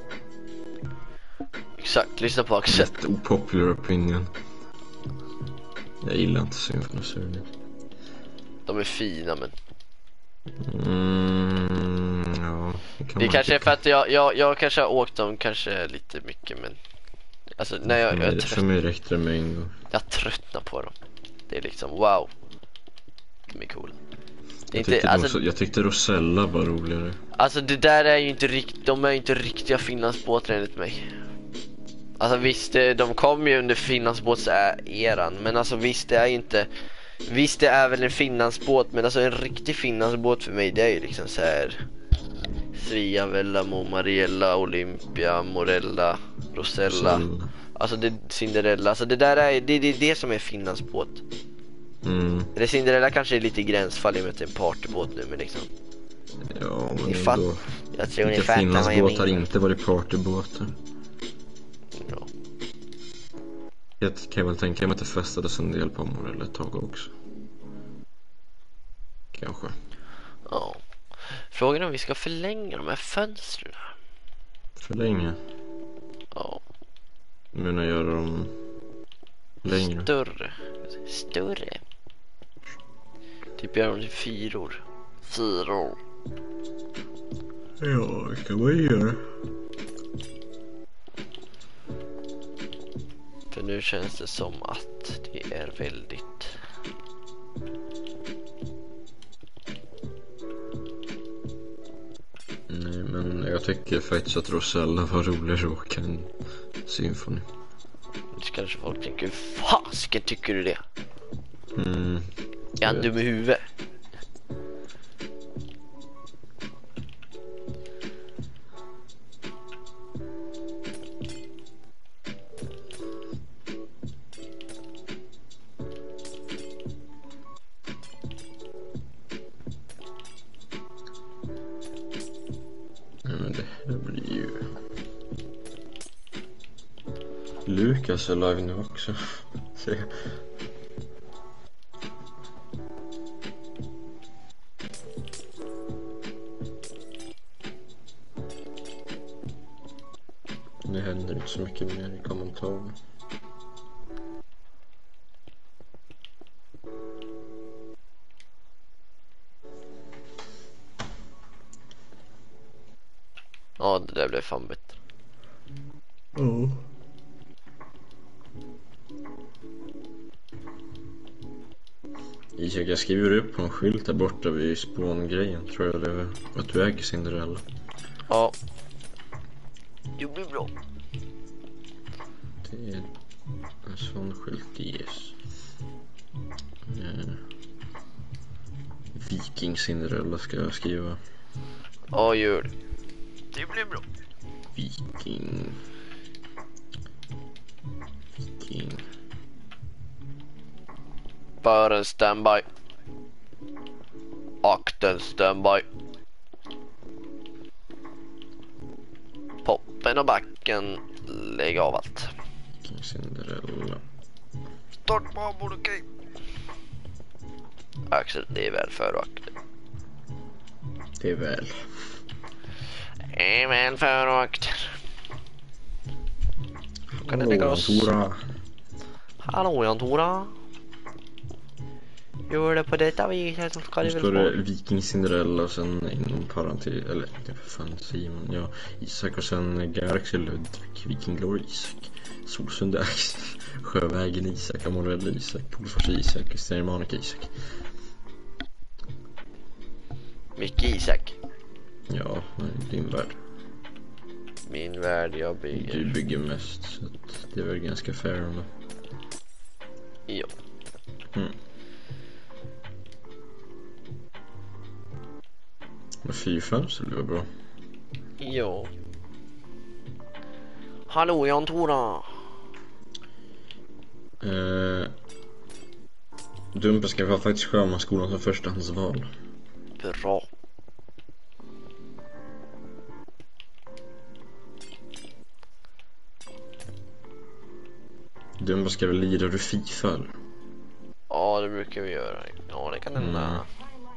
Speaker 1: Exakt, lyssna på Axel.
Speaker 2: Ett opopular opinion. Jag gillar inte symfoni.
Speaker 1: De är fina, men
Speaker 2: mm, ja, det,
Speaker 1: det kanske är för att jag, jag, jag kanske har åkt dem kanske lite mycket, men alltså, när jag, jag, jag
Speaker 2: för mig räckte det med en gång.
Speaker 1: Jag tröttnar på dem. Det är liksom, wow. De är coola.
Speaker 2: Jag,
Speaker 1: inte,
Speaker 2: tyckte
Speaker 1: alltså,
Speaker 2: de, jag tyckte Rosella var roligare.
Speaker 1: Alltså det där är ju inte rikt, de är ju inte riktiga Finlandsbåtar enligt mig. Alltså visst, de kom ju under Finlandsbåtseran, men alltså visst det är ju inte, visst det är väl en Finlandsbåt, men alltså en riktig Finlandsbåt för mig, det är ju liksom så här Svea, Vellamo, Amorella, Olympia, Amorella, Rosella. Rosella. Alltså det Cinderella, alltså det där är det, det är det som är Finlandsbåt.
Speaker 2: Mm.
Speaker 1: Eller Cinderella kanske är lite gränsfall i och med att det är en partybåt nu, men liksom.
Speaker 2: Ja, men
Speaker 1: fatt,
Speaker 2: då.
Speaker 1: Jag tror ni fattar vad jag menar.
Speaker 2: Finlandsbåt har inte varit partybåtar.
Speaker 1: Ja.
Speaker 2: Jag kan väl tänka mig att det festades en del på Amorella ett tag också. Kanske.
Speaker 1: Ja. Frågan är om vi ska förlänga de här fönstren.
Speaker 2: Förlänga?
Speaker 1: Ja.
Speaker 2: Jag menar göra dem längre.
Speaker 1: Större. Större. Typ göra dem till fyror. Fyror.
Speaker 2: Ja, det kan man göra.
Speaker 1: För nu känns det som att det är väldigt...
Speaker 2: Nej, men jag tycker faktiskt att Rosella var roligare att åka en symfoni.
Speaker 1: Så kanske folk tänker, hur fasken tycker du det?
Speaker 2: Mm.
Speaker 1: Är han dum i huvudet?
Speaker 2: Men det här blir ju... Lukas är live nu också. Se. Det händer inte så mycket mer i kommentarerna.
Speaker 1: Ja, det där blev fan bättre.
Speaker 2: Oh. Isak, jag skriver upp på en skylt där borta vid spångrejen. Tror jag det är att du äger Cinderella.
Speaker 1: Ja. Det blir bra.
Speaker 2: Det är en sån skylt, yes. Viking Cinderella ska jag skriva.
Speaker 1: Ja, gör det. Det blir bra.
Speaker 2: Viking. Viking.
Speaker 1: Bara en standby. Akten standby. Poppen och backen. Lägg av allt.
Speaker 2: Viking Cinderella.
Speaker 1: Start på ombord, okej. Axel, det är väl för akten.
Speaker 2: Det är väl.
Speaker 1: Det är väl för akten. Kan det lägga oss?
Speaker 2: Tora.
Speaker 1: Hallå, Jan Tora. Gör det på detta viset så ska det
Speaker 2: Nu
Speaker 1: väl
Speaker 2: står det
Speaker 1: få.
Speaker 2: Viking Cinderella och sen inom parentes, eller det är för fan Simon, ja, Isak och sen Galaxy Ludvig, Viking Glory Isak, Solsund Axel, Sjövägen Isak, Amorella Isak, Polfors Isak, Stermanica Isak.
Speaker 1: Mycket Isak.
Speaker 2: Ja, din värld.
Speaker 1: Min värld jag bygger.
Speaker 2: Du bygger mest så att det är väl ganska fair ändå.
Speaker 1: Ja.
Speaker 2: Mm. Men fyrfem så det var bra.
Speaker 1: Ja. Hallå, Jan Tora.
Speaker 2: Eh, Dumpen ska vara faktiskt sjömansskolan som förstahandsval.
Speaker 1: Bra.
Speaker 2: Dumpen ska väl lira du FIFA?
Speaker 1: Ja, det brukar vi göra. Ja, det kan hända.
Speaker 2: Mm.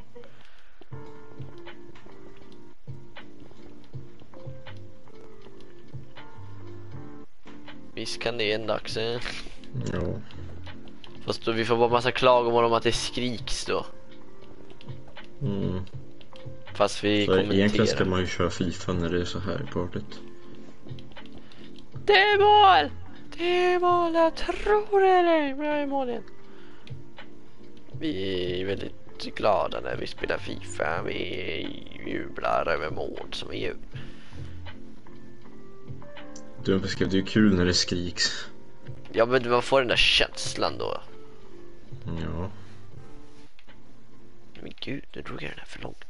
Speaker 1: Visst kan det hända, Axel.
Speaker 2: Ja.
Speaker 1: Fast då, vi får bara massa klagomål om att det skriks då.
Speaker 2: Mm.
Speaker 1: Fast vi
Speaker 2: Så
Speaker 1: kommenterar.
Speaker 2: egentligen ska man ju köra FIFA när det är så här i partyt.
Speaker 1: Det är mål! Det är mål, jag tror det är bra i målen. Vi är väldigt glada när vi spelar FIFA. Vi jublar över mål som vi gör.
Speaker 2: Dumpen skrev det är ju kul när det skriks.
Speaker 1: Ja, men man får den där känslan då.
Speaker 2: Ja.
Speaker 1: Men gud, nu drog jag den här för långt.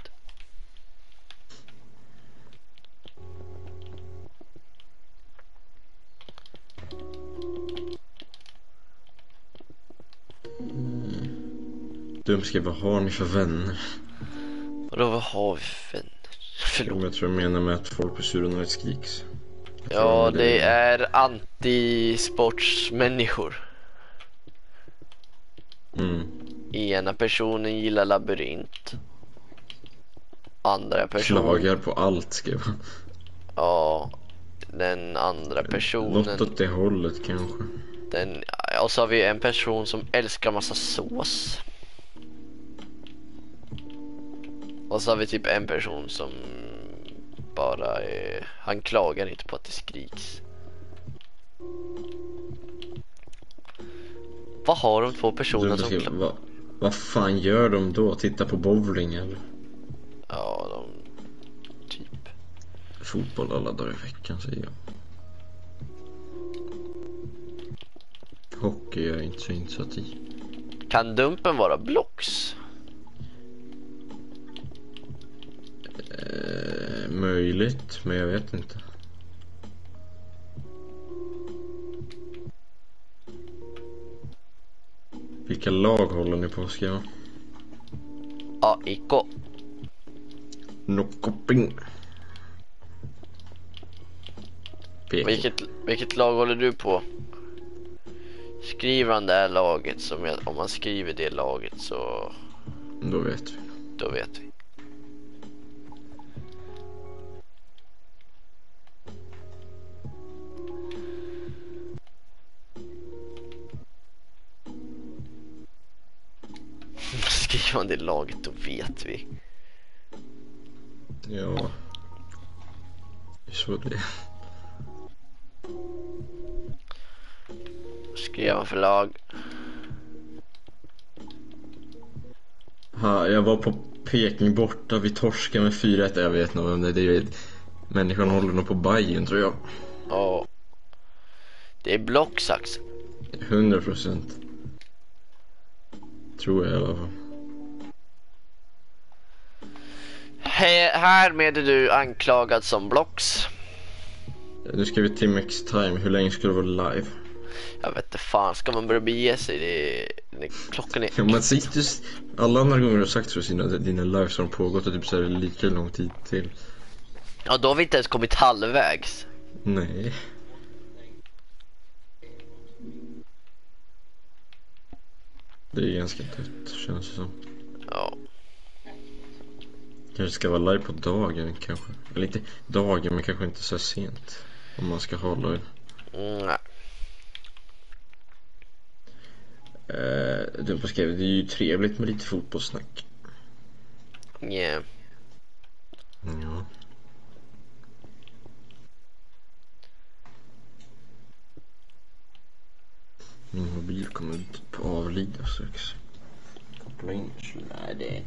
Speaker 2: Dumpen skrev vad har ni för vänner?
Speaker 1: Och då vad har vi för vänner? Förlåt.
Speaker 2: Jag tror jag menar med att folk blir sura när det skriks.
Speaker 1: Ja, det är anti-sportsmänniskor.
Speaker 2: Mm.
Speaker 1: Ena personen gillar labyrint. Andra personen...
Speaker 2: Klagar på allt, skrev han.
Speaker 1: Ja, den andra personen...
Speaker 2: Något åt det hållet kanske.
Speaker 1: Den... Och så har vi en person som älskar massa sås. Och så har vi typ en person som bara är... Han klagar inte på att det skriks. Vad har de två personerna som
Speaker 2: Skrev,
Speaker 1: klagar?
Speaker 2: vad, vad fan gör de då? Titta på bowling eller?
Speaker 1: Ja, de... Typ.
Speaker 2: Fotboll alla dagar i veckan, säger jag. Hockey är jag inte så insatt i.
Speaker 1: Kan dumpen vara blocks?
Speaker 2: Eh, möjligt, men jag vet inte. Vilka lag håller ni på, ska jag?
Speaker 1: A I K.
Speaker 2: Nokoping.
Speaker 1: Vilket, vilket lag håller du på? Skriver han det här laget som jag, om man skriver det laget så
Speaker 2: Då vet vi.
Speaker 1: då vet vi. Skriver man det laget då vet vi.
Speaker 2: Ja. Så det.
Speaker 1: Skriver man för lag.
Speaker 2: Ha, jag var på Peking borta, vi torskade med fyra ett. Jag vet nog om det är. Människan håller nog på Bayern, tror jag.
Speaker 1: Ja. Det är blocksax.
Speaker 2: hundra procent. Tror jag i alla fall.
Speaker 1: He- härmed är du anklagad som blocks.
Speaker 2: Nu ska vi till Max Time. Hur länge ska det vara live?
Speaker 1: Jag vet inte fan, ska man börja bege sig? Det är... det... Klockan är...
Speaker 2: Ja, man sitter... Alla andra gånger du har sagt så sina dina lives har pågått och typ så här lika lång tid till.
Speaker 1: Ja, då har vi inte ens kommit halvvägs.
Speaker 2: Nej. Det är ganska tätt, känns det som.
Speaker 1: Ja.
Speaker 2: Kanske ska vara live på dagen kanske. Eller inte dagen, men kanske inte så sent. Om man ska hålla det.
Speaker 1: Mm, nej.
Speaker 2: Uh, du beskrev, det är ju trevligt med lite fotbollssnack.
Speaker 1: Yeah.
Speaker 2: Ja. Min mobil kommer typ avlida strax. Koppla in sladden.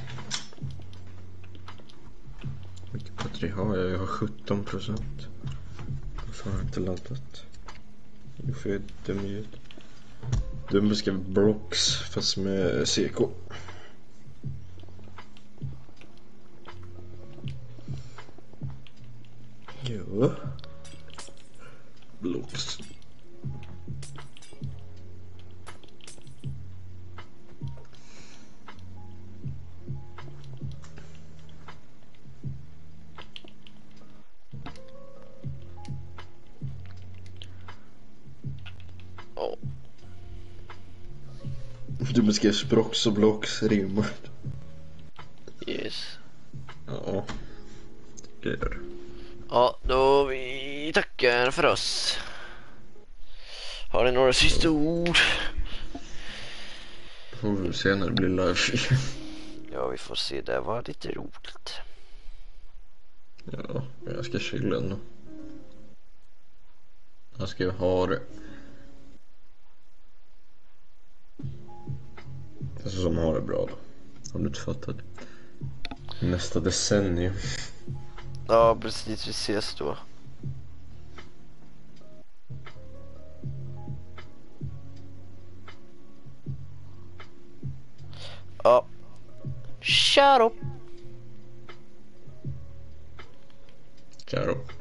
Speaker 2: Vilket batteri har jag? Jag har sjutton procent. Varför har jag inte laddat? Nu får jag dum ut. Dum beskrev blocks fast med C K. Ja. Blocks.
Speaker 1: Oh.
Speaker 2: Du beskrev sprocks och blocks rimmar.
Speaker 1: Yes.
Speaker 2: Ja. Det gör det.
Speaker 1: Ja, då vi tackar för oss. Har ni några sista ord?
Speaker 2: Får vi se när det blir live.
Speaker 1: Ja, vi får se. Det var lite roligt.
Speaker 2: Ja, jag ska chilla ändå. Jag ska ha det. Alltså som har det bra då. Har du inte fattat? Nästa decennium.
Speaker 1: Ja, precis. Vi ses då. Ja. Shut up.
Speaker 2: Karo.